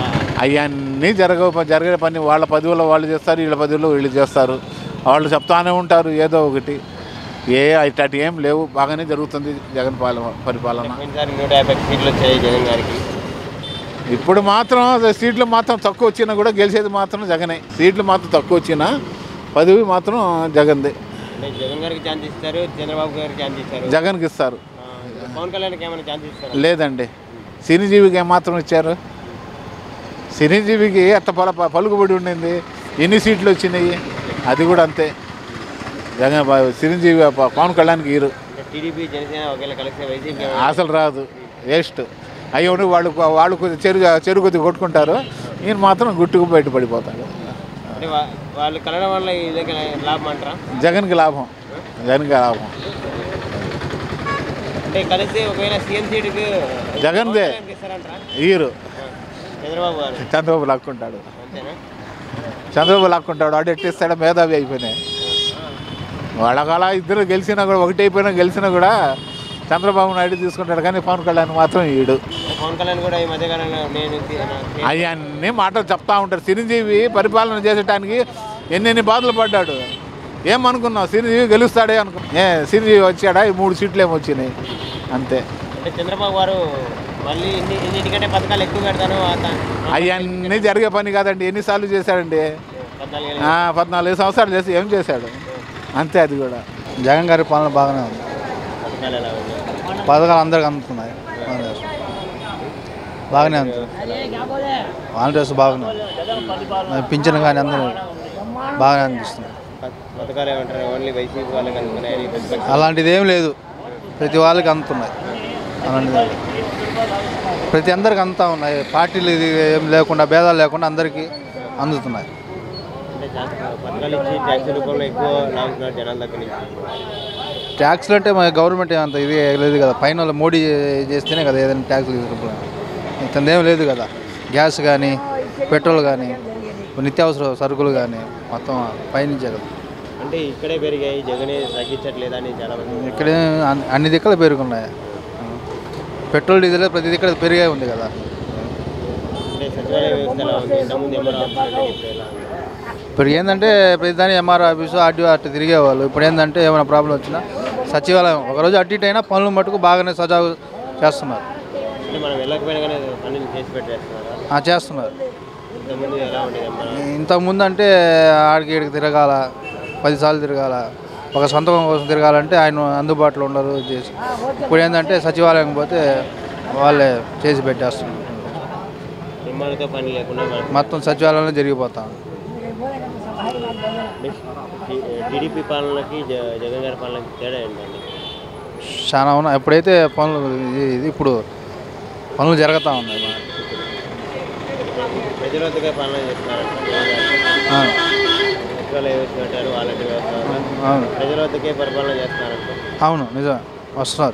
అవన్నీ జరగ జరిగే పని వాళ్ళ పదవుల్లో వాళ్ళు చేస్తారు, వీళ్ళ పదవుల్లో వీళ్ళు చేస్తారు. వాళ్ళు చెప్తానే ఉంటారు ఏదో ఒకటి. ఏ అటు ఏం లేవు, బాగానే జరుగుతుంది జగన్ పాలన పరిపాలన. పోయినసారి నూట యాభై సీట్లు వచ్చాయి జగన్ గారికి. ఇప్పుడు మాత్రం సీట్లు మాత్రం తక్కువ వచ్చినా కూడా గెలిచేది మాత్రం జగనే. సీట్లు మాత్రం తక్కువ వచ్చినా పదవి మాత్రం జగన్దే. అంటే జగన్ గారికి ఛాన్స్ ఇస్తారు, చంద్రబాబు గారికి ఛాన్స్ ఇస్తారు, జగన్కి ఇస్తారు. పవన్ కళ్యాణ్కి ఏమైనా ఛాన్స్ ఇస్తారు? లేదండి, చిరంజీవికి ఏమాత్రం ఇచ్చారు? చిరంజీవికి అట్ట పల పలుకుబడి ఉండింది, ఎన్ని సీట్లు వచ్చినాయి? అది కూడా అంతే. జగన్ చిరంజీవి పవన్ కళ్యాణ్కి ఇరు. టీడీపీ జనసేన ఒకేలా కలిస్తే వైసీపీ అసలు రాదు, వేస్ట్. అయ్యి వాళ్ళు వాళ్ళు కొద్ది చెరుగు చెరుగు కొద్ది కొట్టుకుంటారు, ఈయన మాత్రం గుట్టుకు బయట పడిపోతాడు. అంటే వాళ్ళు కలవడం వల్ల ఇదొక లాభం అంటారా? జగన్కి లాభం, జగన్కి లాభం. అంటే కలిసి ఒకవేళ సీఎం సీటుకి జగన్దే ఇస్తారంటారా? ఈరు. చంద్రబాబు గారు చంద్రబాబు లాక్కుంటాడు, అంతేనా? చంద్రబాబు లాక్కుంటాడు. వాడు ఎట్టిస్తాడు, మేధావి అయిపోయినాయి. వాళ్ళకలా ఇద్దరు గెలిచినా కూడా, ఒకటి అయిపోయినా గెలిచినా కూడా చంద్రబాబు నాయుడు తీసుకుంటాడు, కానీ పవన్ కళ్యాణ్ మాత్రం ఈడు. పవన్ కళ్యాణ్ కూడా ఈ మధ్యకాలంలో నేను అవన్నీ మాటలు చెప్తా ఉంటారు. చిరంజీవి పరిపాలన చేసేటానికి ఎన్నెన్ని బాధలు పడ్డాడు. ఏమనుకున్నావు? చిరంజీవి గెలుస్తాడే అనుకున్నా. ఏ చిరంజీవి వచ్చాడా? ఈ మూడు సీట్లు ఏమి వచ్చినాయి అంతే. అంటే చంద్రబాబు గారు మళ్ళీ ఇన్ని ఇన్నిటికంటే పథకాలు ఎక్కువ పెడతాను అవన్నీ జరిగే పని కాదండి. ఎన్నిసార్లు చేశాడండి? పద్నాలుగు సంవత్సరాలు చేసి ఏం చేశాడు? అంతే. అది కూడా జగన్ గారి పాలన బాగానే ఉంది. పథకాలు అందరికి అందుతున్నాయి, బాగానే అందుతుంది. వాలంటీర్స్ బాగానే పింఛన్ కానీ అందరూ బాగానే అందిస్తున్నారు. పథకాలు ఏమంటారు? ఓన్లీ వైసీపీ వాళ్ళకి అందుతున్నాయి, అలాంటిది ఏం లేదు, ప్రతి వాళ్ళకి అందుతున్నాయి. అలాంటిది ప్రతి అందరికి అందుతూ ఉన్నాయి. పార్టీలు ఇది ఏం లేకుండా, భేదాలు లేకుండా అందరికీ అందుతున్నాయి. పథకాలు ఇచ్చి ట్యాక్స్ రూపంలో ఎక్కువ లాగుతున్నారు జనాల దగ్గర నుంచి. ట్యాక్స్లు అంటే మన గవర్నమెంట్ అంత ఇది లేదు కదా, పైన వాళ్ళు మోడీ చేస్తేనే కదా ఏదైనా ట్యాక్స్లు తీసుకుంటున్నాం. ఇంతేం లేదు కదా, గ్యాస్ కానీ పెట్రోల్ కానీ నిత్యావసర సరుకులు కానీ మొత్తం పైనుంచే కదా. అంటే ఇక్కడే పెరిగాయి, జగనే తగ్గించట్లేదని చాలా మంది. ఇక్కడే అన్ని- అన్ని దిక్కలు పెరుగున్నాయి. పెట్రోల్ డీజిల్ ప్రతి దిక్కడ పెరిగే ఉంది కదా. అంటే సచివాలయ వ్యవస్థ ఎలా ఉంది? ఇంతకుముందు ఎంఆర్ ఆఫీస్ అంటే ఇప్పుడు ఎలా ఉంది? ఇప్పుడు ఏంటంటే ప్రతిదాని ఎంఆర్ ఆఫీసు ఆర్డీఓ అట్లా తిరిగేవాళ్ళు. ఇప్పుడు ఏంటంటే ఏమైనా ప్రాబ్లం వచ్చినా సచివాలయం ఒకరోజు అటు ఇటు అయినా పనులు మటుకు బాగానే సజావు చేస్తున్నారు. అంటే మనం వెళ్ళకపోయినా కానీ పనులు చేసి పెట్టేస్తున్నారా? ఆ, చేస్తున్నారు. ఇంతకుముందు ఎలా ఉండేది ఎంఆర్ ఆఫీస్? ఇంతకుముందు అంటే ఆడికి ఈడికి తిరగాల, పదిసార్లు తిరగాల, ఒక సంతకం కోసం తిరగాలంటే ఆయన అందుబాటులో ఉండరు చేసి. ఇప్పుడు ఏంటంటే సచివాలయం పోతే వాళ్ళే చేసి పెట్టేస్తున్నారు. ఎంఆర్తో పని లేకుండా మనం మొత్తం సచివాలయంలో జరిగిపోతాం. టీడీపీ పాలనకి జ- జగన్ గారి పాలనకి తేడా ఏంటండి? చాలా ఉన్నాయి. ఎప్పుడైతే పనులు ఇది- ఇది ఇప్పుడు పనులు జరుగుతూ ఉన్నాయి. ప్రజల వద్దగా పాలన చేస్తున్నారంట ఆ. సచివాలయ వ్యవస్థ పెట్టారు, వాలంటీర్ వ్యవస్థ వల్ల. అవును. ప్రజల వద్దకే పరిపాలన చేస్తున్నారంట. అవును, నిజమే, వస్తున్నారు.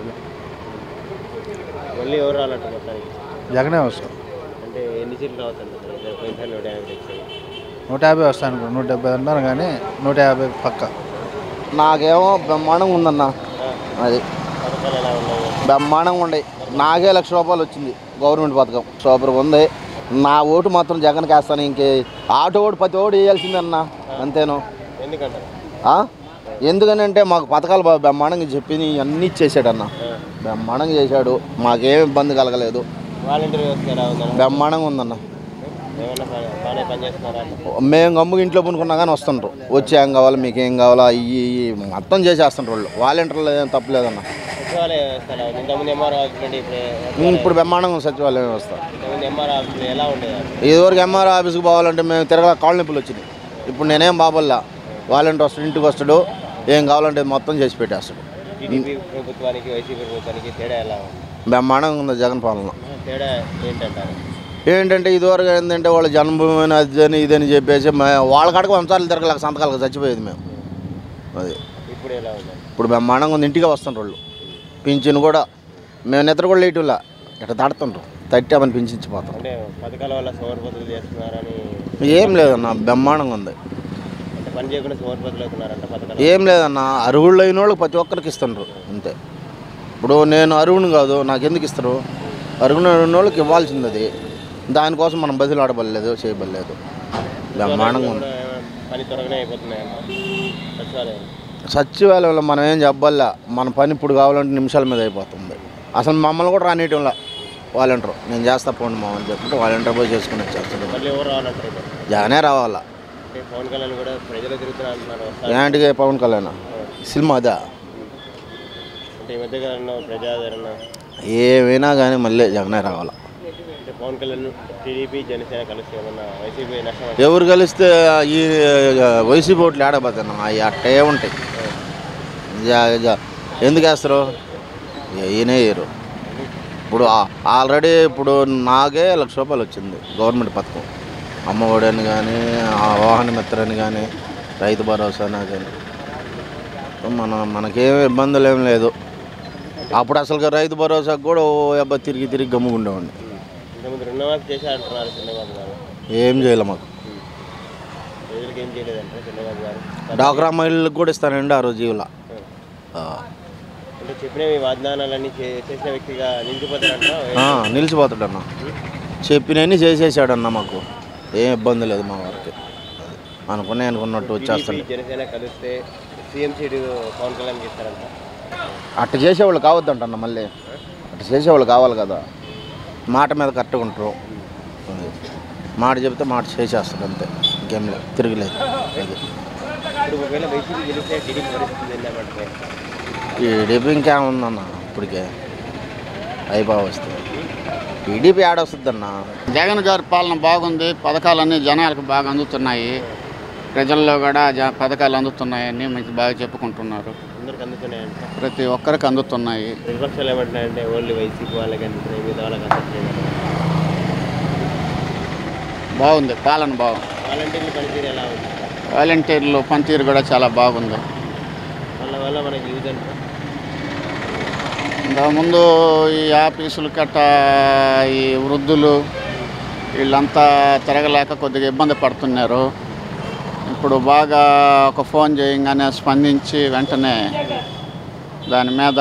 మళ్ళీ ఎవరు రాలంట మొత్తానికి? జగనే వస్తారు. అంటే ఎన్ని సీట్లు రావచ్చంట? పోయినసారి నూట యాభై వచ్చాయి. నూట యాభై వస్తాను అనుకో, నూట డెబ్బై అంటారు కానీ నూట యాభై పక్క. నాకేమో బ్రహ్మాండంగా ఉందన్న. అది పథకాలు ఎలా ఉన్నాయి? బ్రహ్మాండంగా ఉండే. నాకే లక్ష రూపాయలు వచ్చింది గవర్నమెంట్ పథకం, సూపర్గా ఉంది. నా ఓటు మాత్రం జగన్కి వేస్తాను. ఇంకే ఆటో ఓటు ప్రతి ఓటు వేయాల్సిందన్న, అంతేను. ఎందుకంటారు? ఆ? ఎందుకనంటే మాకు పథకాలు బాగా బ్రహ్మాండంగా చెప్పి అన్నీ ఇచ్చేసాడన్న. బ్రహ్మాండంగా చేశాడు, మాకేం ఇబ్బంది కలగలేదు. వాలంటీర్ వ్యవస్థ ఎలా ఉందన్న? బ్రహ్మాండంగా ఉందన్న. ఏమన్నా పని- బాగానే పనిచేస్తున్నారా? మేము గమ్ముగా ఇంట్లో పనుకున్నా కానీ వస్తుండ్రు, వచ్చి ఏం కావాలా మీకు ఏం కావాలా ఇవి ఇవి మొత్తం చేసేస్తుండ్రు వాళ్ళు. వాలంటీర్లు ఏం తప్పలేదన్న. సచివాలయ వ్యవస్థ ఎలా ఉంది? ఇంతకుముందు ఎంఆర్ ఆఫీస్ నుండి ఇప్పుడు ఉమ్, ఇప్పుడు బ్రహ్మాండంగా ఉంది సచివాలయం వ్యవస్థ. ఇంతకుముందు ఎంఆర్ ఆఫీసులు ఎలా ఉండేది? ఇదివరకు ఎంఆర్ ఆఫీస్కి పోవాలంటే మేము తిరగల కాళ్ళ నొప్పులు వచ్చినాయి. ఇప్పుడు నేనేం బాబల్లా, వాలంటీర్ వస్తాడు, ఇంటికి వస్తాడు, ఏం కావాలంటే మొత్తం చేసి పెట్టేస్తాడు. టీడీపీ ప్రభుత్వానికి వైసీపీ ప్రభుత్వానికి తేడా ఎలా ఉంది? బ్రహ్మాండంగా ఉంది జగన్ పాలన. తేడా ఏంటంటారు? ఏంటంటే ఇదివరకు ఏంటంటే వాళ్ళ జన్మభూమి అది అని ఇదని చెప్పేసి మే- వాళ్ళ కాడకు వంశాలు తిరగలేక సంతకాలకు చచ్చిపోయేది మేము. అది ఇప్పుడు ఎలా ఉంది? ఇప్పుడు బ్రహ్మాండంగా ఉంది, ఇంటికి వస్తుండ్రు వాళ్ళు. పింఛను కూడా మేము నిద్ర కూడా లేటులా ఇట్లా తడుతుండ్రు, తట్టామని పింఛించిపోతాం. అంటే పథకాల వల్ల సోమరిపోతులు చేస్తున్నారని ఏం లేదన్న, బ్రహ్మాండంగా ఉంది. అంటే పని చేయకుండా సోమరిపోతులు అవుతున్నారంట పథకాలు. ఏం లేదన్న, అర్హుళ్ళు అయిన వాళ్ళకి ప్రతి ఒక్కరికి ఇస్తుండ్రు అంతే. ఇప్పుడు నేను అర్హుని కాదు, నాకు ఎందుకు ఇస్తారు? అర్హుని అయిన వాళ్ళకి ఇవ్వాల్సింది అది. దానికోసం మనం బదులు ఆడబడలేదు, చేయబడలేదు. బ్రహ్మాండంగా ఉంది. పని త్వరగానే అయిపోతున్నాయంట సచివాలయం. సచివాలయంలో మనం ఏం చెప్పాలా, మన పని ఇప్పుడు కావాలంటే నిమిషాల మీద అయిపోతుంది. అసలు మమ్మల్ని కూడా రానియటంలా వాలంటీర్. నేను చేస్తా పోండి మా అని చెప్తే వాలంటీర్ పోయి చేసుకుని వచ్చేస్తాడు. మళ్ళీ ఎవరు రావాలంటారు ఇప్పుడు? జగనే రావాలా. అంటే పవన్ కళ్యాణ్ కూడా ప్రజలు తిరుగుతున్నా అంటున్నారు. ఏంటికి పవన్ కళ్యాణ్ సినిమా అదా? అంటే ఈ మధ్యకాలంలో ప్రజాదరణ ఏమైనా కానీ మళ్ళీ జగనే రావాలా. అంటే పవన్ కళ్యాణ్ టీడీపీ జనసేన కలిసి ఏమన్నా వైసీపీ నష్టం? ఎవరు కలిస్తే ఈ వైసీపీ ఓట్లు ఆడబోతున్నా అవి అట్టే ఉంటాయి. జ- జ- ఎందుకు వేస్తారు? ఈయనే వేయరు. ఇప్పుడు ఆ- ఆల్రెడీ ఇప్పుడు నాకే లక్ష రూపాయలు వచ్చింది గవర్నమెంట్ పథకం. అమ్మఒడని కానీ, ఆ వాహన మిత్రని కానీ, రైతు భరోసాని కానీ. మన మనకేం ఇబ్బందులు ఏం లేదు. అప్పుడు అసలు రైతు భరోసాకు కూడా ఓ అబ్బాయి తిరిగి తిరిగి గమ్ముకుండేవాడిని. ఇంతకుముందు రుణమాఫీ చేసి అంటున్నారు చంద్రబాబు గారు. ఏం చేయలే మాకు. ప్రజలకు ఏం చేయలేదంటే చంద్రబాబు గారు. డాక్రా మహిళలకు కూడా ఇస్తానండి ఆ రోజు జీవుల. అంటే చెప్పిన ఈ వాగ్దానాలన్నీ చే- చేసిన వ్యక్తిగా నిలిచిపోతారంటారా? నిలిచిపోతాడన్న. చెప్పినవన్నీ చేసేసాడన్న. మాకు ఏం ఇబ్బంది లేదు మా వారికి. అనుకునే అనుకున్నట్టు వచ్చేస్తాడు. టీడీపీ జనసేన కలిస్తే సీఎం సీటు పవన్ కళ్యాణ్కి ఇస్తారంట. అట్ట చేసేవాళ్ళు కావద్దంటన్న. మళ్ళీ అట్ట చేసేవాళ్ళు కావాలి కదా. మాట మీద కరెక్ట్గా ఉంటారు. అది. మాట చెప్తే మాట చేసేస్తాడు అంతే, ఇంకేం లేదు, తిరగలేదు. అది ఇప్పుడు ఒకవేళ వైసీపీ గెలిస్తే టీడీపీ పరిస్థితి ఏంటంటే టీడీపీ ఇంకేముందన్న, ఇప్పటికే అయిపోయి వస్తుంది. టీడీపీ ఆడొస్తుందన్న. జగన్ గారి పాలన బాగుంది, పథకాలన్నీ జనాలకు బాగా అందుతున్నాయి, ప్రజల్లో కూడా జ పథకాలు అందుతున్నాయని మంచి బాగా చెప్పుకుంటున్నారు. అందరికి అందుతున్నాయంట. ప్రతి ఒక్కరికి అందుతున్నాయి. విపక్షాలు ఏమంటున్నాయంటే ఓన్లీ వైసీపీ వాళ్ళకి అందుతున్నాయి, మిగతా వాళ్ళకి అందట్లేదు. బాగుంది, పాలన బాగుంది. వాలంటీర్లు పనితీరు ఎలా ఉంది? వాలంటీర్లు పనితీరు కూడా చాలా బాగుంది. వాళ్ళ వల్ల మనకి యూజ్ అంటే ఇంతకుముందు ఈ ఆఫీసులు కట్ట ఈ వృద్ధులు వీళ్ళంతా తిరగలేక కొద్దిగా ఇబ్బంది పడుతున్నారు. ఇప్పుడు బాగా ఒక ఫోన్ చేయగానే స్పందించి వెంటనే దాని మీద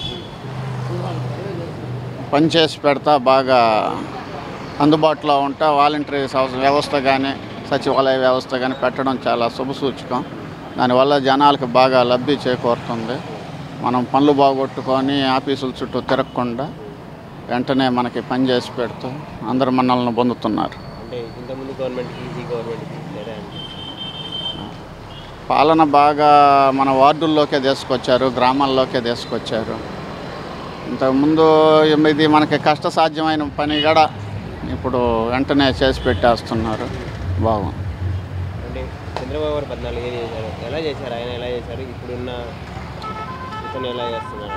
పనిచేసి పెడతా బాగా అందుబాటులో ఉంటా వాలంటరీ వ్యవస్థ కానీ సచివాలయ వ్యవస్థ కానీ పెట్టడం చాలా శుభసూచకం. దానివల్ల జనాలకు బాగా లబ్ధి చేకూరుతుంది. మనం పనులు బాగొట్టుకొని ఆఫీసుల చుట్టూ తిరగకుండా వెంటనే మనకి పని చేసి పెడుతూ అందరు మనల్ని పొందుతున్నారు. పాలన బాగా మన వార్డుల్లోకే తీసుకొచ్చారు, గ్రామాల్లోకే తీసుకొచ్చారు. ఇంతకుముందు ఇది మనకి కష్టసాధ్యమైన పని కూడా ఇప్పుడు వెంటనే చేసి పెట్టేస్తున్నారు. బాగుంది. అంటే చంద్రబాబు గారు పద్నాలుగు ఏళ్ళు చేశారు, ఎలా చేశారు? ఆయన ఎలా చేశారు? ఇప్పుడున్న ఇతను ఎలా చేస్తున్నారు?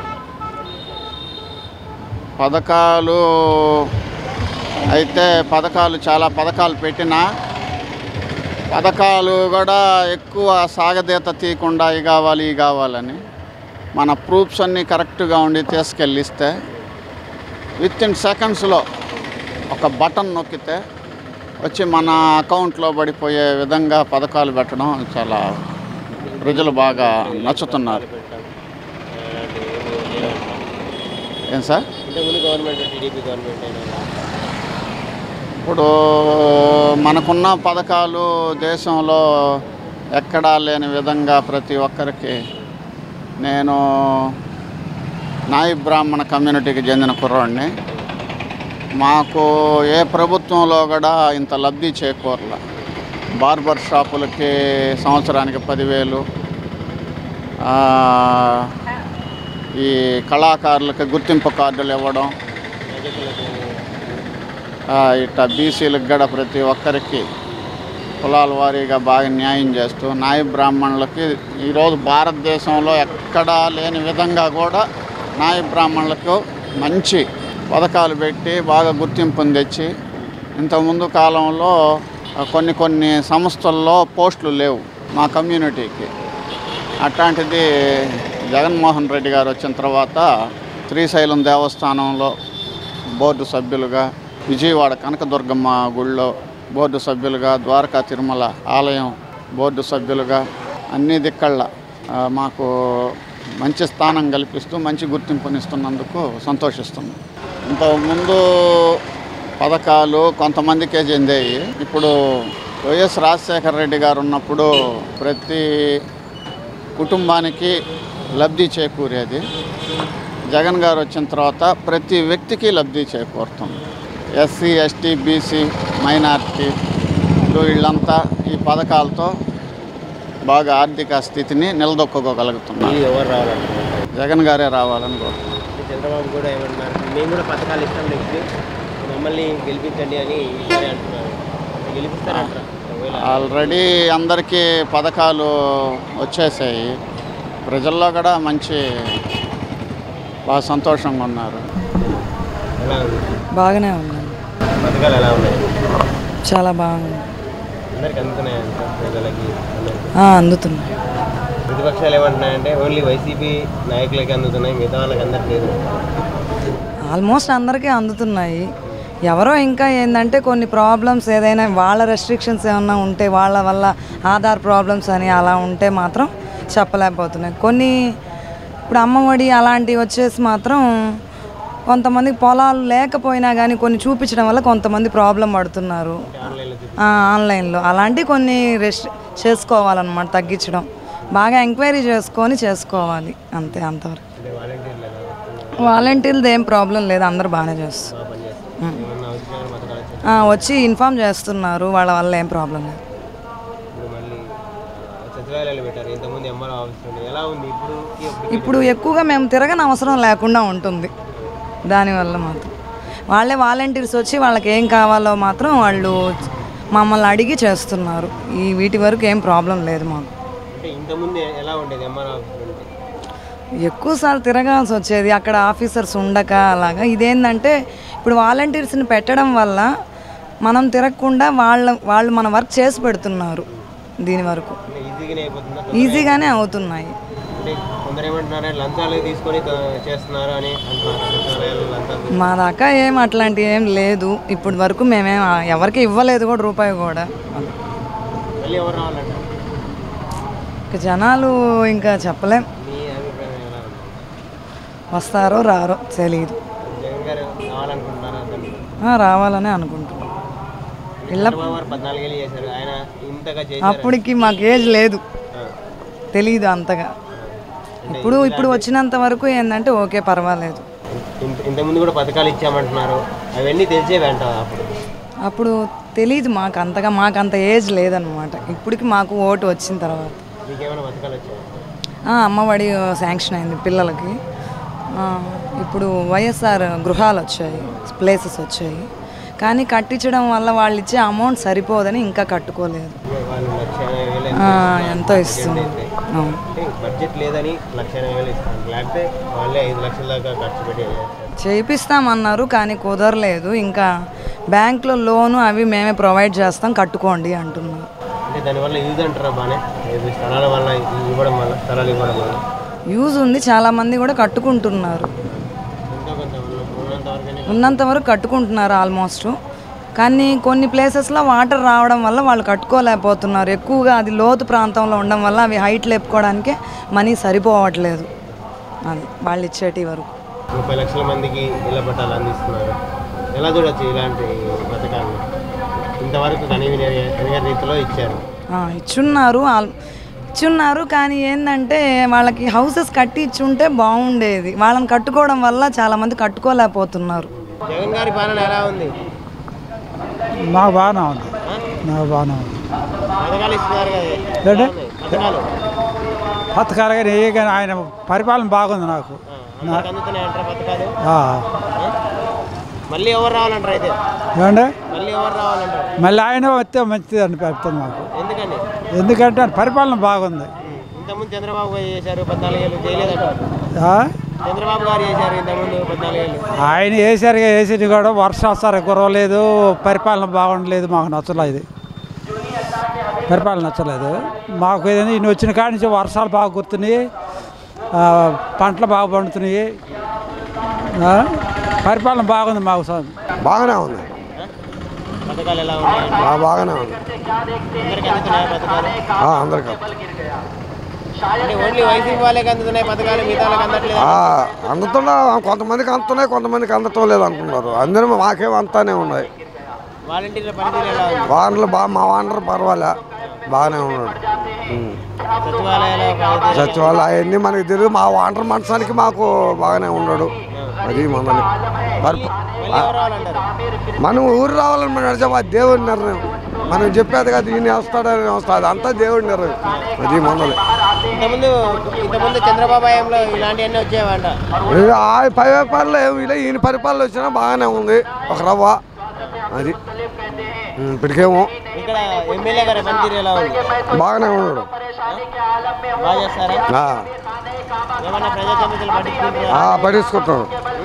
పథకాలు అయితే పథకాలు చాలా పథకాలు పెట్టినా పథకాలు కూడా ఎక్కువ సాగదీత తీయకుండా ఇవి కావాలి ఇవి కావాలని మన ప్రూఫ్స్ అన్నీ కరెక్ట్గా ఉండి తీసుకెళ్ళిస్తే విత్ ఇన్ సెకండ్స్లో ఒక బటన్ నొక్కితే వచ్చి మన అకౌంట్లో పడిపోయే విధంగా పథకాలు పెట్టడం చాలా ప్రజలు బాగా నచ్చుతున్నారు. ఏం సార్? ఇప్పుడు మనకున్న పథకాలు దేశంలో ఎక్కడా లేని విధంగా ప్రతి ఒక్కరికి, నేను నాయి బ్రాహ్మణ కమ్యూనిటీకి చెందిన కుర్రాడిని, మాకు ఏ ప్రభుత్వంలో కూడా ఇంత లబ్ధి చేకూరల. బార్బర్ షాపులకి సంవత్సరానికి పదివేలు, ఈ కళాకారులకి గుర్తింపు కార్డులు ఇవ్వడం, ఇట్లా బీసీలకు కూడా ప్రతి ఒక్కరికి కులాల వారీగా బాగా న్యాయం చేస్తూ నాయ బ్రాహ్మణులకి ఈరోజు భారతదేశంలో ఎక్కడా లేని విధంగా కూడా నాయ బ్రాహ్మణులకు మంచి పథకాలు పెట్టి బాగా గుర్తింపుని తెచ్చి, ఇంతకుముందు కాలంలో కొన్ని కొన్ని సంస్థల్లో పోస్టులు లేవు మా కమ్యూనిటీకి. అట్లాంటిది జగన్మోహన్ రెడ్డి గారు వచ్చిన తర్వాత శ్రీశైలం దేవస్థానంలో బోర్డు సభ్యులుగా, విజయవాడ కనకదుర్గమ్మ గుళ్ళో బోర్డు సభ్యులుగా, ద్వారకా తిరుమల ఆలయం బోర్డు సభ్యులుగా అన్ని దిక్కళ్ళ మాకు మంచి స్థానం కల్పిస్తూ మంచి గుర్తింపునిస్తున్నందుకు సంతోషిస్తున్నాం. ఇంతకుముందు పథకాలు కొంతమందికే చెందాయి. ఇప్పుడు వైఎస్ రాజశేఖర రెడ్డి గారు ఉన్నప్పుడు ప్రతి కుటుంబానికి లబ్ధి చేకూరేది. జగన్ గారు వచ్చిన తర్వాత ప్రతి వ్యక్తికి లబ్ధి చేకూరుతుంది. ఎస్సీ, ఎస్టీ, బీసీ, మైనారిటీ వీళ్ళంతా ఈ పథకాలతో బాగా ఆర్థిక స్థితిని నిలదొక్కుకోగలుగుతున్నారు. ఎవరు రావాలంటే జగన్ గారే రావాలని కోరుతున్నాను. చంద్రబాబు కూడా ఏమంటున్నారు, మేము కూడా పథకాలు ఇస్తాం, నెక్స్ట్ మమ్మల్ని గెలిపించండి అని ఈసారి అంటున్నారు. గెలిపిస్తారంటారా? ఆల్రెడీ అందరికీ పథకాలు వచ్చేసాయి. ప్రజల్లో కూడా మంచి బాగా సంతోషంగా ఉన్నారు. బాగానే ఉన్నాయి. పథకాలు ఎలా ఉన్నాయి? చాలా బాగుంది. అందరికి అందుతున్నాయంట ప్రజలకి? అందుతున్నాయి. ప్రతిపక్షాలు ఏమంటున్నాయంటే ఓన్లీ వైసీపీ నాయకులకి అందుతున్నాయి, మిగతా వాళ్ళకి అందట్లేదు. ఆల్మోస్ట్ అందరికీ అందుతున్నాయి. ఎవరో ఇంకా ఏంటంటే కొన్ని ప్రాబ్లమ్స్ ఏదైనా వాళ్ళ రెస్ట్రిక్షన్స్ ఏమన్నా ఉంటే, వాళ్ళ వల్ల ఆధార్ ప్రాబ్లమ్స్ అని అలా ఉంటే మాత్రం చెప్పలేకపోతున్నాయి. కొన్ని ఇప్పుడు అమ్మఒడి అలాంటివి వచ్చేసి మాత్రం కొంతమంది పొలాలు లేకపోయినా కానీ కొన్ని చూపించడం వల్ల కొంతమంది ప్రాబ్లం పడుతున్నారు ఆన్లైన్లో. అలాంటివి కొన్ని రెస్ట్ చేసుకోవాలన్నమాట, తగ్గించడం, బాగా ఎంక్వైరీ చేసుకొని చేసుకోవాలి అంతే. అంతవరకు వాలంటీర్లది ఏం ప్రాబ్లం లేదు, అందరూ బాగానే చేస్తారు. వచ్చి ఇన్ఫామ్ చేస్తున్నారు, వాళ్ళ వల్ల ఏం ప్రాబ్లం లేదు. ఇప్పుడు ఎక్కువగా మేము తిరగని అవసరం లేకుండా ఉంటుంది. దానివల్ల మాత్రం వాళ్ళే వాలంటీర్స్ వచ్చి వాళ్ళకి ఏం కావాలో మాత్రం వాళ్ళు మమ్మల్ని అడిగి చేస్తున్నారు. ఈ వీటి వరకు ఏం ప్రాబ్లం లేదు మాకు. ఎక్కువసార్లు తిరగాల్సి వచ్చేది, అక్కడ ఆఫీసర్స్ ఉండక అలాగా. ఇదేంటంటే ఇప్పుడు వాలంటీర్స్ని పెట్టడం వల్ల మనం తిరగకుండా వాళ్ళ వాళ్ళు మన వర్క్ చేసి పెడుతున్నారు. దీని వరకు ఈజీగానే అవుతున్నాయి. అంటే కొందరు ఏమంటున్నారు లంచాలు తీసుకొని చేస్తున్నారు అని అంటున్నారు. మా దాకా ఏం అట్లాంటివి ఏం లేదు ఇప్పటి వరకు మేమేం ఎవరికి ఇవ్వలేదు కూడా రూపాయి కూడా. మళ్ళీ ఎవరు రావాలంట? ఇంకా జనాలు ఇంకా చెప్పలేం, మీ అభిప్రాయం ఎలా ఉంది? వస్తారో రారో తెలియదు. జగన్ గారు రావాలనుకుంటున్నారా? ఆ, రావాలని అనుకుంటున్నాం. చంద్రబాబు గారు పద్నాలుగేళ్ళు చేశారు, ఆయన ఇంతగా చేశారు. అప్పటికి మాకు ఏజ్ లేదు, తెలీదు అంతగా. ఇప్పుడు ఇప్పుడు వచ్చినంత వరకు ఏంటంటే ఓకే పర్వాలేదు. ఇంతకుముందు కూడా పథకాలు ఇచ్చామంటున్నారు, అవన్నీ తెలిసేవి అంట అప్పుడు. అప్పుడు తెలీదు మాకు అంతగా, మాకు అంత ఏజ్ లేదనమాట. ఇప్పటికి మాకు ఓటు వచ్చిన తర్వాత మీకేమైనా పథకాలు వచ్చాయి? అమ్మఒడి శాంక్షన్ అయింది పిల్లలకి. ఇప్పుడు వైఎస్ఆర్ గృహాలు వచ్చాయి, ప్లేసెస్ వచ్చాయి. కానీ కట్టించడం వల్ల వాళ్ళు ఇచ్చే అమౌంట్ సరిపోదని ఇంకా కట్టుకోలేదు. ఎంతో ఇస్తుంది. బడ్జెట్ లేదని లక్ష ఎనభై వేలు ఇస్తాను, లేకపోతే వాళ్ళే ఐదు లక్షల దాకా ఖర్చు పెట్టి చేయిస్తామన్నారు కానీ కుదరలేదు. ఇంకా బ్యాంక్లో లోను అవి మేమే ప్రొవైడ్ చేస్తాం, కట్టుకోండి అంటున్నారు. అంటే దానివల్ల యూజ్ అంటారా? బాగానే స్థలాల వల్ల ఇవ్వడం వల్ల స్థలాలు ఇవ్వడం వల్ల యూజ్ ఉంది, చాలామంది కూడా కట్టుకుంటున్నారు. ఉన్నంత వరకు కట్టుకుంటున్నారు ఆల్మోస్ట్. కానీ కొన్ని ప్లేసెస్లో వాటర్ రావడం వల్ల వాళ్ళు కట్టుకోలేకపోతున్నారు. ఎక్కువగా అది లోతు ప్రాంతంలో ఉండడం వల్ల అవి హైట్ లేపుకోవడానికే మనీ సరిపోవట్లేదు. అది వాళ్ళు ఇచ్చేటి వరకు. ముప్పై లక్షల మందికి ఇళ్ల పట్టాలు అందిస్తున్నారు. ఎలా చూడొచ్చు ఇలాంటి పథకాలు? ఇంతవరకు కనీవిని రీతిలో ఇచ్చారు, ఇచ్చున్నారు ఇచ్చున్నారు కానీ ఏంటంటే వాళ్ళకి హౌసెస్ కట్టి ఇచ్చుంటే బాగుండేది. వాళ్ళని కట్టుకోవడం వల్ల చాలామంది కట్టుకోలేకపోతున్నారు. జగన్ గారి పాలన ఎలా ఉంది? నాకు బాగానే ఉంది, నాకు బాగానే ఉంది. పథకాలు ఇస్తున్నారు కదా, పథకాలు పథకాలు కానీ ఏ కానీ ఆయన పరిపాలన బాగుంది నాకు. అందుతున్నాయంటారా పథకాలు? ఆ. మళ్ళీ ఎవరు రావాలంటారు అయితే? ఏమండి మళ్ళీ ఎవరు రావాలంటారు? మళ్ళీ ఆయన వస్తే మంచిది అని చెప్తాను మాకు. ఎందుకని? ఎందుకంటే పరిపాలన బాగుంది. ఇంతకుముందు చంద్రబాబు గారు చేశారు పద్నాలుగేళ్ళు, చేయలేదంటారు. ఆ? చంద్రబాబు గారు చేశారు ఇంతకుముందు పద్నాలుగేళ్ళు. ఆయన వేసారు వేసేది కూడా వర్షాలు సరే కురవలేదు, పరిపాలన బాగుండలేదు. మాకు నచ్చలేదు, పరిపాలన నచ్చలేదు మాకు. ఏదైనా ఈయన వచ్చిన కాడి నుంచి వర్షాలు బాగా గుర్తున్నాయి, పంటలు బాగా పండుతున్నాయి, పరిపాలన బాగుంది మాకు. బాగానే ఉంది, పథకాలు ఎలా ఉన్నాయి? బాగానే ఉంది అందరికీ అందుతున్నాయా పథకాలు? అందరికీ అంటే ఓన్లీ వైసీపీ వాళ్ళకి అందుతున్నాయి పథకాలు, మిగతా వాళ్ళకి అందట్లేదు? అందుతున్నా, కొంతమందికి అందుతున్నాయి, కొంతమందికి అందటం లేదు అంటున్నారు. అందరూ మాకేం అంతానే ఉన్నాయి. వాలంటీర్ల పనితీరు ఎలా ఉంది? వానర్లు బాగా, మా వానర్ పర్వాలే, బాగానే ఉన్నాడు. సచివాలయాలు సచివాలయం అవన్నీ మనకి తెలియదు. మా వానర్ మనసానికి మాకు బాగానే ఉన్నాడు. అది మనల్ని మనం ఊరు రావాలని మనం నడిచాము, అది దేవుడి నిర్ణయం. మనం చెప్పేది కదా ఈయన వస్తాడని వస్తుంది, అంతా దేవుడి నిర్ణయం. అది మనల్ని ఇంతకుముందు ఇంతకుముందు చంద్రబాబు హయాంలో ఇలాంటివన్నీ వచ్చేవంట. ఆ పరిపాలన ఏమి ఇలా, ఈయన పరిపాలన వచ్చినా బాగానే ఉంది ఒక రవ్వ. అది ఇప్పటికేమో ఇక్కడ ఎమ్మెల్యే గారి పనితీరు ఎలా ఉంది? బాగానే ఉన్నాడు, బాగా చేస్తారా? ఏమన్నా ప్రజా సమస్యలు పట్టించుకుంటారా? పట్టించుకుంటాడు.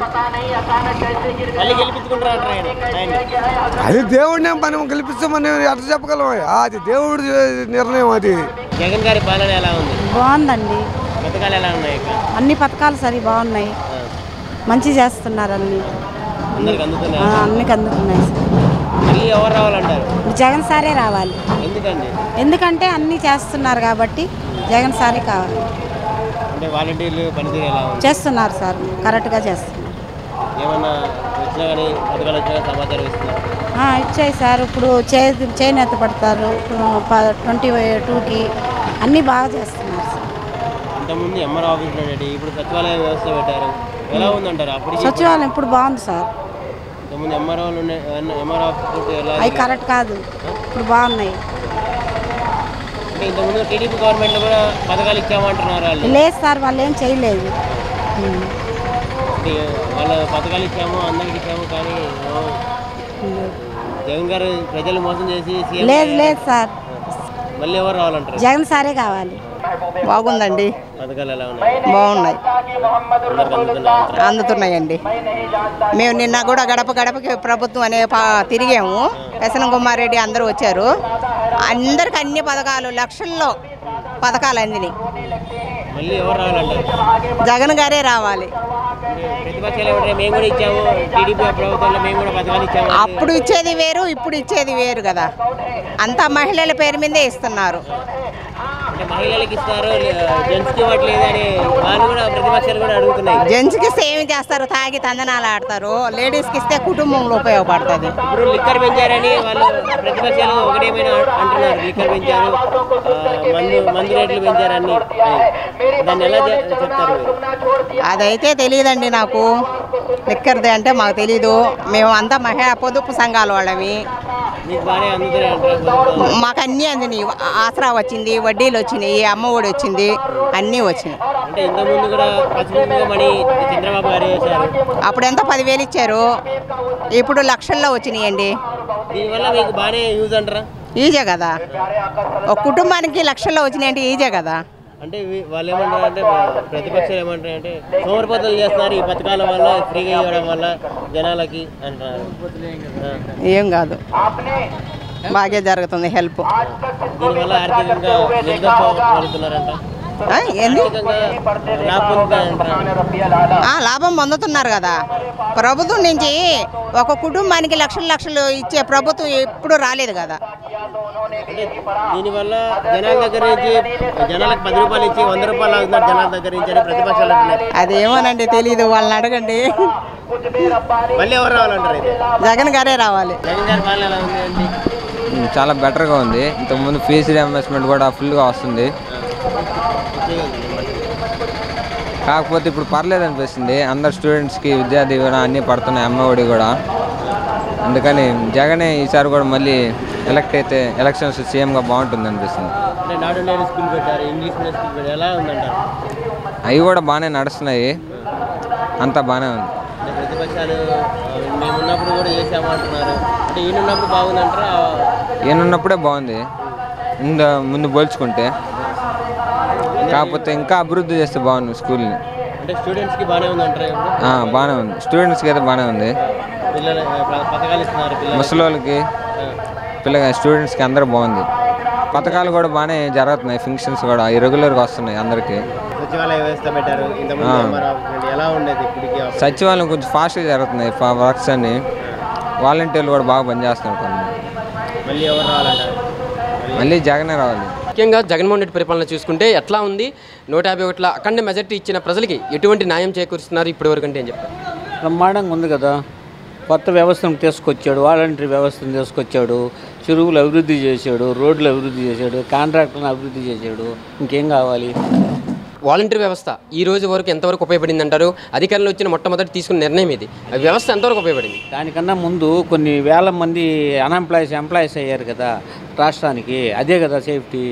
మళ్ళీ గెలిపించుకుంటారా? అది దేవుడిని మనం గెలిపిస్తామని ఎట్లా చెప్పగలం? అది దేవుడి నిర్ణయం. అది జగన్ గారి పాలన ఎలా ఉంది? బాగుందండి. పథకాలు ఎలా ఉన్నాయి? అన్ని పథకాలు సరి బాగున్నాయి, మంచి చేస్తున్నారు. అన్ని అందరికి అందుతున్నాయి, అన్నికి అందుతున్నాయి సార్. మళ్ళీ ఎవరు రావాలంటారు? జగన్ సారే రావాలి. ఎందుకండి? ఎందుకంటే అన్నీ చేస్తున్నారు కాబట్టి జగన్ సారే కావాలి. అంటే వాలంటీర్లు పనితీరు ఎలా ఉంది? చేస్తున్నారు సార్, కరెక్ట్గా చేస్తున్నారు. ఏమన్నా వచ్చినా కానీ పథకాలు వచ్చినా సమాచారం ఇస్తున్నారు? ఇచ్చాయి సార్. ఇప్పుడు చే చేనేత పడతారు ట్వంటీ టూకి, అన్నీ బాగా చేస్తున్నారు సార్. ఇంతకుముందు ఎంఆర్ ఆఫీస్లో ఉండేది, ఇప్పుడు సచివాలయ వ్యవస్థ పెట్టారు, ఎలా ఉందంటారు? అప్పుడు సచివాలయం ఇప్పుడు బాగుంది సార్. ఇంతకుముందు ఎంఆర్ వాళ్ళు ఉండే ఎంఆర్ ఆఫీస్ ఎలా? అవి కరెక్ట్ కాదు, ఇప్పుడు బాగున్నాయి. అంటే ఇంతకుముందు టీడీపీ గవర్నమెంట్లో కూడా పథకాలు ఇచ్చామంటున్నారు వాళ్ళు. లేదు సార్, వాళ్ళు ఏం చేయలేదు. వాళ్ళ పథకాలు ఇచ్చాము, అందరికి ఇచ్చాము, కానీ జగన్ గారు ప్రజలు మోసం చేసి లేదు లేదు సార్. మళ్ళీ ఎవరు రావాలంటారు? జగన్ సారే కావాలి. బాగుందండి, పథకాలు ఎలా ఉన్నాయి? బాగున్నాయి, అందుతున్నాయండి. మేము నిన్న కూడా గడప గడపకి ప్రభుత్వం అనే తిరిగాము. ఎస్ఎన్ కుమారెడ్డి అందరూ వచ్చారు. అందరికి అన్ని పథకాలు లక్షల్లో పథకాలు అందినాయి. మళ్ళీ ఎవరు రావాలంటారు? జగన్ గారే రావాలి. ప్రతిపక్షాలు ఎవరైనా మేము కూడా ఇచ్చాము, టీడీపీ ప్రభుత్వంలో మేము కూడా పథకాలు ఇచ్చాము. అప్పుడు ఇచ్చేది వేరు, ఇప్పుడు ఇచ్చేది వేరు కదా. అంతా మహిళల పేరు మీదే ఇస్తున్నారు. అంటే మహిళలకు ఇస్తారు, జెంట్స్కి ఇవ్వట్లేదు అని వాళ్ళు కూడా ప్రతిపక్షాలు కూడా అడుగుతున్నాయి. జెంట్స్కి ఇస్తే ఏమి చేస్తారు? తాగి తందనాలు ఆడతారు. లేడీస్కి ఇస్తే కుటుంబంలో ఉపయోగపడుతుంది. ఇప్పుడు లిక్కర్ పెంచారని వాళ్ళు ప్రతిపక్షాలు ఒకటేమైనా అంటున్నారు, లిక్కర్ పెంచారు, మందు మందు రేట్లు పెంచారని. దాన్ని ఎలా చెప్తారు? అదైతే తెలియదండి నాకు. లిక్కర్ది అంటే మాకు తెలీదు. మేము అంతా మహిళా పొదుపు సంఘాల వాళ్ళమి. మీకు బాగానే అందుతున్నాయి? మాకు అన్నీ అందినాయి. ఆసరా వచ్చింది, వడ్డీలు వచ్చినాయి, అమ్మ ఒడి వచ్చింది, అన్నీ వచ్చినాయి. అంటే ఇంతకుముందు కూడా పచ్చిమని చంద్రబాబు గారు చేశారు. అప్పుడు ఎంత పదివేలు ఇచ్చారు, ఇప్పుడు లక్షల్లో వచ్చినాయండి. దీనివల్ల మీకు బాగానే యూజ్ అంటారా? ఈజే కదా, ఒక కుటుంబానికి లక్షల్లో వచ్చినాయంటే ఈజే కదా. అంటే వాళ్ళు ఏమంటారు అంటే ప్రతిపక్షాలు ఏమంటారు అంటే సోమరిపోతలు చేస్తున్నారు ఈ పథకాల వల్ల, ఫ్రీగా ఇవ్వడం వల్ల జనాలకి అంటున్నారు. ఏం కాదు, బాగా జరుగుతుంది హెల్ప్. దీనివల్ల ఆర్థికంగా నిర్ధపడుతున్నారంట. లాభం పొందుతున్నారు కదా. ప్రభుత్వం నుంచి ఒక కుటుంబానికి లక్షల లక్షలు ఇచ్చే ప్రభుత్వం ఎప్పుడు రాలేదు కదా. దీనివల్ల జనాల దగ్గర నుంచి జనాలకు పది రూపాయలు ఇచ్చి వంద రూపాయలు అవుతున్నారు జనాల దగ్గర నుంచి అని ప్రతిపక్షాలు అంటున్నారు. అదేమోనండి తెలీదు, వాళ్ళని అడగండి. మళ్ళీ ఎవరు రావాలంటారు? జగన్ గారే రావాలి. జగన్ గారి పాలన ఎలా ఉంది అండి? చాలా బెటర్గా ఉంది. ఇంతకుముందు ఫీజు రియంబర్స్మెంట్ కూడా ఫుల్గా వస్తుంది, కాకపోతే ఇప్పుడు పర్లేదు అనిపిస్తుంది. అందరు స్టూడెంట్స్కి విద్యా దీవెన అన్నీ పడుతున్నాయి, అమ్మఒడి కూడా. అందుకని జగనే ఈసారి కూడా మళ్ళీ ఎలక్ట్ అయితే ఎలక్షన్స్ సీఎంగా బాగుంటుంది అనిపిస్తుంది. అవి కూడా బాగానే నడుస్తున్నాయి, అంతా బాగానే ఉంది. ప్రతిపక్షాలు మేమున్నప్పుడు కూడా చేసామంటున్నారు. అంటే ఈయనున్నప్పుడు బాగుందంటారా? ఈయనున్నప్పుడే బాగుంది ముందు ముందు పోల్చుకుంటే, కాకపోతే ఇంకా అభివృద్ధి చేస్తే బాగుంది స్కూల్ని. అంటే స్టూడెంట్స్కి బాగానే ఉందంటారా? బాగానే ఉంది, స్టూడెంట్స్కి అయితే బాగానే ఉంది. పిల్లలు పథకాలు ఇస్తున్నారు, ముసలోళ్ళకి పిల్ల స్టూడెంట్స్కి అందరూ బాగుంది. పథకాలు కూడా బాగానే జరుగుతున్నాయి, ఫంక్షన్స్ కూడా రెగ్యులర్గా వస్తున్నాయి అందరికీ. సచివాలయ వ్యవస్థ పెట్టారు, ఎలా ఉండేది? సచివాలయం కొంచెం ఫాస్ట్గా జరుగుతున్నాయి వర్క్స్ అన్ని. వాలంటీర్లు కూడా బాగా పనిచేస్తున్నారు. కొన్ని మళ్ళీ ఎవరు రావాలంటారు? మళ్ళీ జగనే రావాలి. ముఖ్యంగా జగన్మోహన్ రెడ్డి పరిపాలన చూసుకుంటే ఎట్లా ఉంది? నూట యాభై ఒకట్ల అఖండ మెజార్టీ ఇచ్చిన ప్రజలకి ఎటువంటి న్యాయం చేకూరుస్తున్నారు ఇప్పటి వరకు అంటే ఏం చెప్తారు? బ్రహ్మాండంగా ఉంది కదా. కొత్త వ్యవస్థను తీసుకొచ్చాడు, వాలంటరీ వ్యవస్థను తీసుకొచ్చాడు, చెరువులు అభివృద్ధి చేశాడు, రోడ్లు అభివృద్ధి చేశాడు, కాంట్రాక్టులను అభివృద్ధి చేశాడు. ఇంకేం కావాలి? వాలంటీర్ వ్యవస్థ ఈ రోజు వరకు ఎంతవరకు ఉపయోగపడింది అంటారు? అధికారంలో వచ్చిన మొట్టమొదటి తీసుకున్న నిర్ణయం ఇది. ఆ వ్యవస్థ ఎంతవరకు ఉపయోగపడింది? దానికన్నా ముందు కొన్ని వేల మంది అన్ఎంప్లాయీస్ ఎంప్లాయీస్ అయ్యారు కదా రాష్ట్రానికి, అదే కదా సేఫ్టీ.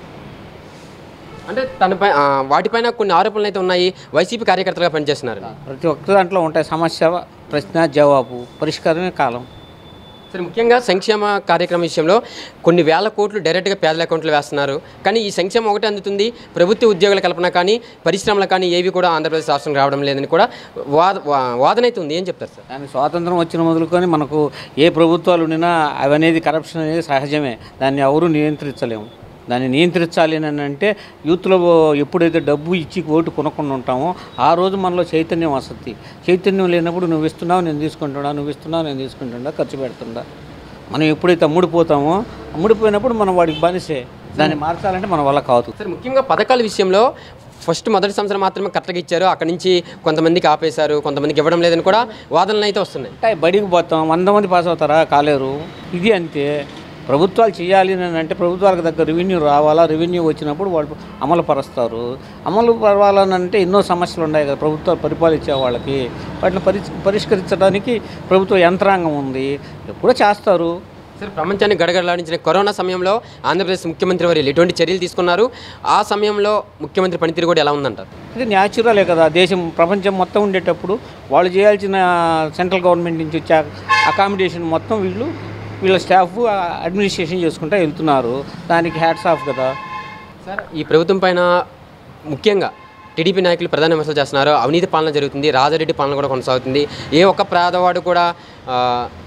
అంటే తనపై వాటిపైన కొన్ని ఆరోపణలు అయితే ఉన్నాయి, వైసీపీ కార్యకర్తలుగా పనిచేస్తున్నారు. ప్రతి ఒక్క దాంట్లో ఉంటాయి సమస్య, ప్రశ్న, జవాబు, పరిష్కారమే కాలం. సరే, ముఖ్యంగా సంక్షేమ కార్యక్రమం విషయంలో కొన్ని వేల కోట్లు డైరెక్ట్గా పేదల అకౌంట్లో వేస్తున్నారు. కానీ ఈ సంక్షేమం ఒకటే అందుతుంది, ప్రభుత్వ ఉద్యోగుల కల్పన కానీ పరిశ్రమలు కానీ ఏవి కూడా ఆంధ్రప్రదేశ్ రాష్ట్రం రావడం లేదని కూడా వాద వాదన అయితే ఉంది. ఏం చెప్తారు సార్? దానికి స్వాతంత్రం వచ్చిన మొదలుకొని మనకు ఏ ప్రభుత్వాలు ఉండినా అవనేది కరప్షన్ అనేది సహజమే, దాన్ని ఎవరు నియంత్రించలేము. దాన్ని నియంత్రించాలి అని అంటే యూత్లో ఎప్పుడైతే డబ్బు ఇచ్చి ఓటు కొనకుండా ఉంటామో ఆ రోజు మనలో చైతన్యం వస్తుంది. చైతన్యం లేనప్పుడు నువ్వు ఇస్తున్నావు నేను తీసుకుంటున్నా, నువ్వు ఇస్తున్నావు నేను తీసుకుంటున్నా, ఖర్చు పెడుతుండా. మనం ఎప్పుడైతే అమ్ముడిపోతామో అమ్ముడిపోయినప్పుడు మనం వాడికి బానిసే. దాన్ని మార్చాలంటే మన వల్ల కాదు. సరే, ముఖ్యంగా పథకాల విషయంలో ఫస్ట్ మొదటి సంవత్సరం మాత్రమే కరెక్ట్గా ఇచ్చారు, అక్కడి నుంచి కొంతమందికి ఆపేశారు, కొంతమందికి ఇవ్వడం లేదని కూడా వాదనలు అయితే వస్తున్నాయి. అంటే బడికి పోతాం, వంద మంది పాస్ అవుతారా? కాలేరు. ఇది అంతే. ప్రభుత్వాలు చేయాలి అని అంటే ప్రభుత్వాలకు దగ్గర రెవెన్యూ రావాలా, రెవెన్యూ వచ్చినప్పుడు వాళ్ళు అమలు పరుస్తారు. అమలు పరవాలని అంటే ఎన్నో సమస్యలు ఉన్నాయి కదా ప్రభుత్వాలు పరిపాలించే వాళ్ళకి. వాటిని పరి పరిష్కరించడానికి ప్రభుత్వ యంత్రాంగం ఉంది, ఎప్పుడో చేస్తారు. సరే, ప్రపంచాన్ని గడగడలాడించిన కరోనా సమయంలో ఆంధ్రప్రదేశ్ ముఖ్యమంత్రి వారు ఎటువంటి చర్యలు తీసుకున్నారు? ఆ సమయంలో ముఖ్యమంత్రి పనితీరు కూడా ఎలా ఉందంటారు? ఇది న్యాచురలే కదా. దేశం ప్రపంచం మొత్తం ఉండేటప్పుడు వాళ్ళు చేయాల్సిన సెంట్రల్ గవర్నమెంట్ నుంచి వచ్చే అకామిడేషన్ మొత్తం వీళ్ళు వీళ్ళ స్టాఫ్ అడ్మినిస్ట్రేషన్ చేసుకుంటూ వెళ్తున్నారు. దానికి హ్యాట్స్ ఆఫ్ కదా. సార్, ఈ ప్రభుత్వం పైన ముఖ్యంగా టీడీపీ నాయకులు ప్రధాన విమర్శలు చేస్తున్నారు. అవినీతి పాలన జరుగుతుంది, రాజారెడ్డి పాలన కూడా కొనసాగుతుంది. ఏ ఒక్క పేదవాడు కూడా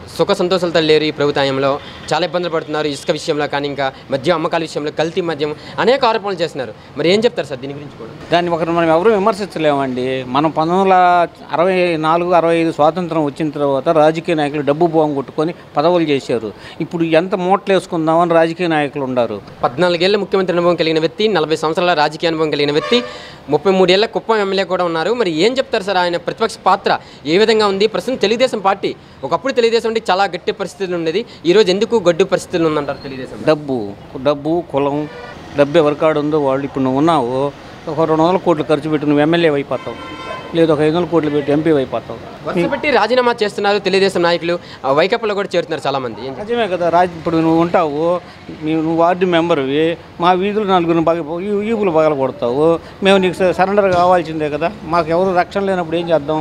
సుఖ సంతోషాలతో లేరు ఈ ప్రభుత్వంలో. చాలా ఇబ్బందులు పడుతున్నారు ఇసుక విషయంలో కానీ, ఇంకా మద్యం అమ్మకాల విషయంలో కల్తీ మద్యం అనేక ఆరోపణలు చేస్తున్నారు. మరి ఏం చెప్తారు సార్ దీని గురించి కూడా? దాన్ని ఒకరు మనం ఎవరు విమర్శించలేమండి. మనం పంతొమ్మిది వందల అరవై నాలుగు అరవై ఐదు స్వాతంత్రం వచ్చిన తర్వాత రాజకీయ నాయకులు డబ్బు బోం కొట్టుకొని పదవులు చేశారు. ఇప్పుడు ఎంత మూటలు వేసుకుందామని రాజకీయ నాయకులు ఉన్నారు. పద్నాలుగేళ్ల ముఖ్యమంత్రి అనుభవం కలిగిన వ్యక్తి, నలభై సంవత్సరాల రాజకీయ అనుభవం కలిగిన వ్యక్తి, ముప్పై మూడేళ్ల కుప్పం ఎమ్మెల్యే కూడా ఉన్నారు. మరి ఏం చెప్తారు సార్ ఆయన ప్రతిపక్ష పాత్ర ఏ విధంగా ఉంది? ప్రస్తుతం తెలుగుదేశం పార్టీ ఒకప్పుడు తెలుగుదేశం అంటే చాలా గట్టి పరిస్థితులు ఉండేది, ఈరోజు ఎందుకు గడ్డు పరిస్థితులు ఉందంటారు తెలుగుదేశం? డబ్బు డబ్బు కులం డబ్బు ఎవరికాడు ఉందో వాళ్ళు. ఇప్పుడు నువ్వు ఉన్నావు, ఒక రెండు వందల కోట్లు ఖర్చు పెట్టి నువ్వు ఎమ్మెల్యే అయిపోతావు, లేదు ఒక ఐదు వందల కోట్లు పెట్టి ఎంపీ అయిపోతావు. పెట్టి రాజీనామా చేస్తున్నారు తెలుగుదేశం నాయకులు, వైకాపాలో కూడా చేరుతున్నారు చాలామంది. నిజమే కదా రాజ్. ఇప్పుడు నువ్వు ఉంటావు, నువ్వు వార్డు మెంబర్వి, మా వీధులు నలుగురిని బాగా ఈపులు పగల కొడతావు, మేము నీకు సరెండర్ కావాల్సిందే కదా. మాకు ఎవరు రక్షణ లేనప్పుడు ఏం చేద్దాం?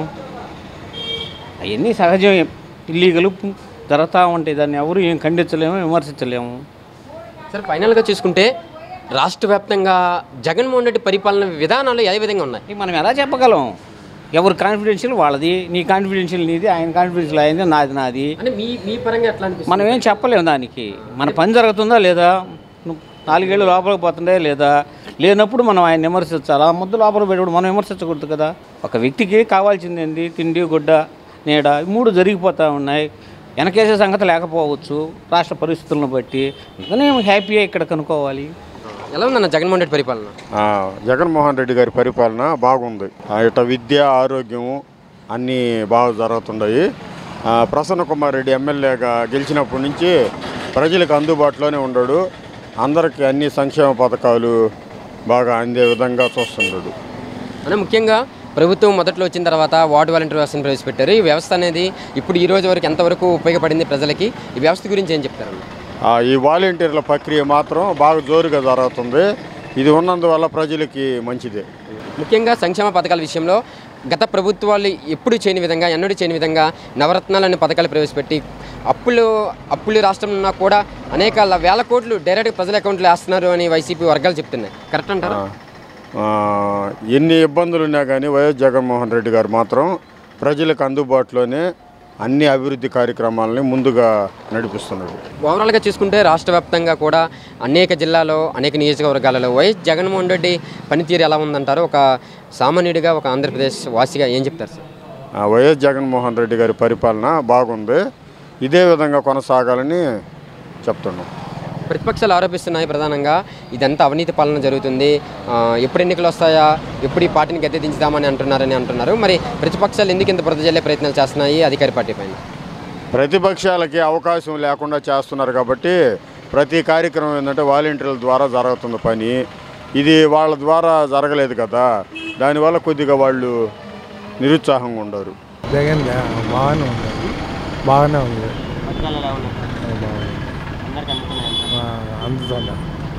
అవన్నీ సహజమే, ఇల్లీగలు జరుగుతూ ఉంటాయి. దాన్ని ఎవరు ఏం ఖండించలేము, విమర్శించలేము. సార్ ఫైనల్గా చూసుకుంటే రాష్ట్ర వ్యాప్తంగా జగన్మోహన్ రెడ్డి పరిపాలన విధానాలు ఏ విధంగా ఉన్నాయి మనం ఎలా చెప్పగలం? ఎవరు కాన్ఫిడెన్షియల్ వాళ్ళది, నీ కాన్ఫిడెన్షియల్ నీది, ఆయన కాన్ఫిడెన్షియల్ అయింది, నాది నాది. అంటే మీ మీ పరంగా ఎట్లా అనిపిస్తుంది? మనం ఏం చెప్పలేము దానికి. మన పని జరుగుతుందా లేదా, నాలుగేళ్ళు లోపలికి పోతుండే లేదా, లేనప్పుడు మనం ఆయన విమర్శించాలి. ఆ ముద్దు లోపల పెట్టినప్పుడు మనం విమర్శించకూడదు కదా. ఒక వ్యక్తికి కావాల్సింది ఏంది? తిండి గుడ్డ నీడ, మూడు జరిగిపోతూ ఉన్నాయి. వెనకేసే సంగతి లేకపోవచ్చు రాష్ట్ర పరిస్థితులను బట్టి. అందుకనే హ్యాపీగా ఇక్కడ కనుక్కోవాలి. ఎలా ఉందన్న జగన్మోహన్ రెడ్డి పరిపాలన? జగన్మోహన్ రెడ్డి గారి పరిపాలన బాగుంది. ఇట విద్య, ఆరోగ్యం అన్నీ బాగా జరుగుతున్నాయి. ప్రసన్న కుమార్ రెడ్డి ఎమ్మెల్యేగా గెలిచినప్పటి నుంచి ప్రజలకు అందుబాటులోనే ఉన్నాడు. అందరికీ అన్ని సంక్షేమ పథకాలు బాగా అందే విధంగా చూస్తున్నాడు. అంటే ముఖ్యంగా ప్రభుత్వం మొదట్లో వచ్చిన తర్వాత వార్డు వాలంటీర్ వ్యవస్థను ప్రవేశపెట్టారు. ఈ వ్యవస్థ అనేది ఇప్పుడు ఈ రోజు వరకు ఎంతవరకు ఉపయోగపడింది ప్రజలకి? ఈ వ్యవస్థ గురించి ఏం చెప్తారు? ఈ వాలంటీర్ల ప్రక్రియ మాత్రం బాగా జోరుగా జరుగుతుంది. ఇది ఉన్నందువల్ల ప్రజలకి మంచిదే. ముఖ్యంగా సంక్షేమ పథకాల విషయంలో గత ప్రభుత్వాలు ఎప్పుడు చేయని విధంగా, ఎన్నడూ చేయని విధంగా నవరత్నాలనే పథకాలు ప్రవేశపెట్టి అప్పులు అప్పులు రాష్ట్రం ఉన్నా కూడా అనేక వేల కోట్లు డైరెక్ట్ ప్రజల అకౌంట్లో వేస్తున్నారు అని వైసీపీ వర్గాలు చెప్తున్నాయి. కరెక్ట్ అంటారా? ఎన్ని ఇబ్బందులు ఉన్నా కానీ వైఎస్ జగన్మోహన్ రెడ్డి గారు మాత్రం ప్రజలకు అందుబాటులోనే అన్ని అభివృద్ధి కార్యక్రమాలని ముందుగా నడిపిస్తున్నారు. ఓవరాల్గా చూసుకుంటే రాష్ట్ర వ్యాప్తంగా కూడా అనేక జిల్లాలో, అనేక నియోజకవర్గాలలో వైఎస్ జగన్మోహన్ రెడ్డి పనితీరు ఎలా ఉందంటారు? ఒక సామాన్యుడిగా, ఒక ఆంధ్రప్రదేశ్ వాసిగా ఏం చెప్తారు సార్? వైఎస్ జగన్మోహన్ రెడ్డి గారి పరిపాలన బాగుంది, ఇదే విధంగా కొనసాగాలని చెప్తున్నాం. ప్రతిపక్షాలు ఆరోపిస్తున్నాయి ప్రధానంగా ఇదంతా అవినీతి పాలన జరుగుతుంది, ఎప్పుడు ఎన్నికలు వస్తాయా, ఎప్పుడు ఈ పార్టీని గద్దె దించుదామని అంటున్నారని అంటున్నారు. మరి ప్రతిపక్షాలు ఎందుకు ఇంత బురద జల్లే ప్రయత్నాలు చేస్తున్నాయి అధికార పార్టీ పైన? ప్రతిపక్షాలకి అవకాశం లేకుండా చేస్తున్నారు కాబట్టి ప్రతి కార్యక్రమం ఏంటంటే వాలంటీర్ల ద్వారా జరుగుతుంది పని. ఇది వాళ్ళ ద్వారా జరగలేదు కదా, దానివల్ల కొద్దిగా వాళ్ళు నిరుత్సాహంగా ఉండరు. జగన్ బాగానే ఉంది, బాగానే ఉంది, అందుతున్నా.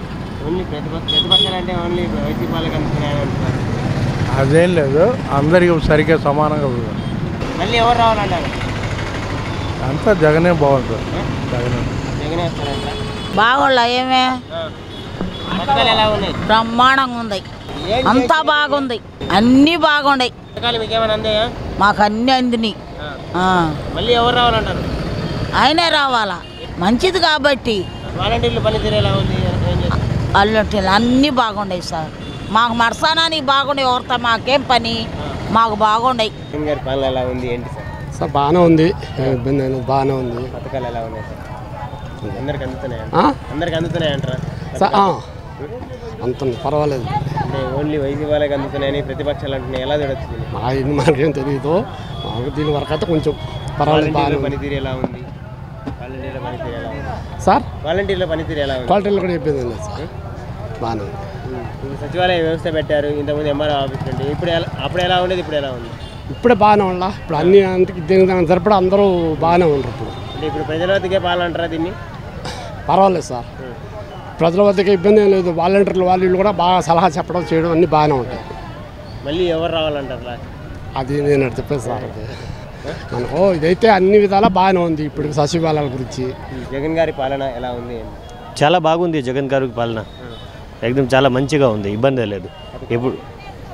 అదేం లేదు, అందరికీ సరిగ్గా సమానంగా మళ్ళీ ఎవరు రావాలంటారు? అంతా జగనే బాగుంటుంది. జగనే జగనే బాగోళ్ళ ఏమే ఎలా ఉన్నాయి? బ్రహ్మాండంగా ఉంది, అంతా బాగుంది, అన్నీ బాగున్నాయి. మీకేమైనా అందాయా? మాకు అన్నీ అందినాయి. మళ్ళీ ఎవరు రావాలంటారు? ఆయనే రావాలా, మంచిది కాబట్టి. వాలంటీర్లు పనితీరు ఎలా ఉంది? వాలంటీర్లు అన్నీ బాగున్నాయి సార్. మాకు మరసానానికి బాగున్నాయి, ఎవరితో మాకేం పని, మాకు బాగున్నాయి. గారి పాలన ఎలా ఉంది ఏంటి సార్? సార్ బాగానే ఉంది, ఇబ్బంది అయినా బాగానే ఉంది. పథకాలు ఎలా ఉన్నాయి సార్? అందరికి అందుతున్నాయా? అందరికి అందుతున్నాయి అంటారా? అంత పర్వాలేదు, అంటే ఓన్లీ వైసీపీ వాళ్ళకి అందుతున్నాయని ప్రతిపక్షాలు అంటున్నాయి, ఎలా చూడొచ్చు? మా ఇది మనకేం తెలియదు, మాకు దీని వరకు అయితే కొంచెం పర్వాలేదు. పనితీరు ఎలా ఉంది? వాలంటీర్ల పనితీరు ఎలా ఉంది సార్? వాలంటీర్ల పనితీరు ఎలా ఉంది? క్వాలిటీలో కూడా ఇబ్బంది లేదు సార్, బాగానే ఉంది. సచివాలయ వ్యవస్థ పెట్టారు, ఇంతకుముందు ఎంఆర్ఓ ఆఫీస్ ఉంటే, ఇప్పుడు ఎలా, అప్పుడు ఎలా ఉండేది, ఇప్పుడు ఎలా ఉంది? ఇప్పుడే బాగానే ఉండాలి. ఇప్పుడు అన్ని అంతకి దీనికి సరిపడా అందరూ బాగానే ఉండరు. ఇప్పుడు అంటే ఇప్పుడు ప్రజల వద్దకే పాలన అంటారా దీన్ని? పర్వాలేదు సార్, ప్రజల వద్దకే ఇబ్బంది ఏం లేదు. వాలంటీర్లు వాళ్ళు కూడా బాగా సలహా చెప్పడం చేయడం అన్నీ బాగానే ఉంటాయి. మళ్ళీ ఎవరు రావాలంటారు? అది నేను చెప్పేది సార్, అది మనకు ఇదైతే అన్ని విధాలా బాగానే ఉంది. ఇప్పుడు సచివాలయాల గురించి జగన్ గారి పాలన ఎలా ఉంది? చాలా బాగుంది జగన్ గారి పాలన, ఎక్దమ్ చాలా మంచిగా ఉంది, ఇబ్బంది లేదు. ఇప్పుడు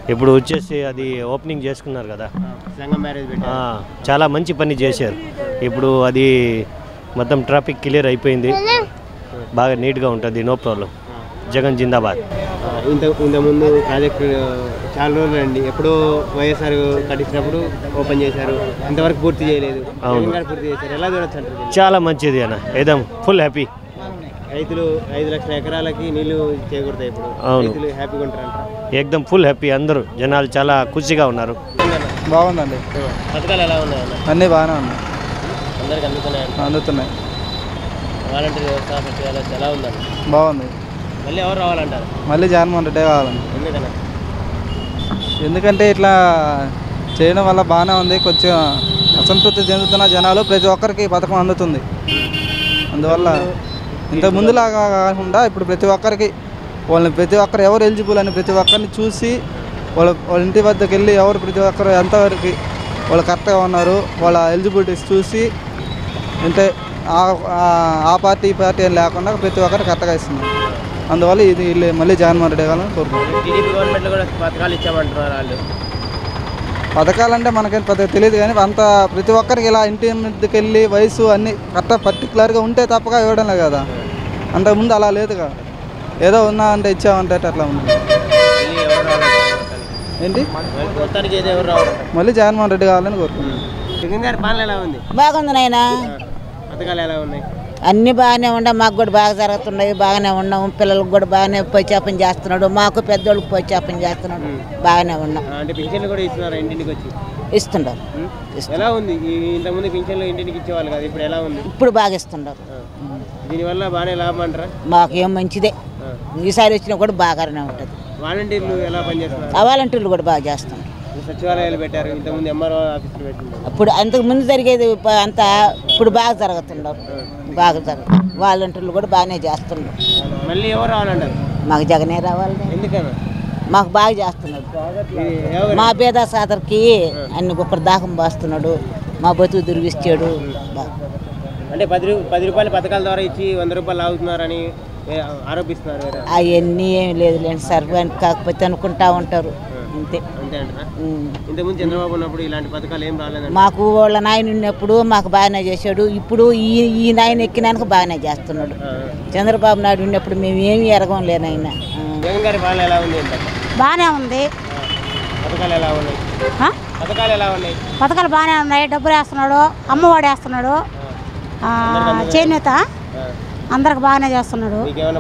ఇప్పుడు వచ్చేసి అది ఓపెనింగ్ చేసుకున్నారు కదా, సంఘం మ్యారేజ్ పెట్టారు. ఆ, చాలా మంచి పని చేశారు. ఇప్పుడు అది మొత్తం ట్రాఫిక్ క్లియర్ అయిపోయింది, బాగా నీట్గా ఉంటుంది, నో ప్రాబ్లం. జగన్ జిందాబాద్. ఆ, ఇంత ఇంతకుముందు ప్రాజెక్టు చాలా రోజులు అండి, ఎప్పుడో వైఎస్ఆర్ కట్టించినప్పుడు ఓపెన్ చేశారు, ఇంతవరకు పూర్తి చేయలేదు. అవును. జగన్ గారు పూర్తి చేశారు. ఎలా చూడొచ్చు అంటారు? చాలా మంచిది అన్న, ఏదం ఫుల్ హ్యాపీ. రైతులు ఐదు లక్షల ఎకరాలకి నీళ్లు చేకూరుతాయి ఇప్పుడు. అవును. రైతులు హ్యాపీగా ఉంటారంట. ఏకదం ఫుల్ హ్యాపీ, అందరూ జనాలు చాలా ఖుషిగా ఉన్నారు. బాగుందండి. పథకాలు ఎలా ఉన్నాయన్న? అన్నీ బాగానే ఉన్నాయి, అందరికి అందుతున్నాయంట. అందుతున్నాయి. వాలంటీర్ వ్యవస్థ సచివాలయం ఎలా ఉందండి? బాగుంది. మళ్ళీ ఎవరు రావాలంటారు? మళ్ళీ జగన్మోహన్ రెడ్డే కావాలండి. ఎందుకన్నా? ఎందుకంటే ఇట్లా చేయడం వల్ల బాగానే ఉంది. కొంచెం అసంతృప్తి చెందుతున్న జనాలు ప్రతి ఒక్కరికి పథకం అందుతుంది. అందువల్ల ఇంత ముందులాగా కాకుండా ఇప్పుడు ప్రతి ఒక్కరికి వాళ్ళని ప్రతి ఒక్కరు ఎవరు ఎలిజిబుల్ అని ప్రతి ఒక్కరిని చూసి వాళ్ళ వాళ్ళ ఇంటి వద్దకు వెళ్ళి ఎవరు ప్రతి ఒక్కరు ఎంతవరకు వాళ్ళు కరెక్ట్గా ఉన్నారు వాళ్ళ ఎలిజిబిలిటీస్ చూసి అంటే ఆ పార్టీ ఈ పార్టీ అని లేకుండా ప్రతి ఒక్కరు కరెక్ట్గా ఇస్తున్నారు. అందువల్ల ఇది వీళ్ళు మళ్ళీ జగన్మోహన్ రెడ్డి గారిని కోరుకుంటున్నాం. టీడీపీ గవర్నమెంట్లో కూడా పథకాలు ఇచ్చామంటున్నారు వాళ్ళు. పథకాలంటే మనకేం పెద్దగా తెలియదు కానీ అంత ప్రతి ఒక్కరికి ఇలా ఇంటి మీదకి వెళ్ళి వయసు అన్నీ కరెక్ట్గా పర్టికులర్గా ఉంటే తప్పగా ఇవ్వడం లేదు కదా. అంతకుముందు అలా లేదు కదా, ఏదో ఉన్నా అంటే ఇచ్చామంటే అట్లా ఉంది. ఏంటి మొత్తానికి ఏదో ఎవరు రావాలి? మళ్ళీ జగన్మోహన్ రెడ్డి కావాలని కోరుకుంటున్నాం. జగన్ గారి పాలన ఎలా ఉంది? బాగుంది నాయన. పథకాలు ఎలా ఉన్నాయి? అన్నీ బాగానే ఉన్నాయి, మాకు కూడా బాగా జరుగుతున్నాయి, బాగానే ఉన్నాము. పిల్లలకు కూడా బాగానే పోచాపం చేస్తున్నాడు, మాకు పెద్దోళ్ళకి పోచాపం చేస్తున్నాడు, బాగానే ఉన్నాం. అంటే పింఛన్లు కూడా ఇస్తున్నారు ఇంటికి వచ్చి? ఇస్తున్నారు. ఎలా ఉంది? ఇంతకుముందు పింఛన్లు ఇంటికి ఇచ్చేవాళ్ళు కదా, ఇప్పుడు ఎలా ఉంది? ఇప్పుడు బాగా ఇస్తున్నారు. దీనివల్ల బాగానే లాభం అంటారా? మాకు ఏం మంచిదే, ఈసారి వచ్చినా కూడా బాగానే ఉంటుంది. వాలంటీర్లు ఎలా పనిచేస్తున్నారు? ఆ వాలంటీర్లు కూడా బాగా చేస్తున్నారు. సచివాలయాలు పెట్టారు, ఇంతకుముందు ఎంఆర్ఓ ఆఫీసులు పెట్టింది. అప్పుడు అంతకు ముందు జరిగేది అంతా ఇప్పుడు బాగా జరుగుతున్నారు, బాగా జరుగుతుంది. వాలంటీర్లు కూడా బాగానే చేస్తున్నారు. మళ్ళీ ఎవరు రావాలంటారు? మాకు జగనే రావాలి. ఎందుకన్నా? మాకు బాగా చేస్తున్నాడు. మా పేద సాదరికి అన్ని గొప్ప దాహం బాస్తున్నాడు, మా బతుకు దుర్గిస్తాడు. అంటే పది రూ పది రూపాయల పథకాల ద్వారా ఇచ్చి వంద రూపాయలు లాగుతున్నారని ఆరోపిస్తున్నారు. అవన్నీ ఏమి లేదు లేండి సార్, కాకపోతే అనుకుంటా ఉంటారు అంతే. అంతే అంటారా? ఇంతకుముందు చంద్రబాబు ఉన్నప్పుడు ఇలాంటి పథకాలు ఏం రాలేదు. మాకు వాళ్ళ నాయన ఉన్నప్పుడు మాకు బాగానే చేశాడు, ఇప్పుడు ఈ ఈ నాయన ఎక్కినాక బాగానే చేస్తున్నాడు. చంద్రబాబు నాయుడు ఉన్నప్పుడు మేము ఏమి ఎరగం లేనైనా. జగన్ గారి పాలన ఎలా ఉంది? బాగానే ఉంది. పథకాలు ఎలా ఉన్నాయి? పథకాలు ఎలా ఉన్నాయి? పథకాలు బాగానే ఉన్నాయి. డబ్బులు వేస్తున్నాడు, అమ్మఒడి వేస్తున్నాడు, చేనేత అందరికి బాగానే చేస్తున్నాడు.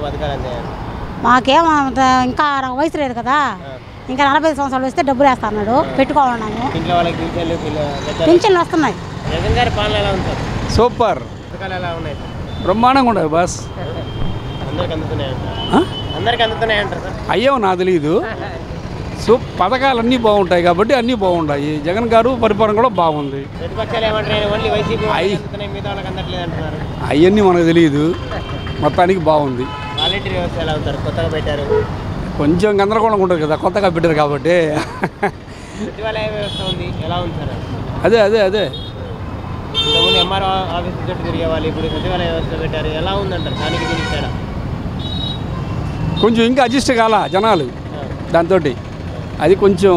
మాకేమో ఇంకా వయసు లేదు కదా, ఇంకా నలభై ఐదు సంవత్సరాలు వస్తే డబ్బులు వేస్తా అన్నాడు, పెట్టుకోమన్నాము. పింఛన్లు వస్తున్నాయి. జగన్ గారి పాలన ఎలా ఉంది? సూపర్. పథకాలు ఎలా ఉన్నాయి? బ్రహ్మాండంగా ఉండదు బాస్. అందరికి అందుతున్నాయంటారు? అందరికి అందుతున్నాయంటారు సార్? అయ్యో నాకు తెలియదు. సో పథకాలు అన్నీ బాగుంటాయి కాబట్టి అన్నీ బాగుంటాయి. జగన్ గారు పరిపాలన కూడా బాగుంది. ప్రతిపక్షాలు ఏమంటారు? ఓన్లీ వైసీపీ మిగతా వాళ్ళకి అందట్లేదు అంటున్నారు. అవన్నీ మనకు తెలియదు, మొత్తానికి బాగుంది. వాలంటీర్ వ్యవస్థ ఎలా ఉంటారు? కొత్తగా పెట్టారు, కొంచెం గందరగోళంగా ఉంటుంది కదా, కొత్తగా పెట్టారు కాబట్టి. సచివాలయ వ్యవస్థ ఉంది, ఎలా ఉంది సార్? అదే అదే అదే ఇంతకుముందు ఎంఆర్ఓ ఆఫీస్ చుట్టూ తిరిగే వాళ్ళు, ఇప్పుడు సచివాలయ వ్యవస్థ పెట్టారు, ఎలా ఉందంటారు? దానికి దీనికి తేడా కొంచెం ఇంకా అడ్జస్ట్ కాల జనాలు దాంతో, అది కొంచెం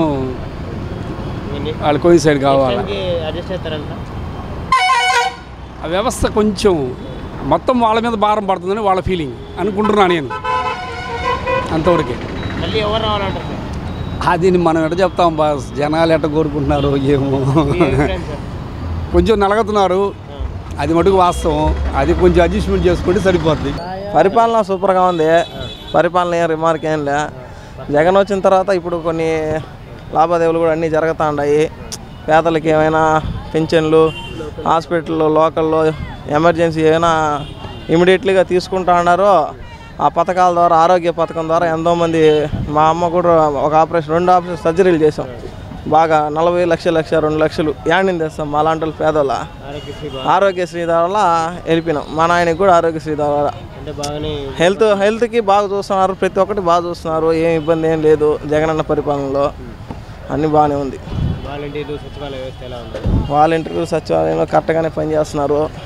వాళ్ళు కోయిసైడ్ కావాలి. అడ్జస్ట్ చేస్తారంట. ఆ వ్యవస్థ కొంచెం మొత్తం వాళ్ళ మీద భారం పడుతుందని వాళ్ళ ఫీలింగ్ అనుకుంటున్నా నేను, అంతవరకే. మళ్ళీ ఎవరు రావాలంటారు? అది మనం ఎట్ట చెప్తాం బాస్, జనాలు ఎట్ట కోరుకుంటున్నారు ఏమో. కొంచెం నలగతున్నారు, అది మటుకు వాస్తవం. అది కొంచెం అడ్జస్ట్మెంట్ చేసుకుంటే సరిపోద్ది. పరిపాలన సూపర్గా ఉంది, పరిపాలన ఏం రిమార్క్ ఏం లే. జగన్ వచ్చిన తర్వాత ఇప్పుడు కొన్ని లావాదేవీలు కూడా అన్నీ జరుగుతూ ఉన్నాయి. పేదలకి ఏమైనా పింఛన్లు, హాస్పిటల్లో లోకల్లో ఎమర్జెన్సీ ఏమైనా ఇమీడియట్లీగా తీసుకుంటా ఉన్నారు. ఆ పథకాల ద్వారా, ఆరోగ్య పథకం ద్వారా ఎంతోమంది, మా అమ్మ కూడా ఒక ఆపరేషన్, రెండు ఆపరేషన్ సర్జరీలు చేసాం. బాగా నలభై లక్షల లక్ష రెండు లక్షలు యాడింది తెస్తాం మా లాంటి పేదల. ఆరోగ్యశ్రీ ద్వారా వెళ్ళిపోయినాం. మా నాయనకి కూడా ఆరోగ్యశ్రీ ద్వారా హెల్త్ హెల్త్కి బాగా చూస్తున్నారు, ప్రతి ఒక్కటి బాగా చూస్తున్నారు. ఏం ఇబ్బంది ఏం లేదు. జగనన్న పరిపాలనలో అన్నీ బాగానే ఉంది. వాలంటీర్లు సచివాలయ వ్యవస్థ ఎలా ఉంది? వాలంటీర్లు సచివాలయంలో కరెక్ట్గానే పనిచేస్తున్నారు.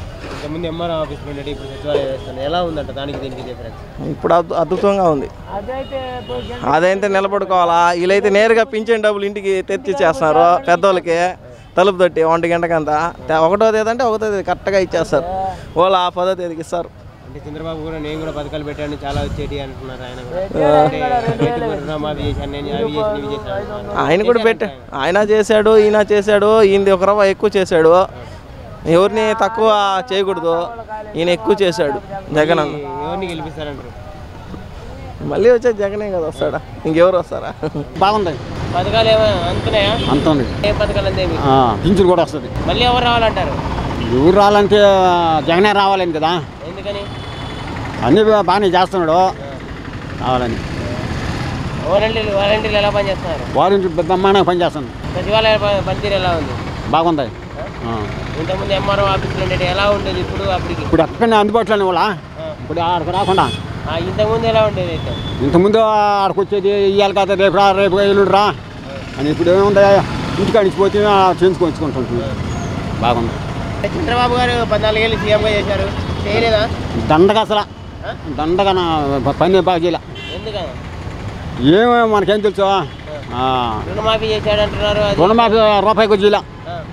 ఇంతకుముందు ఎంఆర్ఓ ఆఫీస్ ఉండేది, ఇప్పుడు సచివాలయ వ్యవస్థ ఎలా ఉందంట? దానికి దీనికి డిఫరెన్స్ ఇప్పుడు అద్భు- అద్భుతంగా ఉంది. అదైతే నిలబడుకోవాలా, వీళ్ళైతే నేరుగా పింఛన్ డబ్బులు ఇంటికి తెచ్చి చేస్తున్నారు పెద్దోళ్ళకి తలుపు తట్టి ఒంటి గంటకంతా. ఒకటో తేదీ అంటే ఒకటో తేదీ కరెక్ట్గా ఇచ్చేస్తారు, వాళ్ళు ఆ పదో తేదీకి ఇస్తారు. అంటే చంద్రబాబు కూడా నేను కూడా పథకాలు పెట్టాను చాలా వచ్చేటి అంటున్నారు ఆయన కూడా. అంటే రైతు రుణమాఫీ చేశాను నేను, అవి చేసి ఇవి చేశాను. ఆయన కూడా పెట్టా, ఆయన చేశాడు, ఈయన చేశాడు. ఈయనది ఒక రవ్వ ఎక్కువ చేశాడు, ఎవరిని తక్కువ చేయకూడదు. ఈయన ఎక్కువ చేశాడు జగన్ అన్న. ఎవరిని గెలిపిస్తారంటారు? మళ్ళీ వచ్చే జగనే కదా వస్తాడా, ఇంకెవరు వస్తారా? బాగుంది. పథకాలు ఏమైనా అందుతున్నాయా? అంతుంది. ఏ పథకాలు అంతేమి? పింఛన్ కూడా వస్తుంది. మళ్ళీ ఎవరు రావాలంటారు? ఎవరు రావాలంటే జగనే రావాలని కదా. ఎందుకని? అన్నీ బాగానే చేస్తున్నాడు, రావాలని. వాలంటీర్లు వాలంటీర్లు ఎలా పనిచేస్తున్నారు? వారంటీ బ్రహ్మాండంగా పనిచేస్తున్నాడు. సచివాలయ ప- పనితీరు ఎలా ఉంది? బాగుంది. ఇంతకుముందు ఎంఆర్ఓ ఆఫీసులు ఉండేది ఎలా ఉండేది, ఇప్పుడు అప్పటికి? ఇప్పుడు అక్కడనే అందుబాటులోనే వాళ్ళ ఇప్పుడు ఆడకు రాకుండా. ఆ, ఇంతకుముందు ఎలా ఉండేది అయితే? ఇంతకుముందు ఆడకు వచ్చేది ఇవాళ కదా రేపు రా రేపు ఎల్లుండి రా అని. ఇప్పుడు ఏముంది, ఇంటికి అడిచిపోతే చేయించుకొచ్చుకుంటుంది. బాగుంది. చంద్రబాబు గారు పద్నాలుగేళ్ళు సీఎంగా చేశారు, చేయలేదా? దండగా అసలు దండగా నా పని బాగా చేయలే. ఎందుకని? ఏమో మనకేం తెలుసు. రుణమాఫీ చేశాడు అంటున్నారు, అది రుణమాఫీ రూపాయికి చేయలే.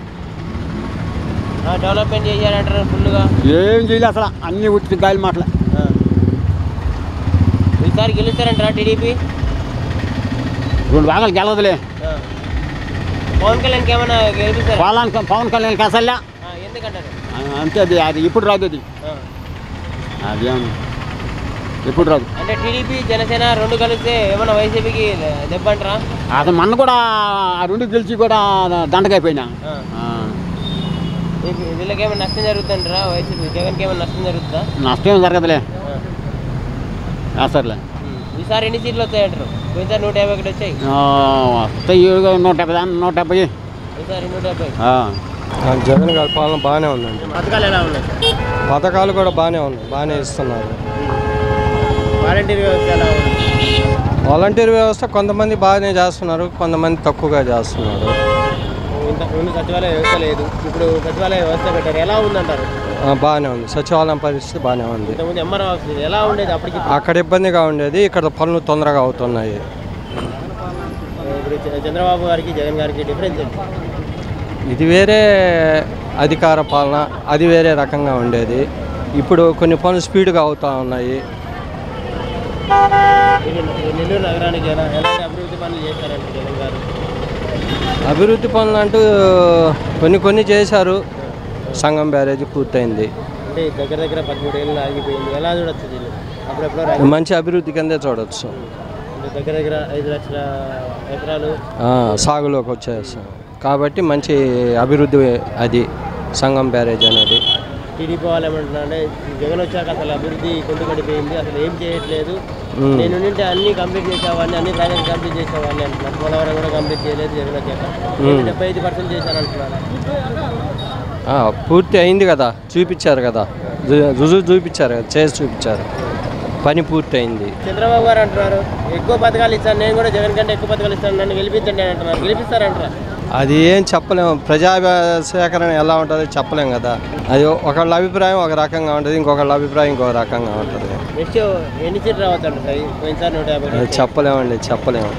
ఆ, డెవలప్మెంట్ చేశాడు అంటున్నారు ఫుల్గా. ఏం చేయలే అసలు, అన్ని ఉట్టి గాలి మాటలే. ఈసారి గెలుస్తారంటారా టీడీపీ? రెండు భాగాలు గెలవదులే. పవన్ కళ్యాణ్కి ఏమైనా గెలిపిస్తారా? పవన్ పవన్ కళ్యాణ్కి అసలు ఎందుకంటారు? అంతే, అది అది ఇప్పుడు రాదు, అది అదేం ఎప్పుడు రాదు. అంటే టీడీపీ జనసేన రెండు కలిస్తే ఏమైనా వైసీపీకి దెబ్బ అంటారా? అసలు మన కూడా ఆ రెండు గెలిచి కూడా దండగైపోయినా. వీళ్ళకి ఏమైనా నష్టం జరుగుతుంటారా? వైసీపీ జగన్కి ఏమైనా నష్టం జరుగుతుందా? నష్టం జరగదులే. సర్లే. ఈసారి ఎన్ని సీట్లు వస్తాయంటారు? పోయినసారి నూట యాభై ఒకటి వచ్చాయి, వస్తాయి నూట డెబ్బై నూట డెబ్బై ఈసారి నూట డెబ్బై. జగన్ గారి పాలన బాగానే ఉందండి. పథకాలు ఎలా ఉన్నాయి? పథకాలు కూడా బాగానే ఉన్నాయి, బాగానే ఇస్తున్నారు. వాలంటీర్ వ్యవస్థ ఎలా ఉంది? వాలంటీర్ వ్యవస్థ కొంతమంది బాగానే చేస్తున్నారు, కొంతమంది తక్కువగా చేస్తున్నారు. ఇంతకుముందు సచివాలయ వ్యవస్థ లేదు, ఇప్పుడు సచివాలయ వ్యవస్థ పెట్టారు, ఎలా ఉందంటారు? బాగానే ఉంది, సచివాలయం పరిస్థితి బాగానే ఉంది. ఇంతకుముందు ఎంఆర్ఓ ఆఫీస్ ఎలా ఉండేది అప్పటికి? అక్కడ ఇబ్బందిగా ఉండేది, ఇక్కడ పనులు తొందరగా అవుతున్నాయి. ఇప్పుడు చంద్రబాబు గారికి జగన్ గారికి డిఫరెన్స్ ఏంటి? ఇది వేరే అధికార పాలన, అది వేరే రకంగా ఉండేది. ఇప్పుడు కొన్ని పనులు స్పీడ్గా అవుతూ ఉన్నాయి. నెల్లూరు నగరానికి ఎలా ఎలాంటి అభివృద్ధి పనులు చేస్తారంటే జగన్ గారు? అభివృద్ధి పనులు అంటూ కొన్ని కొన్ని చేశారు. సంగం బ్యారేజ్ పూర్తయింది. అంటే దగ్గర దగ్గర పదమూడు ఏళ్ళు ఆగిపోయింది, ఎలా చూడొచ్చు దీన్ని? అప్పుడెప్పుడు మంచి అభివృద్ధి కిందే చూడవచ్చు. దగ్గర దగ్గర ఐదు లక్షల ఎకరాలు సాగులోకి వచ్చేస్తాం కాబట్టి మంచి అభివృద్ధి అది సంగం బ్యారేజ్ అనేది. టీడీపీ వాళ్ళు ఏమంటున్నా అంటే జగన్ వచ్చాక అసలు అభివృద్ధి కొండు పడిపోయింది, అసలు ఏం చేయట్లేదు, నేను నింటే అన్ని కంప్లీట్ చేసేవాడిని, అన్ని ప్రాజెక్ట్ కంప్లీట్ చేసేవాడిని అంటున్నారు. పోలవరం కూడా కంప్లీట్ చేయలేదు జగన్ వచ్చాక, డెబ్బై ఐదు పర్సెంట్ చేశాను అంటున్నారు. పూర్తి అయింది కదా, చూపించారు కదా, రుజువు చూపించారు కదా, చేసి చూపించారు, పని పూర్తి అయింది. చంద్రబాబు గారు అంటున్నారు ఎక్కువ పథకాలు ఇస్తాను, నేను కూడా జగన్ కంటే ఎక్కువ పథకాలు ఇస్తాను, నన్ను గెలిపించండి అని అంటున్నారు. గెలిపిస్తారంటారా? అది ఏం చెప్పలేము, ప్రజా సేకరణ ఎలా ఉంటుంది చెప్పలేం కదా. అది ఒకళ్ళ అభిప్రాయం ఒక రకంగా ఉంటుంది, ఇంకొకళ్ళ అభిప్రాయం ఇంకొక రకంగా ఉంటుంది. నెక్స్ట్ ఎన్ని సీట్లు రావచ్చు అంటారు? పోయినసారి నూట యాభై. అది చెప్పలేమండి, చెప్పలేము.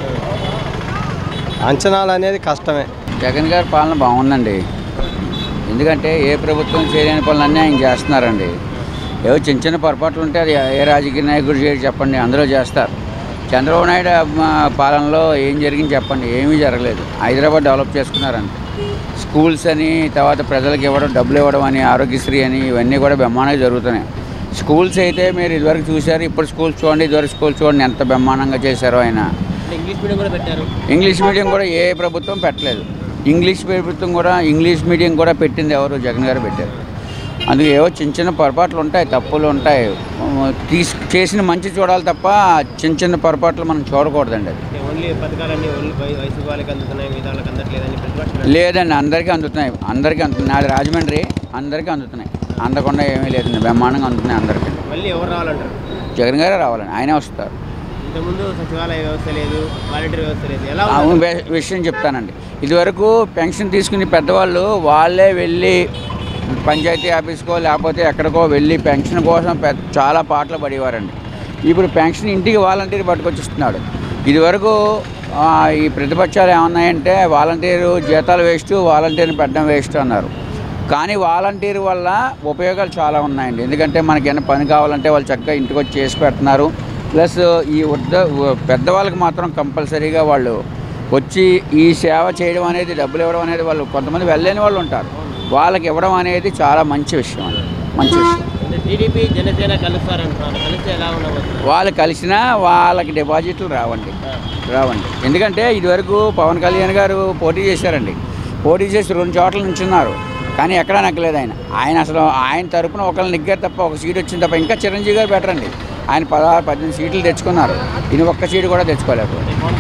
అంచనాలు అనేది కష్టమే. జగన్ గారి పాలన బాగుందండి, ఎందుకంటే ఏ ప్రభుత్వం చేయలేని పనులన్నీ ఆయన చేస్తున్నారండి. ఏవో చిన్న చిన్న పొరపాట్లు ఉంటే అది ఏ రాజకీయ నాయకుడు చేయడు చెప్పండి, అందరూ చేస్తారు. చంద్రబాబు నాయుడు పాలనలో ఏం జరిగింది చెప్పండి, ఏమీ జరగలేదు. హైదరాబాద్ డెవలప్ చేసుకున్నారండి, స్కూల్స్ అని, తర్వాత ప్రజలకు ఇవ్వడం, డబ్బులు ఇవ్వడం అని, ఆరోగ్యశ్రీ అని, ఇవన్నీ కూడా బ్రహ్మాండంగా జరుగుతున్నాయి. స్కూల్స్ అయితే మీరు ఇదివరకు చూశారు, ఇప్పుడు స్కూల్స్ చూడండి, ఇదివరకు స్కూల్స్ చూడండి ఎంత బ్రహ్మాండంగా చేశారో ఆయన. ఇంగ్లీష్ మీడియం కూడా పెట్టారు. ఇంగ్లీష్ మీడియం కూడా ఏ ప్రభుత్వం పెట్టలేదు. ఇంగ్లీష్ ప్రభుత్వం కూడా ఇంగ్లీష్ మీడియం కూడా పెట్టింది ఎవరు? జగన్ గారు పెట్టారు. అందుకే ఏవో చిన్న చిన్న పొరపాట్లు ఉంటాయి, తప్పులు ఉంటాయి, తీసు చేసిన మంచి చూడాలి తప్ప చిన్న చిన్న పొరపాట్లు మనం చూడకూడదండి. అది ఓన్లీ పథకాలన్నీ ఓన్లీ వయసు వాళ్ళకి అందుతున్నాయి, మిగతా వాళ్ళకి అందట్లేదని లేదండి, అందరికీ అందుతున్నాయి, అందరికీ అందుతున్నాయి. అది రాజమండ్రి, అందరికీ అందుతున్నాయి, అందకుండా ఏమీ లేదండి, బ్రహ్మాండంగా అందుతున్నాయి అందరికీ. మళ్ళీ ఎవరు రావాలంటారు? జగన్ గారే రావాలండి, ఆయనే వస్తారు. ఇంతకుముందు సచివాలయ వ్యవస్థ లేదు, వాలంటీర్ వ్యవస్థ లేదు, ఎలా విషయం చెప్తానండి. ఇదివరకు పెన్షన్ తీసుకుని పెద్దవాళ్ళు వాళ్ళే వెళ్ళి పంచాయతీ ఆఫీస్కో లేకపోతే ఎక్కడికో వెళ్ళి పెన్షన్ కోసం పెద్ద చాలా పాటలు పడేవారండి. ఇప్పుడు పెన్షన్ ఇంటికి వాలంటీర్ పట్టుకొచ్చిస్తున్నాడు. ఇదివరకు ఈ ప్రతిపక్షాలు ఏమన్నాయంటే వాలంటీరు జీతాలు వేస్ట్, వాలంటీర్ని పెట్టడం వేస్ట్ అన్నారు. కానీ వాలంటీర్ వల్ల ఉపయోగాలు చాలా ఉన్నాయండి. ఎందుకంటే మనకి ఏమైనా పని కావాలంటే వాళ్ళు చక్కగా ఇంటికి వచ్చి చేసి పెడుతున్నారు. ప్లస్ ఈ వృద్ధ పెద్దవాళ్ళకి మాత్రం కంపల్సరీగా వాళ్ళు వచ్చి ఈ సేవ చేయడం అనేది, డబ్బులు ఇవ్వడం అనేది, వాళ్ళు కొంతమంది వెళ్ళలేని వాళ్ళు ఉంటారు, వాళ్ళకి ఇవ్వడం అనేది చాలా మంచి విషయం అండి. మంచి విషయం. టీడీపీ జనసేన కలుస్తారంటున్నారు, కలిస్తే ఎలా ఉండవచ్చు? వాళ్ళు కలిసినా వాళ్ళకి డిపాజిట్లు రావండి రావండి ఎందుకంటే ఇదివరకు పవన్ కళ్యాణ్ గారు పోటీ చేశారండి. పోటీ చేసి రెండు చోట్ల నుంచున్నారు, కానీ ఎక్కడా నగ్గలేదు ఆయన. ఆయన అసలు ఆయన తరపున ఒకళ్ళు నెగ్గారు తప్ప, ఒక సీట్ వచ్చింది తప్ప. ఇంకా చిరంజీవి గారు బెటర్ అండి, ఆయన పదహారు పద్దెనిమిది సీట్లు తెచ్చుకున్నారు, ఈయన ఒక్క సీటు కూడా తెచ్చుకోలేదు.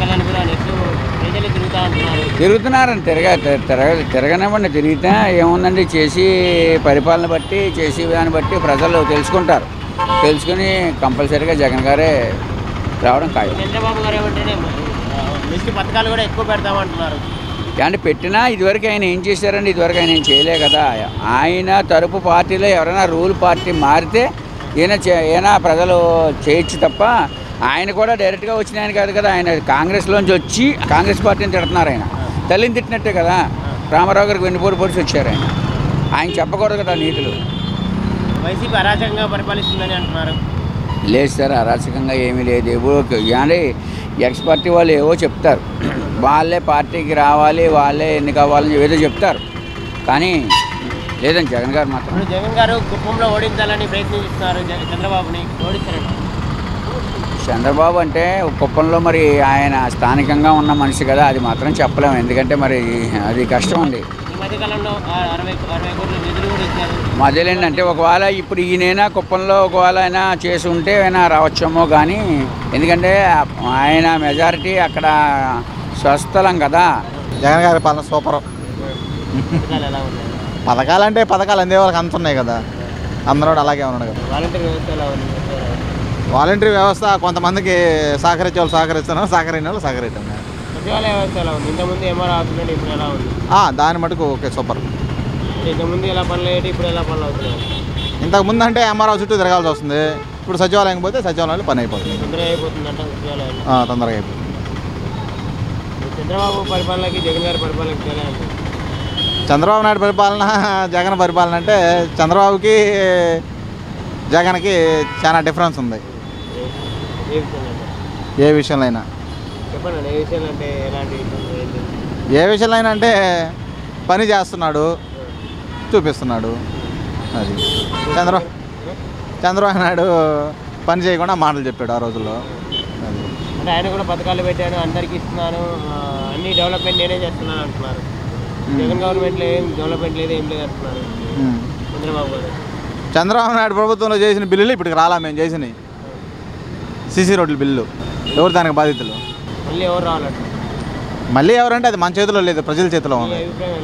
తిరుగుతున్నారని తిరగ తిరగ తిరగనివ్వండి. తిరిగితే ఏముందండి, చేసి పరిపాలన బట్టి, చేసి దాన్ని బట్టి ప్రజలు తెలుసుకుంటారు. తెలుసుకుని కంపల్సరీగా జగన్ గారే రావడం ఖాయం. చంద్రబాబు గారు ఏమంటే మిస్టి పథకాలు కూడా ఎక్కువ పెడతామంటున్నారు. అంటే పెట్టినా ఇదివరకు ఆయన ఏం చేశారండి? ఇదివరకు ఆయన ఏం చేయలే కదా. ఆయన తరపు పార్టీలో ఎవరైనా రూల్ పార్టీ మారితే ఈయన ఈయన ప్రజలు చేయొచ్చు తప్ప, ఆయన కూడా డైరెక్ట్గా వచ్చిన ఆయన కాదు కదా. ఆయన కాంగ్రెస్లోంచి వచ్చి కాంగ్రెస్ పార్టీని తిడుతున్నారు. ఆయన తల్లిని తిట్టినట్టే కదా. రామారావు గారికి వెన్నుపోటు పొడిచి వచ్చారు. ఆయన ఆయన చెప్పకూడదు కదా నీతులు. వైసీపీ అరాచకంగా పరిపాలిస్తుందని అంటున్నారు. లేదు సార్, అరాచకంగా ఏమీ లేదు. ఏవో అంటే ఎక్స్ పార్టీ వాళ్ళు ఏవో చెప్తారు, వాళ్ళే పార్టీకి రావాలి, వాళ్ళే ఎన్ని కావాలని ఏదో చెప్తారు, కానీ లేదండి జగన్ గారు మాత్రం. జగన్ గారు కుప్పంలో ఓడించాలని ప్రయత్నిస్తున్నారు, చంద్రబాబుని ఓడిస్తారండి. చంద్రబాబు అంటే కుప్పంలో మరి ఆయన స్థానికంగా ఉన్న మనిషి కదా, అది మాత్రం చెప్పలేము. ఎందుకంటే మరి అది కష్టం ఉంది. మధ్యలో అంటే ఒకవేళ ఇప్పుడు ఈయనైనా కుప్పంలో ఒకవేళ అయినా చేసి ఉంటే అయినా రావచ్చేమో, కానీ ఎందుకంటే ఆయన మెజారిటీ అక్కడ స్వస్థలం కదా. జగన్ గారి పాలన సూపర్. పథకాలు అంటే పథకాలు అందే వాళ్ళకి అంత ఉన్నాయి కదా, అందరూ అలాగే ఉన్నాడు కదా. వాలంటీర్ వ్యవస్థ కొంతమందికి సహకరించే వాళ్ళు సహకరిస్తున్నారు, సహకరించిన వాళ్ళు సహకరించారు. సచివాలయ వ్యవస్థ ఎలా ఉంది? ఇంతకుముందు ఎంఆర్ ఆఫీస్ ఇప్పుడు ఎలా ఉంది? దాని మటుకు ఓకే సూపర్. ఇంతకుముందు ఎలా పనులు అయ్యేది, ఇప్పుడు ఎలా పనులు అవుతున్నాయి? ఇంతకుముందు అంటే ఎంఆర్ఓ చుట్టూ తిరగాల్సి వస్తుంది, ఇప్పుడు సచివాలయం పోతే సచివాలయంలో పని అయిపోతుంది. తొందరగా అయిపోతుంది అంట సచివాలయం. తొందరగా అయిపోతుంది. చంద్రబాబు పరిపాలనకి జగన్ గారి పరిపాలనకి తేడా అంటే చంద్రబాబు నాయుడు పరిపాలన, జగన్ పరిపాలన అంటే చంద్రబాబుకి జగన్కి చాలా డిఫరెన్స్ ఉంది. ఏ విషయంలో అయినా చెప్పండి. ఏ విషయంలో అంటే ఎలాంటి ఏ విషయంలో అయినా అంటే పని చేస్తున్నాడు, చూపిస్తున్నాడు. అది చంద్రబాబు చంద్రబాబు నాయుడు పని చేయకుండా మాటలు చెప్పాడు ఆ రోజుల్లో. అది అంటే ఆయన కూడా పథకాలు పెట్టాను, అందరికి ఇస్తున్నాను, అన్ని డెవలప్మెంట్ నేనే చేస్తున్నాను అంటున్నారు. జగన్ గవర్నమెంట్లో ఏం డెవలప్మెంట్ లేదు, ఏం లేదు అంటున్నారు చంద్రబాబు గారు. చంద్రబాబు నాయుడు ప్రభుత్వంలో చేసిన బిల్లులు ఇప్పటికి రాలా. మేము చేసినవి సీసీ రోడ్ల బిల్లు, ఎవరు దానికి బాధితులు? మళ్ళీ ఎవరు రావాలంటే మళ్ళీ ఎవరంటే అది మన చేతిలో లేదు, ప్రజల చేతిలో ఉంది.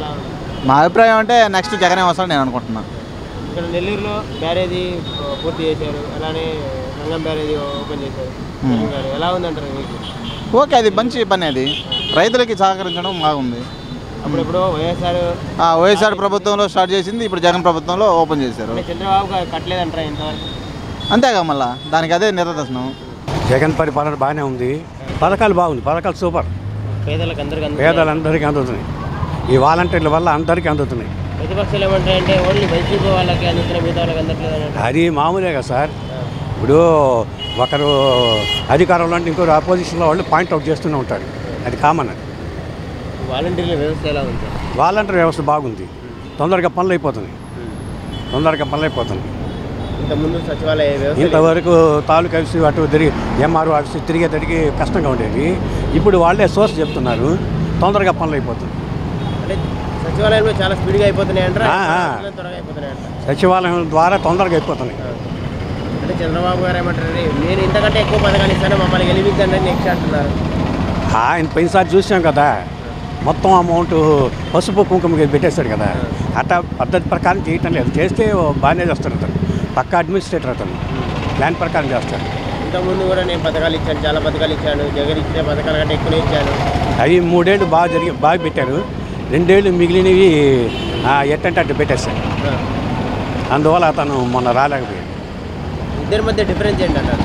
మా అభిప్రాయం అంటే నెక్స్ట్ జగనే వస్తాడు నేను అనుకుంటున్నాను. ఇక్కడ నెల్లూరులో బ్యారేజీ పూర్తి చేశారు, అలానే రంగం బ్యారేజీ ఓపెన్ చేశారు. ఎలా ఉందంటారు మీకు? ఓకే, అది మంచి పని. అది రైతులకి సహకరించడం బాగుంది. అప్పుడెప్పుడు వైఎస్ఆర్ వైఎస్ఆర్ ప్రభుత్వంలో స్టార్ట్ చేసింది, ఇప్పుడు జగన్ ప్రభుత్వంలో ఓపెన్ చేశారు. చంద్రబాబు గారు కట్టలేదంటారా ఇంతవరకు? అంతేగా మళ్ళా దానికి అదే నిదర్శనం. జగన్ పరిపాలన బాగానే ఉంది, పథకాలు బాగుంది, పథకాలు సూపర్. పేదలకు అందరికీ పేదలందరికీ అందుతున్నాయి, ఈ వాలంటీర్ల వల్ల అందరికీ అందుతున్నాయి. ప్రతిపక్షాలు ఏమంటారంటే ఓన్లీ వైసీపీ వాళ్ళకి అందుతున్నాయి, మిగతా వాళ్ళకి అందట్లేదు. అది మామూలే కదా సార్. ఇప్పుడు ఒకరు అధికారంలో అంటే ఇంకొకరు అపోజిషన్లో వాళ్ళు పాయింట్అవుట్ చేస్తూనే ఉంటారు, అది కామన్. అది వాలంటీర్ల వ్యవస్థ ఎలా ఉంది? వాలంటీర్ వ్యవస్థ బాగుంది, తొందరగా పనులు అయిపోతున్నాయి, తొందరగా పనులు అయిపోతున్నాయి. ఇంతకుముందు సచివాలయ వ్యవస్థ ఇంతవరకు తాలూకా ఆఫీసు అటు తిరిగి ఎంఆర్ఓ ఆఫీసు తిరిగేసరికి కష్టంగా ఉండేది. ఇప్పుడు వాళ్ళే సోర్స్ చెప్తున్నారు, తొందరగా పనులు అయిపోతుంది. అంటే సచివాలయంలో చాలా స్పీడ్గా అయిపోతున్నాయి అంటారా? త్వరగా అయిపోతున్నాయి అంట. సచివాలయం ద్వారా తొందరగా అయిపోతున్నాయి. అంటే చంద్రబాబు గారు ఏమంటారు, నేను ఇంతకంటే ఎక్కువ పథకాలు ఇస్తాను, మమ్మల్ని గెలిపించండి అని నెక్స్ట్ అంటున్నారు. ఆయన పోయినసారి చూసాం కదా, మొత్తం అమౌంట్ పసుపు కుంకుమకి పెట్టేస్తాడు కదా, అట్లా పద్ధతి ప్రకారం చేయటం లేదు. చేస్తే బాగానే చేస్తాడు అతను, పక్క అడ్మినిస్ట్రేటర్ అతను ప్లాన్ ప్రకారం చేస్తాడు. ఇంతకుముందు కూడా నేను పథకాలు ఇచ్చాను, చాలా పథకాలు ఇచ్చాను, జగన్ ఇచ్చే పథకాల కంటే ఎక్కువ ఇచ్చాను. అవి మూడేళ్ళు బాగా జరిగి బాగా పెట్టారు, రెండేళ్ళు మిగిలినవి ఎట్టంటే అట్టు పెట్టేస్తాడు. అందువల్ల అతను మొన్న రాలేకపోయాడు. ఇద్దరి మధ్య డిఫరెన్స్ ఏంటన్నారు?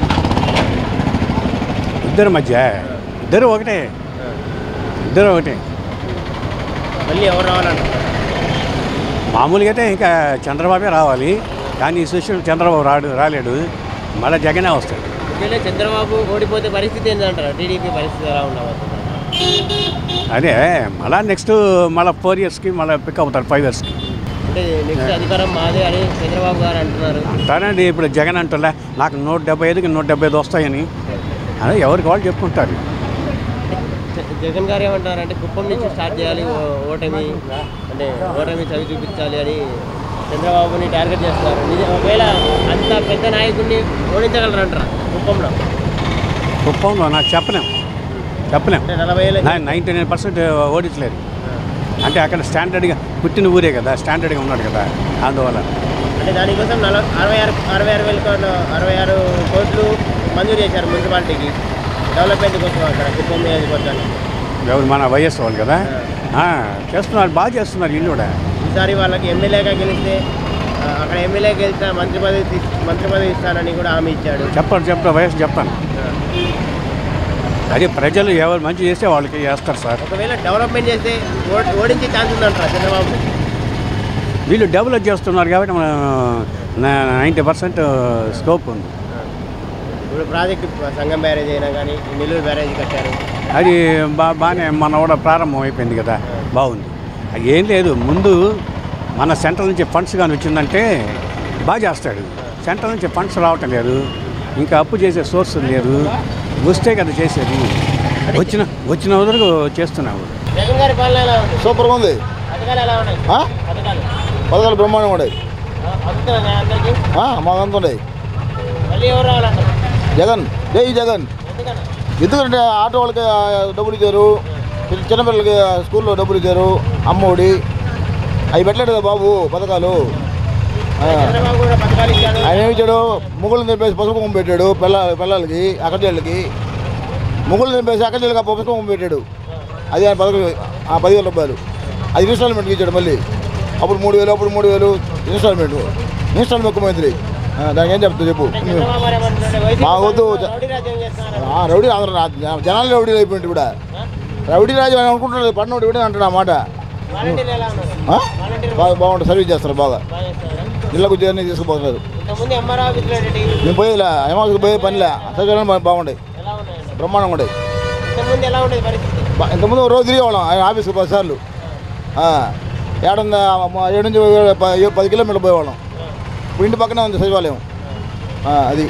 ఇద్దరి మధ్య ఇద్దరు ఒకటే, ఇద్దరు ఒకటే. మళ్ళీ ఎవరు రావాలంటారు? మామూలుగా అయితే ఇంకా చంద్రబాబే రావాలి, కానీ ఈ సృష్టి చంద్రబాబు రాడు రాలేడు, మళ్ళీ జగనే వస్తాడు. ఒకవేళ చంద్రబాబు ఓడిపోతే పరిస్థితి ఏంటంటారు? టీడీపీ పరిస్థితి ఎలా ఉండవచ్చు? అదే మళ్ళీ నెక్స్ట్ మళ్ళీ ఫోర్ ఇయర్స్కి మళ్ళీ పిక్ అవుతారు, ఫైవ్ ఇయర్స్కి. అంటే నెక్స్ట్ అధికారం మాదే అని చంద్రబాబు గారు అంటున్నారు. అంటానండి ఇప్పుడు జగన్ అంటులే నాకు నూట డెబ్బై ఐదుకి నూట డెబ్బై ఐదు వస్తాయని, అదే ఎవరికి వాళ్ళు చెప్పుకుంటారు. జగన్ గారు ఏమంటారంటే కుప్పం నుంచి స్టార్ట్ చేయాలి ఓటమి, అంటే ఓటమి చదివి చూపించాలి అని చంద్రబాబుని టార్గెట్ చేస్తున్నారు. ఒకవేళ అంత పెద్ద నాయకుడిని ఓడించగలరు అంటారా కుప్పంలో? కుప్పంలో నాకు చెప్పలేం చెప్పలేం నలభై ఏళ్ళు నైంటీ నైన్ పర్సెంట్ ఓడించలేదు. అంటే అక్కడ స్టాండర్డ్గా పుట్టిన ఊరే కదా, స్టాండర్డ్గా ఉన్నాడు కదా, అందువల్ల. అంటే దానికోసం నలభై అరవై ఆరు అరవై ఆరు వేల కోట్లు అరవై ఆరు కోట్లు మంజూరు చేశారు మున్సిపాలిటీకి డెవలప్మెంట్ కోసం అక్కడ కుప్పం నియోజకవర్గాన్ని. ఎవరు మన వైఎస్ వాళ్ళు కదా చేస్తున్నారు, బాగా చేస్తున్నారు ఇల్లు కూడా. ఈసారి వాళ్ళకి ఎమ్మెల్యేగా గెలిస్తే అక్కడ ఎమ్మెల్యే గెలిచిన మంత్రి పదవి మంత్రి పదవి ఇస్తానని కూడా హామీ ఇచ్చాడు. చెప్పండి చెప్తా వైఎస్ చెప్తాను. అదే ప్రజలు ఎవరు మంచి చేస్తే వాళ్ళకి చేస్తారు సార్. ఒకవేళ డెవలప్మెంట్ చేస్తే ఓడించే ఛాన్స్ ఉందంటారా చంద్రబాబు? వీళ్ళు డెవలప్ చేస్తున్నారు కాబట్టి మన నైంటీ పర్సెంట్ స్కోప్ ఉంది. ఇప్పుడు ప్రాజెక్టు సంగం బ్యారేజ్ అయినా కానీ నెల్లూరు బ్యారేజ్ కట్టారు, అది బా బాగానే మన కూడా ప్రారంభం అయిపోయింది కదా, బాగుంది. అది ఏం లేదు, ముందు మన సెంట్రల్ నుంచి ఫండ్స్ కానీ వచ్చిందంటే బాగా చేస్తాడు. సెంట్రల్ నుంచి ఫండ్స్ రావటం లేదు, ఇంకా అప్పు చేసే సోర్స్ లేదు, వస్తే కదా చేసేది. వచ్చిన వచ్చిన వరకు చేస్తున్నావు. జగన్ గారి పాలన ఎలా ఉంది? సూపర్గా ఉంది. పథకాలు ఎలా ఉన్నాయి? పథకాలు పథకాలు బ్రహ్మాండంగా ఉన్నాయి, అందుతున్నాయి అందరికీ. మాకు ఉన్నాయి. మళ్ళీ ఎవరు రావాలంటారు? జగన్, జై జగన్. ఎందుకంటే ఆటో వాళ్ళకి డబ్బులు ఇచ్చారు, చిన్నపిల్లలకి స్కూల్లో డబ్బులు ఇచ్చారు, అమ్మఒడి అవి పెట్టలేదు కదా బాబు పథకాలు. ఆయన ఏమి ఇచ్చాడు? ముగ్గులు నింపేసి పసుపు కుంకుమ పెట్టాడు పిల్ల పిల్లలకి అక్కచెళ్ళకి, ముగ్గులు నింపేసి అక్కచెళ్ళకి పసుపు కుంకుమ పెట్టాడు. అది ఆయన పథకం పదివేల రూపాయలు, అది ఇన్స్టాల్మెంట్కి ఇచ్చాడు. మళ్ళీ అప్పుడు మూడు వేలు అప్పుడు మూడు వేలు ఇన్స్టాల్మెంట్ ఇన్స్టాల్మెంట్ ముఖ్యమంత్రి. దానికి ఏం చెప్తా చెప్పు? మా వద్దు రౌడీ అందరూ జనాలు రౌడీలు అయిపోయింది కూడా. రౌడీ రాజు అని అనుకుంటున్నాడు, పడినోడు కూడా అంటాడు ఆ మాట. బాగా బాగుంటుంది, సర్వీస్ చేస్తారు బాగా, ఇళ్ళకు జర్నీ తీసుకుపోతున్నారు. మేము పోయేలా ఎమాకి పోయే పనిలే, సచివాలయం బాగుంటాయి, బ్రహ్మాండంగా ఉంటాయి. ఇంతకుముందు రోజు తిరిగేవాళ్ళం ఆయన ఆఫీస్కి పది సార్లు. ఏడుంది ఏడు నుంచి పది కిలోమీటర్లు పోయేవాళ్ళం. ఇప్పుడు ఇంటి పక్కనే ఉంది సచివాలయం. అది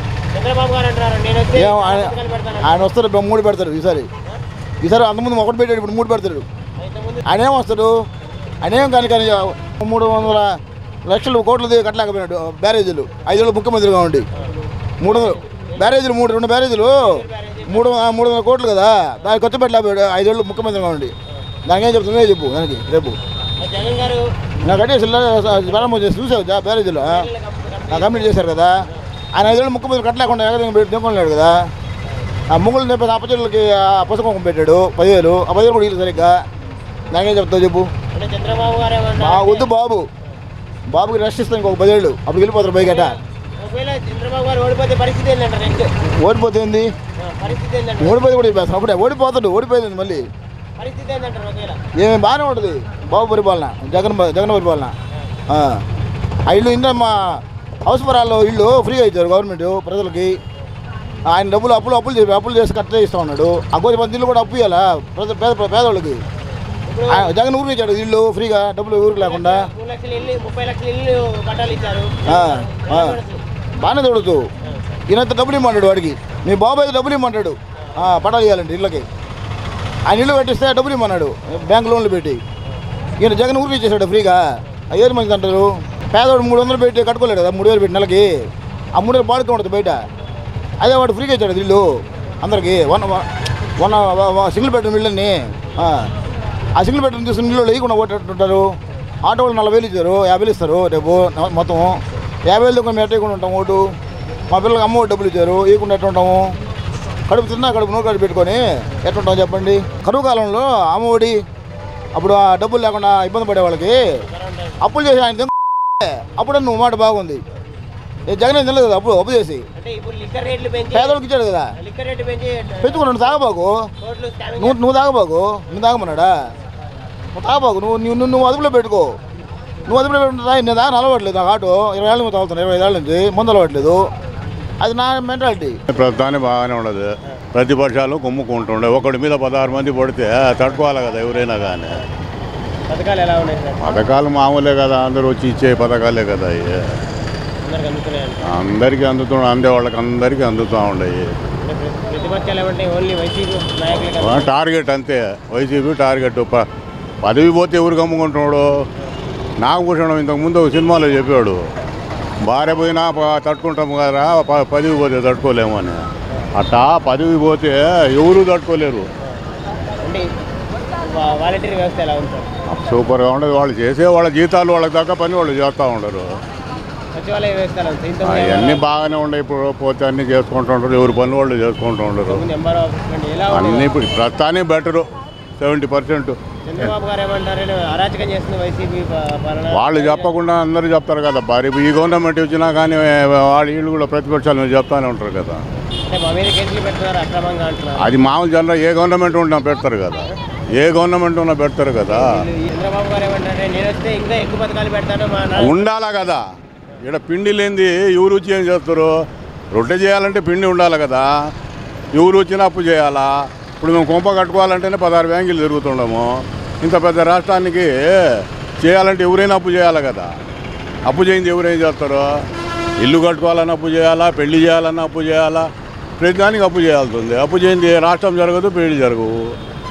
ఆయన వస్తారు, మూడు పెడతారు ఈసారి. ఈసారి అంతకుముందు ఒకటి పెట్టాడు, ఇప్పుడు మూడు పెడతాడు. ఆయన ఏం వస్తాడు? ఆయన ఏం కానీ కానీ మూడు వందల లక్షలు కోట్లు కట్టలేకపోయినాడు బ్యారేజీలు. ఐదేళ్ళు ముఖ్యమంత్రిగా ఉండి మూడు వందలు బ్యారేజీలు మూడు రెండు బ్యారేజీలు మూడు మూడు వందల కోట్లు కదా, దానికి ఖర్చు పెట్టలేకపోయాడు ఐదేళ్ళు ముఖ్యమంత్రిగా ఉండి. దానికి ఏం చెప్తున్నా చెప్పు దానికి రేపు. నాకు కట్టేసి ప్రారంభం చేసి చూసావు బ్యారేజీలో కంప్లీట్ చేశారు కదా. ఆయన ఐదేళ్ళు ముఖ్యమంత్రి కట్టలేకుండా ఎగదం దింపలేడు కదా. ఆ ముగ్గులు నింపేసి అప్పచెల్లకి పుస్తకం పెట్టాడు పదివేలు, ఆ పదివేలు కూడా ఇల్లు సరిగ్గా. నాకేం చెప్తావు చెప్పు? మా వద్దు బాబు, బాబుకి రెస్ట్ ఇస్తాను ఇంకొక పదేళ్ళు, అప్పుడు వెళ్ళిపోతారు బయట. ఓడిపోతే ఏంది? ఓడిపోతే కూడా చెప్పేస్తాను అప్పుడే. ఓడిపోతాడు, ఓడిపోయింది మళ్ళీ. ఏమి బాగానే ఉంటుంది బాబు పరిపాలన, జగన్ జగన్ పరిపాలన. ఆ ఇల్లు ఇంత మా అవసరాల్లో ఇల్లు ఫ్రీగా ఇచ్చారు గవర్నమెంట్ ప్రజలకి. ఆయన డబ్బులు అప్పులు అప్పులు చేసి అప్పులు చేసి కట్టే ఇస్తా ఉన్నాడు. ఆ కోటి మంది ఇల్లు కూడా అప్పు ఇవ్వాలా ప్రజలు పేద పేదవాళ్ళకి. జగన్ ఊరికి ఇచ్చాడు ఇల్లు ఫ్రీగా, డబ్బులు ఊరికి లేకుండా. బాగానే చూడదు. ఈయనంత డబ్బులు ఇమ్మంటాడు వాడికి. మీ బాబాయ్ డబ్బులు ఇమ్మంటాడు పటాలు ఇవ్వాలంటే ఇళ్ళకి. ఆయన ఇల్లు కట్టిస్తే డబ్బులు ఇమ్మన్నాడు బ్యాంక్ లోన్లు పెట్టి. ఈయన జగన్ ఊరికి ఇచ్చేసాడు ఫ్రీగా. ఏది మంచిది అంటారు? పేదవాడు మూడు వందలు పెట్టి కట్టుకోలేడు కదా, మూడు వేలు పెట్టి నెలకి. ఆ మూడు వేలు బాడుకో ఉంటుంది బయట. అదే వాడు ఫ్రీగా ఇచ్చాడు ఇల్లు అందరికీ. వన్ వన్ సింగిల్ బెడ్రూమ్ ఇళ్ళని. ఆ సింగిల్ బెడ్రూమ్ తీసుకుని ఇల్లు వేయకుండా ఓటేటుంటారు. ఆటో వాళ్ళు నలభై వేలు ఇచ్చారు, యాభై వేలు ఇస్తారు రేపు మొత్తం. యాభై వేలు మేము ఎట్టకుండా ఉంటాం ఓటు. మా పిల్లలకి అమ్మ డబ్బులు ఇచ్చారు, ఇవ్వకుండా ఎట్లా ఉంటాము? కడుపు తిన్నా కడుపు నూరు కడుపు పెట్టుకొని ఎట్లుంటాం చెప్పండి? కరువు కాలంలో అమ్మ ఒడి అప్పుడు ఆ డబ్బులు లేకుండా ఇబ్బంది పడే వాళ్ళకి అప్పులు చేసి ఆయన అప్పుడు నువ్వు మాట బాగుంది. జగన్ తినలేదు కదా అప్పుడు అప్పు చేసి పేదలకు ఇచ్చాడు కదా, పెంచుకున్నాడు. తాగబాకు నువ్వు నువ్వు తాగబాకు నువ్వు తాగమన్నాడా? నువ్వు తాగబాకు నువ్వు నువ్వు నువ్వు అదుపులో పెట్టుకో. నువ్వు అదుపులో పెట్టుకుంటా. నేను దాకా అలవాట్లేదు. నాకు ఆటో ఇరవై ఏళ్ళ మీద తాగుతాను, ఇరవై ఐదు ఏళ్ళ నుంచి ముందు అలవాట్లేదు. అది నా మెంటాలిటీ. ప్రధాని బాగానే ఉండదు. ప్రతిపక్షాలు కుమ్ముకుంటుండే ఒకటి మీద పదహారు మంది పడితే తట్టుకోవాలి కదా ఎవరైనా కానీ. పథకాలు ఎలా ఉన్నాయి? పథకాలు మామూలే కదా, అందరూ వచ్చి ఇచ్చే పథకాలే కదా అవి. అందరికీ అందుతూ అందే వాళ్ళకి అందరికీ అందుతూ ఉన్నాయి. టార్గెట్ అంతే, వైసీపీ టార్గెట్. పదవి పోతే ఎవరు కమ్ముకుంటున్నాడు? నాగభూషణం ఇంతకుముందు ఒక సినిమాలో చెప్పాడు, భార్య పోయినా తట్టుకుంటాము కదా, పదవి పోతే తట్టుకోలేము అని. అట్టా పదవి పోతే ఎవరు తట్టుకోలేరు. సూపర్గా ఉండదు. వాళ్ళు చేసే వాళ్ళ జీతాలు వాళ్ళకి దాకా పని వాళ్ళు చేస్తూ ఉండరు. అవన్నీ బాగానే ఉన్నాయి. ఇప్పుడు పోతే అన్నీ చేసుకుంటూ ఉంటారు, ఎవరు పని వాళ్ళు చేసుకుంటూ ఉండరు. అన్నీ ఇప్పుడు ప్రస్తుతానికి బెటరు సెవెంటీ పర్సెంట్. వాళ్ళు చెప్పకుండా అందరూ చెప్తారు కదా. భారీ ఈ గవర్నమెంట్ వచ్చినా కానీ వాళ్ళు వీళ్ళు కూడా ప్రతిపక్షాలు చెప్తానే ఉంటారు కదా. అది మామూలు జనరల్ ఏ గవర్నమెంట్ ఉన్నా పెడతారు కదా, ఏ గవర్నమెంట్ ఉన్నా పెడతారు కదా. ఉండాలా కదా. ఇక్కడ పిండి లేనిది ఎవరు వచ్చి ఏం చేస్తారు? రొట్టె చేయాలంటే పిండి ఉండాలి కదా. ఎవరు వచ్చినా అప్పు చేయాలా? ఇప్పుడు మేము కొంప కట్టుకోవాలంటేనే పదహారు బ్యాంకులు తిరుగుతుండము. ఇంత పెద్ద రాష్ట్రానికి చేయాలంటే ఎవరైనా అప్పు చేయాలి కదా. అప్పు చేయింది ఎవరేం చేస్తారో? ఇల్లు కట్టుకోవాలని అప్పు చేయాలా, పెళ్లి చేయాలన్నా అప్పు చేయాలా, ప్రతిదానికి అప్పు చేయాల్సి ఉంది. అప్పు చేయింది రాష్ట్రం జరగదు, పెళ్లి జరగవు.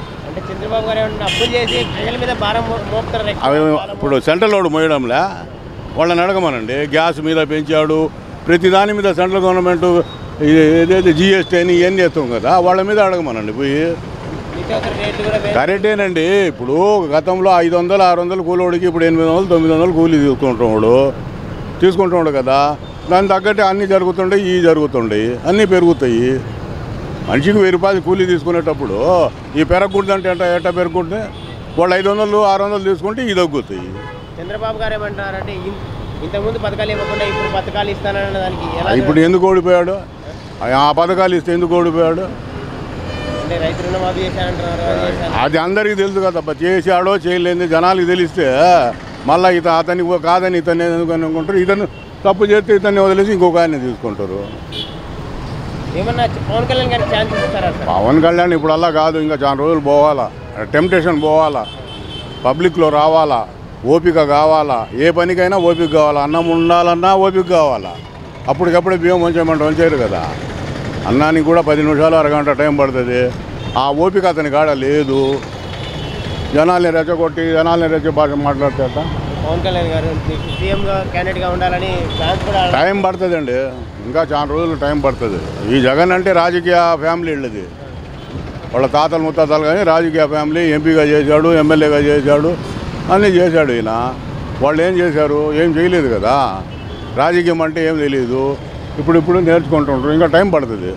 అవి ఇప్పుడు సెంట్రల్ లోడ్ మోయడంలే వాళ్ళని అడగమనండి. గ్యాస్ మీద పెంచాడు, ప్రతిదాని మీద సెంట్రల్ గవర్నమెంట్ ఏదైతే జిఎస్టీ అని ఇవన్నీ చేస్తాం కదా, వాళ్ళ మీద అడగమనండి పోయి. కరెక్టేనండి. ఇప్పుడు గతంలో ఐదు వందలు ఆరు వందలు కూలోడికి ఇప్పుడు ఎనిమిది వందలు తొమ్మిది వందలు కూలీ తీసుకుంటున్నాడు తీసుకుంటున్నాడు కదా. దానికి తగ్గట్టే అన్నీ జరుగుతుంటాయి, ఇవి జరుగుతుంటాయి, అన్నీ పెరుగుతాయి. మనిషికి వెయ్యి రూపాయలు కూలీ తీసుకునేటప్పుడు ఈ పెరగకూడదంటే ఎట్ట ఎట్ట పెరగకూడదు? వాళ్ళు ఐదు వందలు ఆరు వందలు తీసుకుంటే ఇవి తగ్గుతాయి. చంద్రబాబు గారు ఏమంటారంటే ఇంతకుముందు పథకాలు ఇవ్వకుండా ఇప్పుడు పథకాలు ఇస్తానన్న దానికి ఇప్పుడు ఎందుకు ఓడిపోయాడు? ఆ పథకాలు ఇస్తే ఎందుకు ఓడిపోయాడు? రైతు రుణమాఫీ చేశారంటున్నారు. అది అందరికీ తెలుసు కదా. చేశాడో చేయలేదు జనాలకి తెలిస్తే మళ్ళీ ఇత అతనికి కాదని ఇతన్ని ఎందుకు అనుకుంటారు. ఇతను తప్పు చేస్తే ఇతన్ని వదిలేసి ఇంకొక ఆయన తీసుకుంటారు. ఏమన్నా పవన్ కళ్యాణ్ గారికి ఛాన్స్ ఇస్తారా? పవన్ కళ్యాణ్ ఇప్పుడు అలా కాదు, ఇంకా చాలా రోజులు పోవాలా, టెంప్టేషన్ పోవాలా, పబ్లిక్లో రావాలా, ఓపిక కావాలా. ఏ పనికైనా ఓపిక కావాలా. అన్నం ఉండాలన్నా ఓపిక కావాలా. అప్పటికప్పుడే బియ్యం వంచేయమంటే వంచేయరు కదా. అన్నానికి కూడా పది నిమిషాలు అరగంట టైం పడుతుంది. ఆ ఓపిక అతని కాడ లేదు. జనాల్ని రెచ్చగొట్టి జనాల్ని రెచ్చ భాష మాట్లాడతాట. పవన్ కళ్యాణ్ గారు సీఎంగా క్యాండిడేట్గా ఉండాలని టైం పడుతుందండి, ఇంకా చాలా రోజులు టైం పడుతుంది. ఈ జగన్ అంటే రాజకీయ ఫ్యామిలీ వెళ్ళేది. వాళ్ళ తాతలు ముత్తాతలు కానీ రాజకీయ ఫ్యామిలీ. ఎంపీగా చేశాడు, ఎమ్మెల్యేగా చేశాడు, అన్నీ చేశాడు ఈయన. వాళ్ళు ఏం చేశారు? ఏం చేయలేదు కదా. రాజకీయం అంటే ఏం తెలియదు. ఇప్పుడు ఇప్పుడు నేర్చుకుంటుంటారు, ఇంకా టైం పడుతుంది.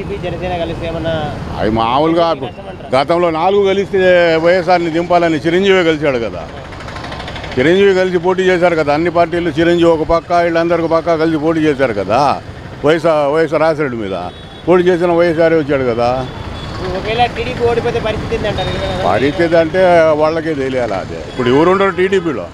అవి మామూలుగా గతంలో నాలుగు కలిస్తే వైఎస్ఆర్ని దింపాలని చిరంజీవి కలిశాడు కదా. చిరంజీవి కలిసి పోటీ చేశారు కదా అన్ని పార్టీలు. చిరంజీవి ఒక పక్క, వీళ్ళందరూ ఒక పక్క కలిసి పోటీ చేశారు కదా. వైఎస్ఆర్ వైఎస్ఆర్ రాజశేఖర్ మీద పోటీ చేసిన వైఎస్ఆర్ వచ్చాడు కదా. పరిస్థితి అంటే వాళ్ళకే తెలియాలి. అదే ఇప్పుడు ఎవరు ఉండరు టీడీపీలో.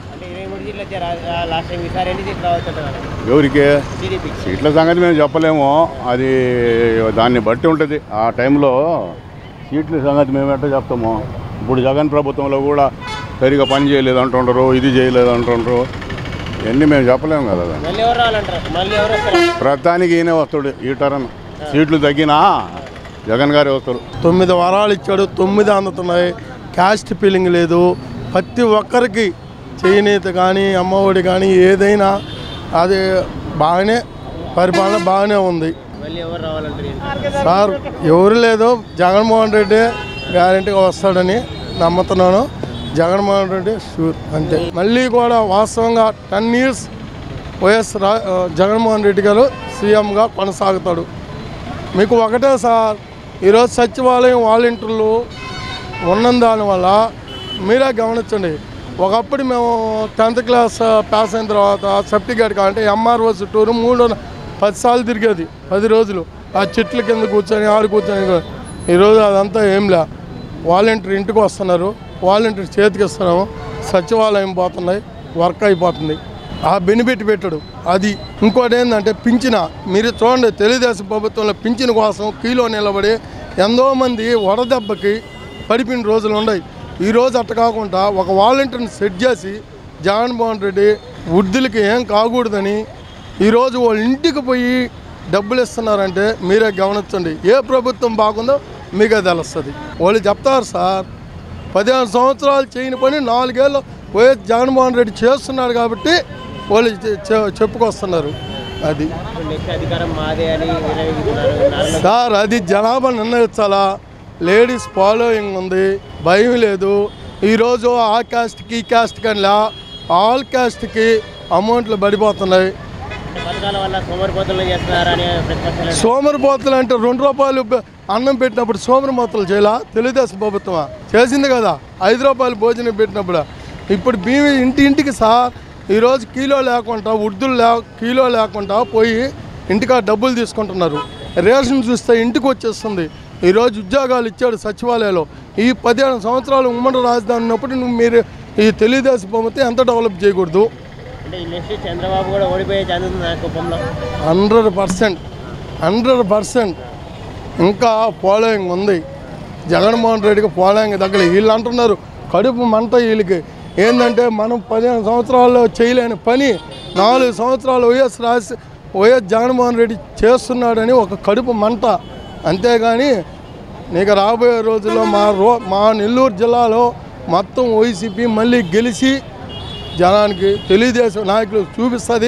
ఎవరికి సీట్ల సంగతి మేము చెప్పలేము. అది దాన్ని బట్టి ఉంటుంది. ఆ టైంలో సీట్ల సంగతి మేము ఎట్లా చెప్తాము? ఇప్పుడు జగన్ ప్రభుత్వంలో కూడా సరిగా పని చేయలేదు అంటుంటారు, ఇది చేయలేదు అంటుంటారు. ఇవన్నీ మేము చెప్పలేము కదా. ప్రధానికి ఈయనే వస్తాడు. ఈ టర్న్ సీట్లు తగ్గినా జగన్ గారే వస్తారు. తొమ్మిది వారాలు ఇచ్చాడు, తొమ్మిది అందుతున్నాయి. క్యాస్ట్ ఫీలింగ్ లేదు. ప్రతి ఒక్కరికి చేనేత కానీ అమ్మఒడి కానీ ఏదైనా అది బాగానే పరిపాలన బాగానే ఉంది సార్. ఎవరు లేదు, జగన్మోహన్ రెడ్డి గ్యారెంటీగా వస్తాడని నమ్ముతున్నాను. జగన్మోహన్ రెడ్డి షూర్ అంతే. మళ్ళీ కూడా వాస్తవంగా టెన్ ఇయర్స్ వైఎస్ రా జగన్మోహన్ రెడ్డి గారు సీఎంగా కొనసాగుతాడు. మీకు ఒకటే సార్, ఈరోజు సచివాలయం వాలంటీర్లు ఉన్న దానివల్ల మీరే గమనించండి. ఒకప్పుడు మేము టెన్త్ క్లాస్ పాస్ అయిన తర్వాత సర్టిఫికేట్ కావాలంటే ఎంఆర్ఓ చుట్టూరు మూడు పది సార్లు తిరిగేది పది రోజులు ఆ చెట్ల కింద కూర్చొని ఆడు కూర్చొని. ఈరోజు అదంతా ఏం లే, వాలంటీర్ ఇంటికి వస్తున్నారు, వాలంటీర్ చేతికి ఇస్తున్నాము, సచివాలయం పోతున్నాయి, వర్క్ అయిపోతుంది. ఆ బెనిఫిట్ పెట్టడు అది. ఇంకోటి ఏంటంటే పింఛన, మీరు చూడండి తెలుగుదేశం ప్రభుత్వంలో పింఛన కోసం కీలో నిలబడి ఎంతోమంది వడదెబ్బకి పడిపోయిన రోజులు ఉన్నాయి. ఈరోజు అట్ట కాకుండా ఒక వాలంటీర్ని సెట్ చేసి జగన్మోహన్ రెడ్డి వృద్ధులకి ఏం కాకూడదని ఈరోజు వాళ్ళ ఇంటికి పోయి డబ్బులు ఇస్తున్నారంటే మీరే గమనించండి. ఏ ప్రభుత్వం బాగుందో మీకే తెలుస్తుంది. వాళ్ళు చెప్తారు సార్ పదిహేను సంవత్సరాలు చేయని పని నాలుగేళ్ళు వైఎస్ జగన్మోహన్ రెడ్డి చేస్తున్నాడు కాబట్టి వాళ్ళు చెప్పుకొస్తున్నారు. అది సార్, అది జనాభా నిర్ణయించాలా. లేడీస్ ఫాలోయింగ్ ఉంది, భయం లేదు. ఈరోజు ఆ క్యాస్ట్కి ఈ క్యాస్ట్కి అని లే, ఆల్ క్యాస్ట్కి అమౌంట్లు పడిపోతున్నాయి. సోమరిపోతులు అంటే రెండు రూపాయలు అన్నం పెట్టినప్పుడు సోమరిపోతులు చేయాలా? తెలుగుదేశం ప్రభుత్వమా చేసింది కదా. ఐదు రూపాయలు భోజనం పెట్టినప్పుడు. ఇప్పుడు బియ్యం ఇంటి ఇంటికి సార్ ఈరోజు కిలో లేకుండా వృద్ధులు లే కిలో లేకుండా పోయి ఇంటికా డబ్బులు తీసుకుంటున్నారు. రేషన్ చూస్తే ఇంటికి వచ్చేస్తుంది. ఈరోజు ఉద్యోగాలు ఇచ్చాడు సచివాలయంలో. ఈ పదిహేను సంవత్సరాలు ఉమ్మడి రాజధాని ఉన్నప్పుడు నువ్వు మీరు ఈ తెలుగుదేశం ప్రభుత్వం ఎంత డెవలప్ చేయకూడదు? చంద్రబాబు కూడా ఓడిపోయే హండ్రెడ్ పర్సెంట్ హండ్రెడ్ పర్సెంట్ ఇంకా ఫాలోయింగ్ ఉంది. జగన్మోహన్ రెడ్డికి ఫాలోయింగ్ దగ్గర వీళ్ళు అంటున్నారు కడుపు మంట వీళ్ళకి. ఏంటంటే మనం పదిహేను సంవత్సరాల్లో చేయలేని పని నాలుగు సంవత్సరాలు వైఎస్ రాజ వైఎస్ జగన్మోహన్ రెడ్డి చేస్తున్నాడని ఒక కడుపు మంట. అంతేగాని నీకు రాబోయే రోజుల్లో మా రో మా నెల్లూరు జిల్లాలో మొత్తం వైసీపీ మళ్ళీ గెలిచి జనానికి తెలుగుదేశం నాయకులు చూపిస్తుంది.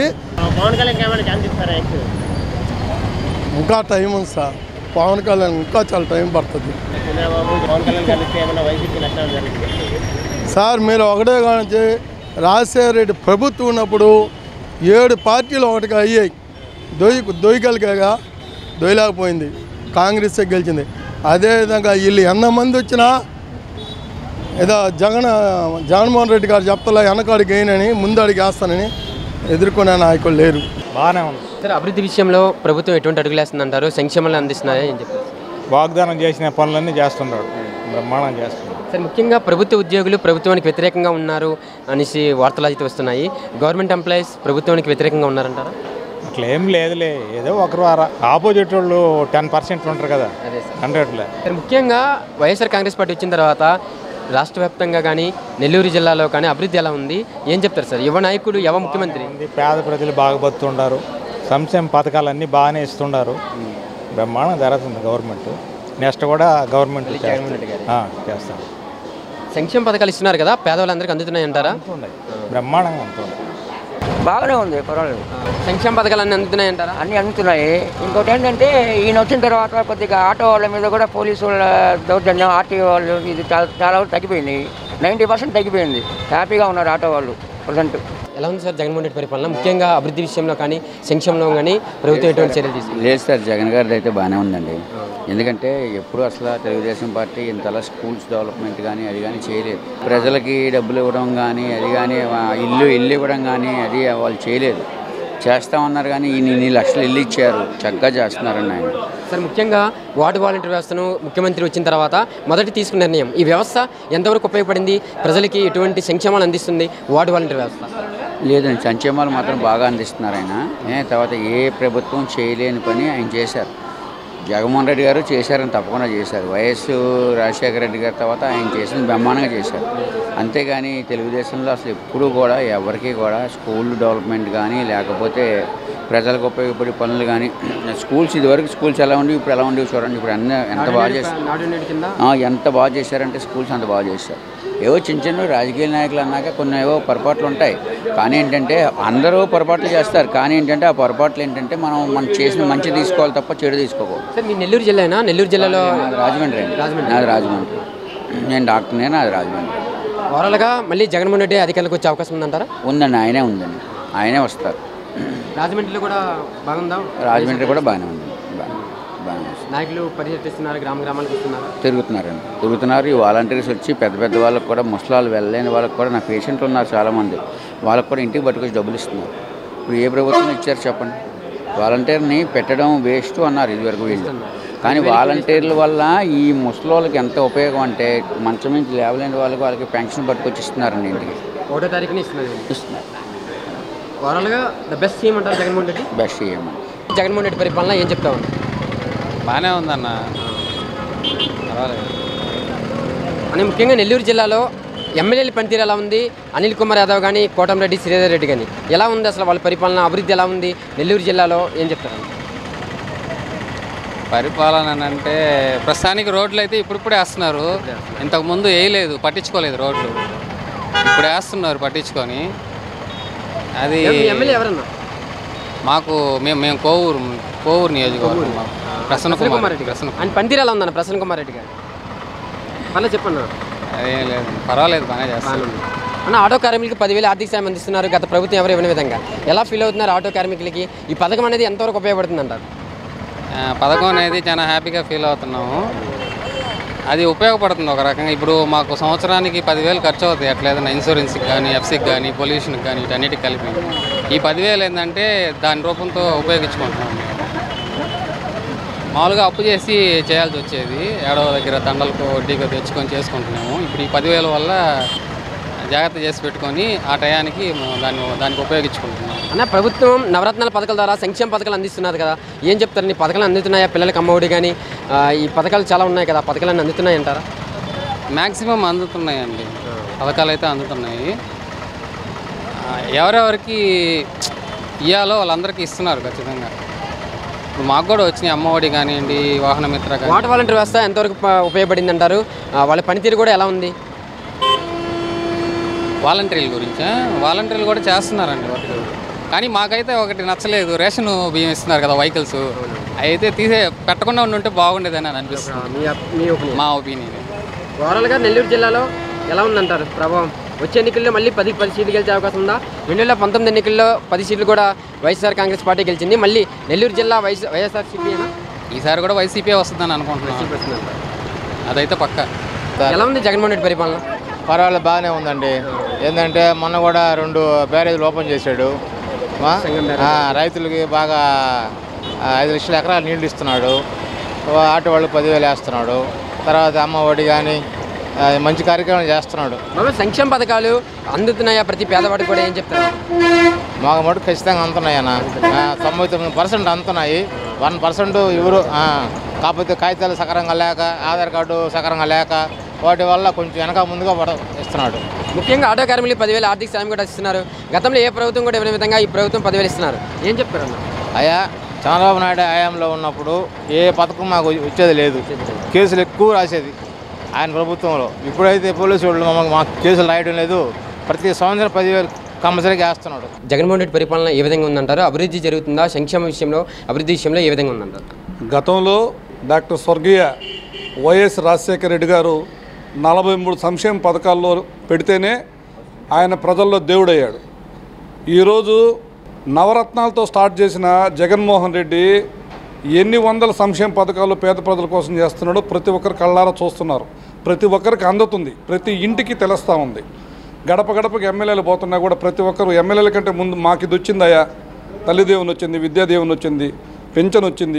ఇంకా టైం ఉంది సార్. పవన్ కళ్యాణ్ ఇంకా చాలా టైం పడుతుంది సార్. మీరు ఒకటే కానీ రాజశేఖర రెడ్డి ప్రభుత్వం ఉన్నప్పుడు ఏడు పార్టీలు ఒకటిగా అయ్యాయి. దొయ్యి దొయ్యగలిగా దొయ్యలేకపోయింది, కాంగ్రెస్ గెలిచింది. అదేవిధంగా వీళ్ళు ఎంతమంది వచ్చినా ఏదో జగన్ జగన్మోహన్ రెడ్డి గారు చెప్తలా వెనకాడికి వేయనని ముందు అడిగి వేస్తానని ఎదుర్కొనే నాయకులు లేరు. బాగానే ఉంది సార్. అభివృద్ధి విషయంలో ప్రభుత్వం ఎటువంటి అడుగులు వేస్తుందంటారు? సంక్షేమాలు అందిస్తున్నాయని అని చెప్పి వాగ్దానం చేసిన పనులన్నీ చేస్తున్నాడు, బ్రహ్మాండం చేస్తున్నాడు సార్. ముఖ్యంగా ప్రభుత్వ ఉద్యోగులు ప్రభుత్వానికి వ్యతిరేకంగా ఉన్నారు అనేసి వార్తలు అయితే వస్తున్నాయి. గవర్నమెంట్ ఎంప్లాయీస్ ప్రభుత్వానికి వ్యతిరేకంగా ఉన్నారంటారా? అట్లా ఏం లేదులే, ఏదో ఒకరు ఆపోజిట్ వాళ్ళు టెన్ పర్సెంట్ ఉంటారు కదా. అదే హండ్రెడ్లే. ముఖ్యంగా వైఎస్ఆర్ కాంగ్రెస్ పార్టీ వచ్చిన తర్వాత రాష్ట్ర వ్యాప్తంగా కానీ నెల్లూరు జిల్లాలో కానీ అభివృద్ధి ఎలా ఉంది? ఏం చెప్తారు సార్? యువ నాయకుడు, యువ ముఖ్యమంత్రి. పేద ప్రజలు బాగా బతుకుతుండారు, సంక్షేమ పథకాలన్నీ బాగానే ఇస్తుండారు, బ్రహ్మాండం జరుగుతుంది గవర్నమెంట్. నెక్స్ట్ కూడా గవర్నమెంట్ చేస్తాం. సంక్షేమ పథకాలు ఇస్తున్నారు కదా, పేదవాళ్ళందరికీ అందుతున్నాయి అంటారా? బ్రహ్మాండంగా అందుతుంది, బాగానే ఉంది, పర్వాలేదు. సంక్షేమ పథకాలు అన్నీ అందుతున్నాయి అంటారా? అన్నీ అందుతున్నాయి. ఇంకోటి ఏంటంటే ఈయన వచ్చిన తర్వాత కొద్దిగా ఆటో వాళ్ళ మీద కూడా పోలీసు వాళ్ళ దౌర్జన్యం, ఆర్టీఓ వాళ్ళు ఇది చాలా చాలా వరకు తగ్గిపోయింది. నైంటీ పర్సెంట్ తగ్గిపోయింది. హ్యాపీగా ఉన్నారు ఆటో వాళ్ళు ప్రజెంట్. ఎలా ఉంది సార్ జగన్మోహన్ రెడ్డి పరిపాలన? ముఖ్యంగా అభివృద్ధి విషయంలో కానీ సంక్షేమంలో కానీ ప్రభుత్వం ఎటువంటి చర్యలు తీసుకుంది? లేదు సార్, జగన్ గారిది అయితే బాగానే ఉందండి. ఎందుకంటే ఎప్పుడు అసలు తెలుగుదేశం పార్టీ ఇంతలా స్కూల్స్ డెవలప్మెంట్ కానీ అది కానీ చేయలేదు. ప్రజలకి డబ్బులు ఇవ్వడం కానీ అది కానీ ఇల్లు ఇల్లు ఇవ్వడం కానీ అది వాళ్ళు చేయలేదు. చేస్తామన్నారు కానీ ఈ ఇన్ని లక్షలు ఇల్లు ఇచ్చారు, చక్కగా చేస్తున్నారండి ఆయన. సార్ ముఖ్యంగా వార్డు వాలంటీర్ వ్యవస్థను ముఖ్యమంత్రి వచ్చిన తర్వాత మొదటి తీసుకున్న నిర్ణయం, ఈ వ్యవస్థ ఎంతవరకు ఉపయోగపడింది? ప్రజలకి ఎటువంటి సంక్షేమాలు అందిస్తుంది వార్డు వాలంటీర్ వ్యవస్థ? లేదండి, సంక్షేమాలు మాత్రం బాగా అందిస్తున్నారు ఆయన. తర్వాత ఏ ప్రభుత్వం చేయలేని పని ఆయన చేశారు. జగన్మోహన్ రెడ్డి గారు చేశారని తప్పకుండా చేశారు. వైఎస్ రాజశేఖర రెడ్డి గారి తర్వాత ఆయన చేసింది బ్రహ్మాండంగా చేశారు. అంతేగాని తెలుగుదేశంలో అసలు ఎప్పుడూ కూడా ఎవరికి కూడా స్కూల్ డెవలప్మెంట్ కానీ లేకపోతే ప్రజలకు ఉపయోగపడే పనులు కానీ స్కూల్స్ ఇదివరకు స్కూల్స్ ఎలా ఉండేవి ఇప్పుడు ఎలా ఉండేవి చూడండి. ఇప్పుడు అన్నీ ఎంత బాగా చేశారు, ఎంత బాగా చేశారంటే స్కూల్స్ అంత బాగా చేశారు. ఏవో చిన్న చిన్న రాజకీయ నాయకులు అన్నాక కొన్ని ఏవో పొరపాట్లు ఉంటాయి. కానీ ఏంటంటే అందరూ పొరపాట్లు చేస్తారు. కానీ ఏంటంటే ఆ పొరపాట్లు ఏంటంటే మనం మనం చేసిన మంచి తీసుకోవాలి తప్ప చెడు తీసుకోకూడదు. సార్ మీ నెల్లూరు జిల్లానా? నెల్లూరు జిల్లాలో రాజమండ్రి అండి. నాది రాజమండ్రి. నేను డాక్టర్నే, నాది రాజమండ్రి. ఓవరాల్గా మళ్ళీ జగన్మోహన్ రెడ్డి అధికారులకు వచ్చే అవకాశం ఉందంటారా? ఉందండి, ఆయనే ఉందండి, ఆయనే వస్తారు. రాజమండ్రిలో కూడా బాగుందా? రాజమండ్రి కూడా బాగానే ఉంది. బాగానే వస్తుంది. నాయకులు పర్యటిస్తున్నారు, గ్రామ గ్రామాలకు ఇస్తున్నారు, తిరుగుతున్నారండి తిరుగుతున్నారు ఈ వాలంటీర్స్ వచ్చి పెద్ద పెద్ద వాళ్ళకి కూడా, ముసలాళ్ళు వెళ్ళలేని వాళ్ళకి కూడా, నా పేషెంట్లు ఉన్నారు చాలామంది, వాళ్ళకి కూడా ఇంటికి పట్టుకొచ్చి డబ్బులు ఇస్తున్నారు. ఇప్పుడు ఏ ప్రభుత్వం ఇచ్చారు చెప్పండి? వాలంటీర్ని పెట్టడం వేస్ట్ అన్నారు ఇదివరకు వీళ్ళు, కానీ వాలంటీర్ల వల్ల ఈ ముసలోళ్ళకి ఎంత ఉపయోగం అంటే మంచం నుంచి లేవలేని వాళ్ళకి వాళ్ళకి పెన్షన్ పట్టుకొచ్చి ఇస్తున్నారండి ఇంటికి. ఒకటో తారీఖున ఇస్తున్నారు ఇస్తున్నారు. ఓవరాల్గా ద బెస్ట్ సీఎం అంటారు జగన్మోహన్ రెడ్డి. బెస్ట్ సీఎం జగన్మోహన్ రెడ్డి పరిపాలన ఏం చెప్తా ఉంది? బాగానే ఉందన్న, పర్వాలేదు. అని ముఖ్యంగా నెల్లూరు జిల్లాలో ఎమ్మెల్యేల పనితీరు ఎలా ఉంది? అనిల్ కుమార్ యాదవ్ కానీ, కోటంరెడ్డి శ్రీధర్ రెడ్డి కానీ ఎలా ఉంది? అసలు వాళ్ళ పరిపాలన అభివృద్ధి ఎలా ఉంది నెల్లూరు జిల్లాలో ఏం చెప్తారు? పరిపాలన అంటే ప్రస్తుతానికి రోడ్లు అయితే ఇప్పుడిప్పుడే వేస్తున్నారు, ఇంతకుముందు వేయలేదు, పట్టించుకోలేదు రోడ్లు, ఇప్పుడు వేస్తున్నారు పట్టించుకొని. అది ఎమ్మెల్యే ఎవరన్నా? మాకు మేము మేము కోవూరు కోవూరు నియోజకవర్గం ప్రసన్న కుమార్ రెడ్డి. ప్రసన్న ఆయన పనితీరు ఎలా ఉందన్న ప్రసన్న కుమార్ రెడ్డి గారు? మళ్ళీ చెప్పన్నా. అదేం లేదు, పర్వాలేదు, బాగానే చేస్తాను. అన్న ఆటో కార్మికులకు పదివేలు ఆర్థిక సాయం అందిస్తున్నారు గత ప్రభుత్వం ఎవరు ఇవ్వని విధంగా. ఎలా ఫీల్ అవుతున్నారు ఆటో కార్మికులకి? ఈ పథకం అనేది ఎంతవరకు ఉపయోగపడుతుంది అంటారు? పథకం అనేది చాలా హ్యాపీగా ఫీల్ అవుతున్నాము. అది ఉపయోగపడుతుంది ఒక రకంగా. ఇప్పుడు మాకు సంవత్సరానికి పదివేలు ఖర్చు అవుతాయి అట్లా ఏదైనా ఇన్సూరెన్స్కి కానీ, ఎఫ్సీకి కానీ, పొల్యూషన్కి కానీ, వీటన్నిటికి కలిపి. ఈ పదివేలు ఏంటంటే దాని రూపంతో ఉపయోగించుకుంటున్నాము. మామూలుగా అప్పు చేసి చేయాల్సి వచ్చేది, ఏడవ దగ్గర దండలకు వడ్డీగా తెచ్చుకొని చేసుకుంటున్నాము. ఇప్పుడు ఈ పదివేల వల్ల జాగ్రత్త చేసి పెట్టుకొని ఆ టయానికి దాన్ని దానికి ఉపయోగించుకుంటున్నాం. అన్న ప్రభుత్వం నవరత్నాల పథకాల ద్వారా సంక్షేమ పథకాలు అందిస్తున్నారు కదా, ఏం చెప్తారు? నీ పథకాలు అందుతున్నాయా? పిల్లలకి అమ్మఒడి కానీ ఈ పథకాలు చాలా ఉన్నాయి కదా, పథకాలన్నీ అందుతున్నాయి అంటారా? మ్యాక్సిమం అందుతున్నాయండి, పథకాలు అయితే అందుతున్నాయి. ఎవరెవరికి ఇవ్వాలో వాళ్ళందరికీ ఇస్తున్నారు ఖచ్చితంగా. ఇప్పుడు మాకు కూడా వచ్చినాయి అమ్మఒడి కానివ్వండి, వాహన మిత్ర కానీ. వాటర్ వాలంటీర్ వ్యవస్థ ఎంతవరకు ఉపయోగపడింది అంటారు? వాళ్ళ పనితీరు కూడా ఎలా ఉంది? వాలంటీర్ల గురించి వాలంటీర్లు కూడా చేస్తున్నారండి వాటి, కానీ మాకైతే ఒకటి నచ్చలేదు, రేషన్ బియ్యం ఇస్తున్నారు కదా వెహికల్స్, అయితే తీసే పెట్టకుండా ఉంటే బాగుండేదని అని అనిపిస్తుంది మా ఒపీనియన్. ఓవరాల్గా నెల్లూరు జిల్లాలో ఎలా ఉందంటారు ప్రభావం? వచ్చే ఎన్నికల్లో మళ్ళీ పది పది సీట్లు గెలిచే అవకాశం ఉందా? రెండు వేల పంతొమ్మిది ఎన్నికల్లో పది సీట్లు కూడా వైఎస్ఆర్ కాంగ్రెస్ పార్టీ గెలిచింది, మళ్ళీ నెల్లూరు జిల్లా వైఎస్ వైఎస్ఆర్సీపీనా? ఈసారి కూడా వైసీపీ వస్తుందని అనుకుంటున్నాను, అదైతే పక్క. ఎలా ఉంది జగన్మోహన్ రెడ్డి పరిపాలన? పర్వాలేదు, బాగానే ఉందండి. ఏంటంటే మొన్న కూడా రెండు బ్యారేజీలు ఓపెన్ చేశాడు, రైతులకి బాగా ఐదు లక్షల ఎకరాలు నీళ్లు ఇస్తున్నాడు, ఆటో వాళ్ళు పదివేలు వేస్తున్నాడు, తర్వాత అమ్మ ఒడి కానీ మంచి కార్యక్రమం చేస్తున్నాడు. సంక్షేమ పథకాలు అందుతున్నాయా ప్రతి పేదవాడికి కూడా? ఏం చెప్తారు? మాకు మటుకు ఖచ్చితంగా అందుతున్నాయన్న, తొంభై తొమ్మిది పర్సెంట్ అందుతున్నాయి. వన్ పర్సెంట్ ఎవరు కాకపోతే కాగితాలు సకరంగా లేక, ఆధార్ కార్డు సకరంగా లేక, వాటి వల్ల కొంచెం వెనక ముందుగా ఇస్తున్నాడు. ముఖ్యంగా ఆటో కార్మికులు పదివేలు ఆర్థిక సాయం కూడా ఇస్తున్నారు. గతంలో ఏ ప్రభుత్వం కూడా ఇవ్వని విధంగా ఈ ప్రభుత్వం పదివేలు ఇస్తున్నారు. ఏం చెప్తారు? అయ్యా చంద్రబాబు నాయుడు హయాంలో ఉన్నప్పుడు ఏ పథకం మాకు వచ్చేది లేదు, కేసులు ఎక్కువ రాసేది ఆయన ప్రభుత్వంలో. ఇప్పుడైతే పోలీసు వాళ్ళు మమ్మల్ని మాకు కేసులు రాయడం లేదు, ప్రతి సంవత్సరం పదివేలు కంపల్సరీగా వేస్తున్నాడు. జగన్మోహన్ రెడ్డి పరిపాలన ఏ విధంగా ఉందంటారు? అభివృద్ధి జరుగుతుందా? సంక్షేమ విషయంలో అభివృద్ధి విషయంలో ఏ విధంగా ఉందంటారు? గతంలో డాక్టర్ స్వర్గీయ వైఎస్ రాజశేఖర రెడ్డి గారు నలభై మూడు సంక్షేమ పథకాల్లో పెడితేనే ఆయన ప్రజల్లో దేవుడయ్యాడు. ఈరోజు నవరత్నాలతో స్టార్ట్ చేసిన జగన్మోహన్ రెడ్డి ఎన్ని వందల సంక్షేమ పథకాలు పేద ప్రజల కోసం చేస్తున్నాడో ప్రతి ఒక్కరు కళ్ళారా చూస్తున్నారు, ప్రతి ఒక్కరికి అందుతుంది, ప్రతి ఇంటికి తెలుస్తూ ఉంది. గడప గడపకి ఎమ్మెల్యేలు పోతున్నా కూడా ప్రతి ఒక్కరు ఎమ్మెల్యేల కంటే ముందు మాకు ఇది వచ్చిందయ్యా, తల్లిదేవుని వచ్చింది, విద్యాదేవుని వచ్చింది, పెన్షన్ వచ్చింది,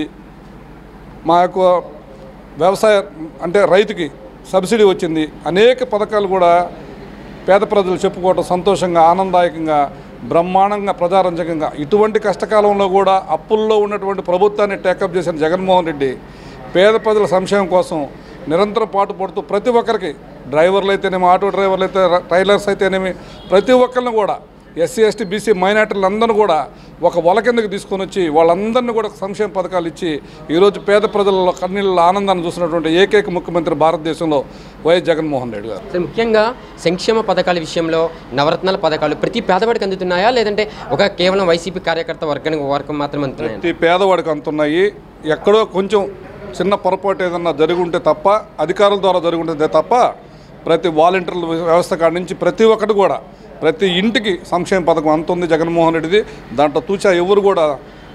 మా యొక్క వ్యవసాయ అంటే రైతుకి సబ్సిడీ వచ్చింది, అనేక పథకాలు కూడా పేద ప్రజలు చెప్పుకోవటం సంతోషంగా, ఆనందదాయకంగా, బ్రహ్మాండంగా, ప్రజారంజకంగా. ఇటువంటి కష్టకాలంలో కూడా అప్పుల్లో ఉన్నటువంటి ప్రభుత్వాన్ని టేకప్ చేసిన జగన్మోహన్ రెడ్డి పేద ప్రజల సంక్షేమం కోసం నిరంతరం పాటుపడుతూ ప్రతి ఒక్కరికి, డ్రైవర్లు అయితేనేమి, ఆటో డ్రైవర్లు అయితే, టైలర్స్ అయితేనేమి, ప్రతి ఒక్కరిని కూడా ఎస్సీ ఎస్టీ బీసీ మైనార్టీలందరినీ కూడా ఒక వల కిందకి తీసుకొని వచ్చి వాళ్ళందరినీ కూడా సంక్షేమ పథకాలు ఇచ్చి ఈరోజు పేద ప్రజలలో కన్నీళ్ళ ఆనందాన్ని చూసినటువంటి ఏకైక ముఖ్యమంత్రి భారతదేశంలో వైఎస్ జగన్మోహన్ రెడ్డి గారు. ముఖ్యంగా సంక్షేమ పథకాల విషయంలో నవరత్నాల పథకాలు ప్రతి పేదవాడికి అందుతున్నాయా, లేదంటే ఒక కేవలం వైసీపీ కార్యకర్త వర్గానికి వర్గం మాత్రమే అందుతున్నాయి? ప్రతి పేదవాడికి అందుతున్నాయి. ఎక్కడో కొంచెం చిన్న పొరపాటు ఏదన్నా జరిగి ఉంటే తప్ప, అధికారుల ద్వారా జరిగి ఉంటే తప్ప, ప్రతి వాలంటీర్ల వ్యవస్థ కాడి నుంచి ప్రతి ఒక్కటి కూడా ప్రతి ఇంటికి సంక్షేమ పథకం అంతుంది జగన్మోహన్ రెడ్డిది. దాంట్లో తూచా ఎవరు కూడా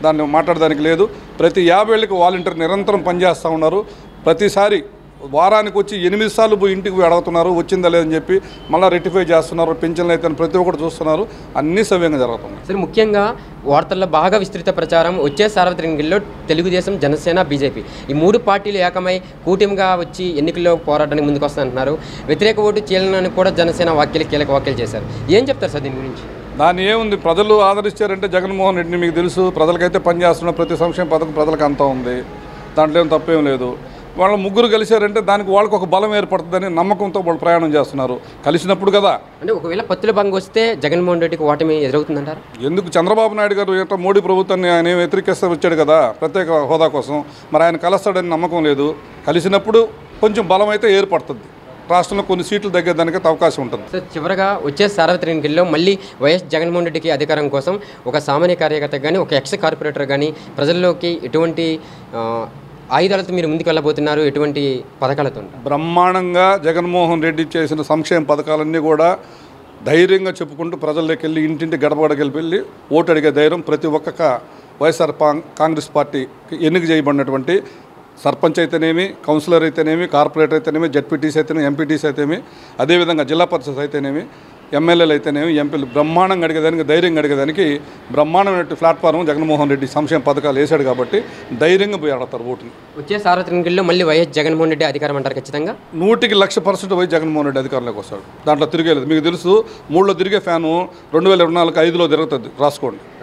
దాన్ని మాట్లాడడానికి లేదు. ప్రతి యాభై ఏళ్ళకి వాలంటీర్ నిరంతరం పనిచేస్తూ ఉన్నారు. ప్రతిసారి వారానికి వచ్చి ఎనిమిది సార్లు పోయి ఇంటికి పోయి అడుగుతున్నారు వచ్చిందా లేదని చెప్పి, మళ్ళీ రెక్టిఫై చేస్తున్నారు. పింఛన్లు అయితే ప్రతి ఒక్కటి చూస్తున్నారు. అన్నీ సవ్యంగా జరుగుతున్నాయి. సరే, ముఖ్యంగా వార్తల్లో బాగా విస్తృత ప్రచారం వచ్చే సార్వత్రిక ఎన్నికల్లో తెలుగుదేశం, జనసేన, బీజేపీ ఈ మూడు పార్టీలు ఏకమై కూటమిగా వచ్చి ఎన్నికల్లో పోరాటానికి ముందుకు వస్తానంటున్నారు. వ్యతిరేక ఓటు చీలనానికి కూడా జనసేన వ్యాఖ్యలు కీలక వ్యాఖ్యలు చేశారు. ఏం చెప్తారు సార్ దీని గురించి? దాన్ని ఏముంది, ప్రజలు ఆదరిస్తారంటే జగన్మోహన్ రెడ్డిని మీకు తెలుసు, ప్రజలకైతే పనిచేస్తున్న ప్రతి సంక్షేమ పథకం ప్రజలకు అంతా ఉంది. దాంట్లో ఏం తప్పేం లేదు. వాళ్ళ ముగ్గురు కలిశారంటే దానికి వాళ్ళకు ఒక బలం ఏర్పడుతుందని నమ్మకంతో వాళ్ళు ప్రయాణం చేస్తున్నారు. కలిసినప్పుడు కదా. అంటే ఒకవేళ పత్తుల బంగ్ వస్తే జగన్మోహన్ రెడ్డికి ఓటమి ఎదురవుతుందంటారు. ఎందుకు చంద్రబాబు నాయుడు గారు ఎట్లా మోడీ ప్రభుత్వాన్ని ఆయన వ్యతిరేకిస్తూ వచ్చాడు కదా ప్రత్యేక హోదా కోసం, మరి ఆయన కలుస్తాడని నమ్మకం లేదు. కలిసినప్పుడు కొంచెం బలం అయితే ఏర్పడుతుంది. రాష్ట్రంలో కొన్ని సీట్లు తగ్గేదానికి అవకాశం ఉంటుంది. సార్, చివరగా వచ్చే సార్వత్రిక ఎన్నికల్లో మళ్ళీ వైఎస్ జగన్మోహన్ రెడ్డికి అధికారం కోసం ఒక సామాన్య కార్యకర్త కానీ ఒక ఎక్స్ కార్పొరేటర్ కానీ ప్రజల్లోకి ఎటువంటి ఆయుధాలతో మీరు ముందుకు వెళ్ళబోతున్నారు? ఎటువంటి పథకాలతో? బ్రహ్మాండంగా జగన్మోహన్ రెడ్డి చేసిన సంక్షేమ పథకాలన్నీ కూడా ధైర్యంగా చెప్పుకుంటూ ప్రజల్లోకి వెళ్ళి ఇంటింటి గడప గడపకి వెళ్ళి ఓటు అడిగే ధైర్యం ప్రతి ఒక్క వైఎస్ఆర్ కాంగ్రెస్ పార్టీకి ఎన్నిక చేయబడినటువంటి సర్పంచ్ అయితేనేమి, కౌన్సిలర్ అయితేనేమి, కార్పొరేటర్ అయితేనేమి, జడ్పీటీసీ అయితేనేమి, ఎంపీటీసీ అయితేనేమి, అదేవిధంగా జిల్లా పరిషత్ అయితేనేమి, ఎమ్మెల్యేలు అయితేనేమి, ఎంపీలు బ్రహ్మాండంగా అడిగేదానికి, ధైర్యంగా అడిగేదానికి బ్రహ్మాండమైన ప్లాట్ఫారం జగన్మోహన్ రెడ్డి సంక్షేమ పథకాలు వేశాడు కాబట్టి ధైర్యంగా పోయి ఆడతారు ఓటుని. వచ్చే సార్వత్రిక ఎన్నికల్లో మళ్ళీ వైఎస్ జగన్మోహన్ రెడ్డి అధికారం అంటారు ఖచ్చితంగా? నూటికి లక్ష పర్సెంట్ పోయి జగన్మోహన్ రెడ్డి అధికారంలోకి వస్తాడు. దాంట్లో తిరిగేలేదు. మీకు తెలుసు, మూడులో తిరిగే ఫ్యాను రెండు వేల ఇరవై నాలుగు ఐదులో తిరుగుతుంది. రాసుకోండి.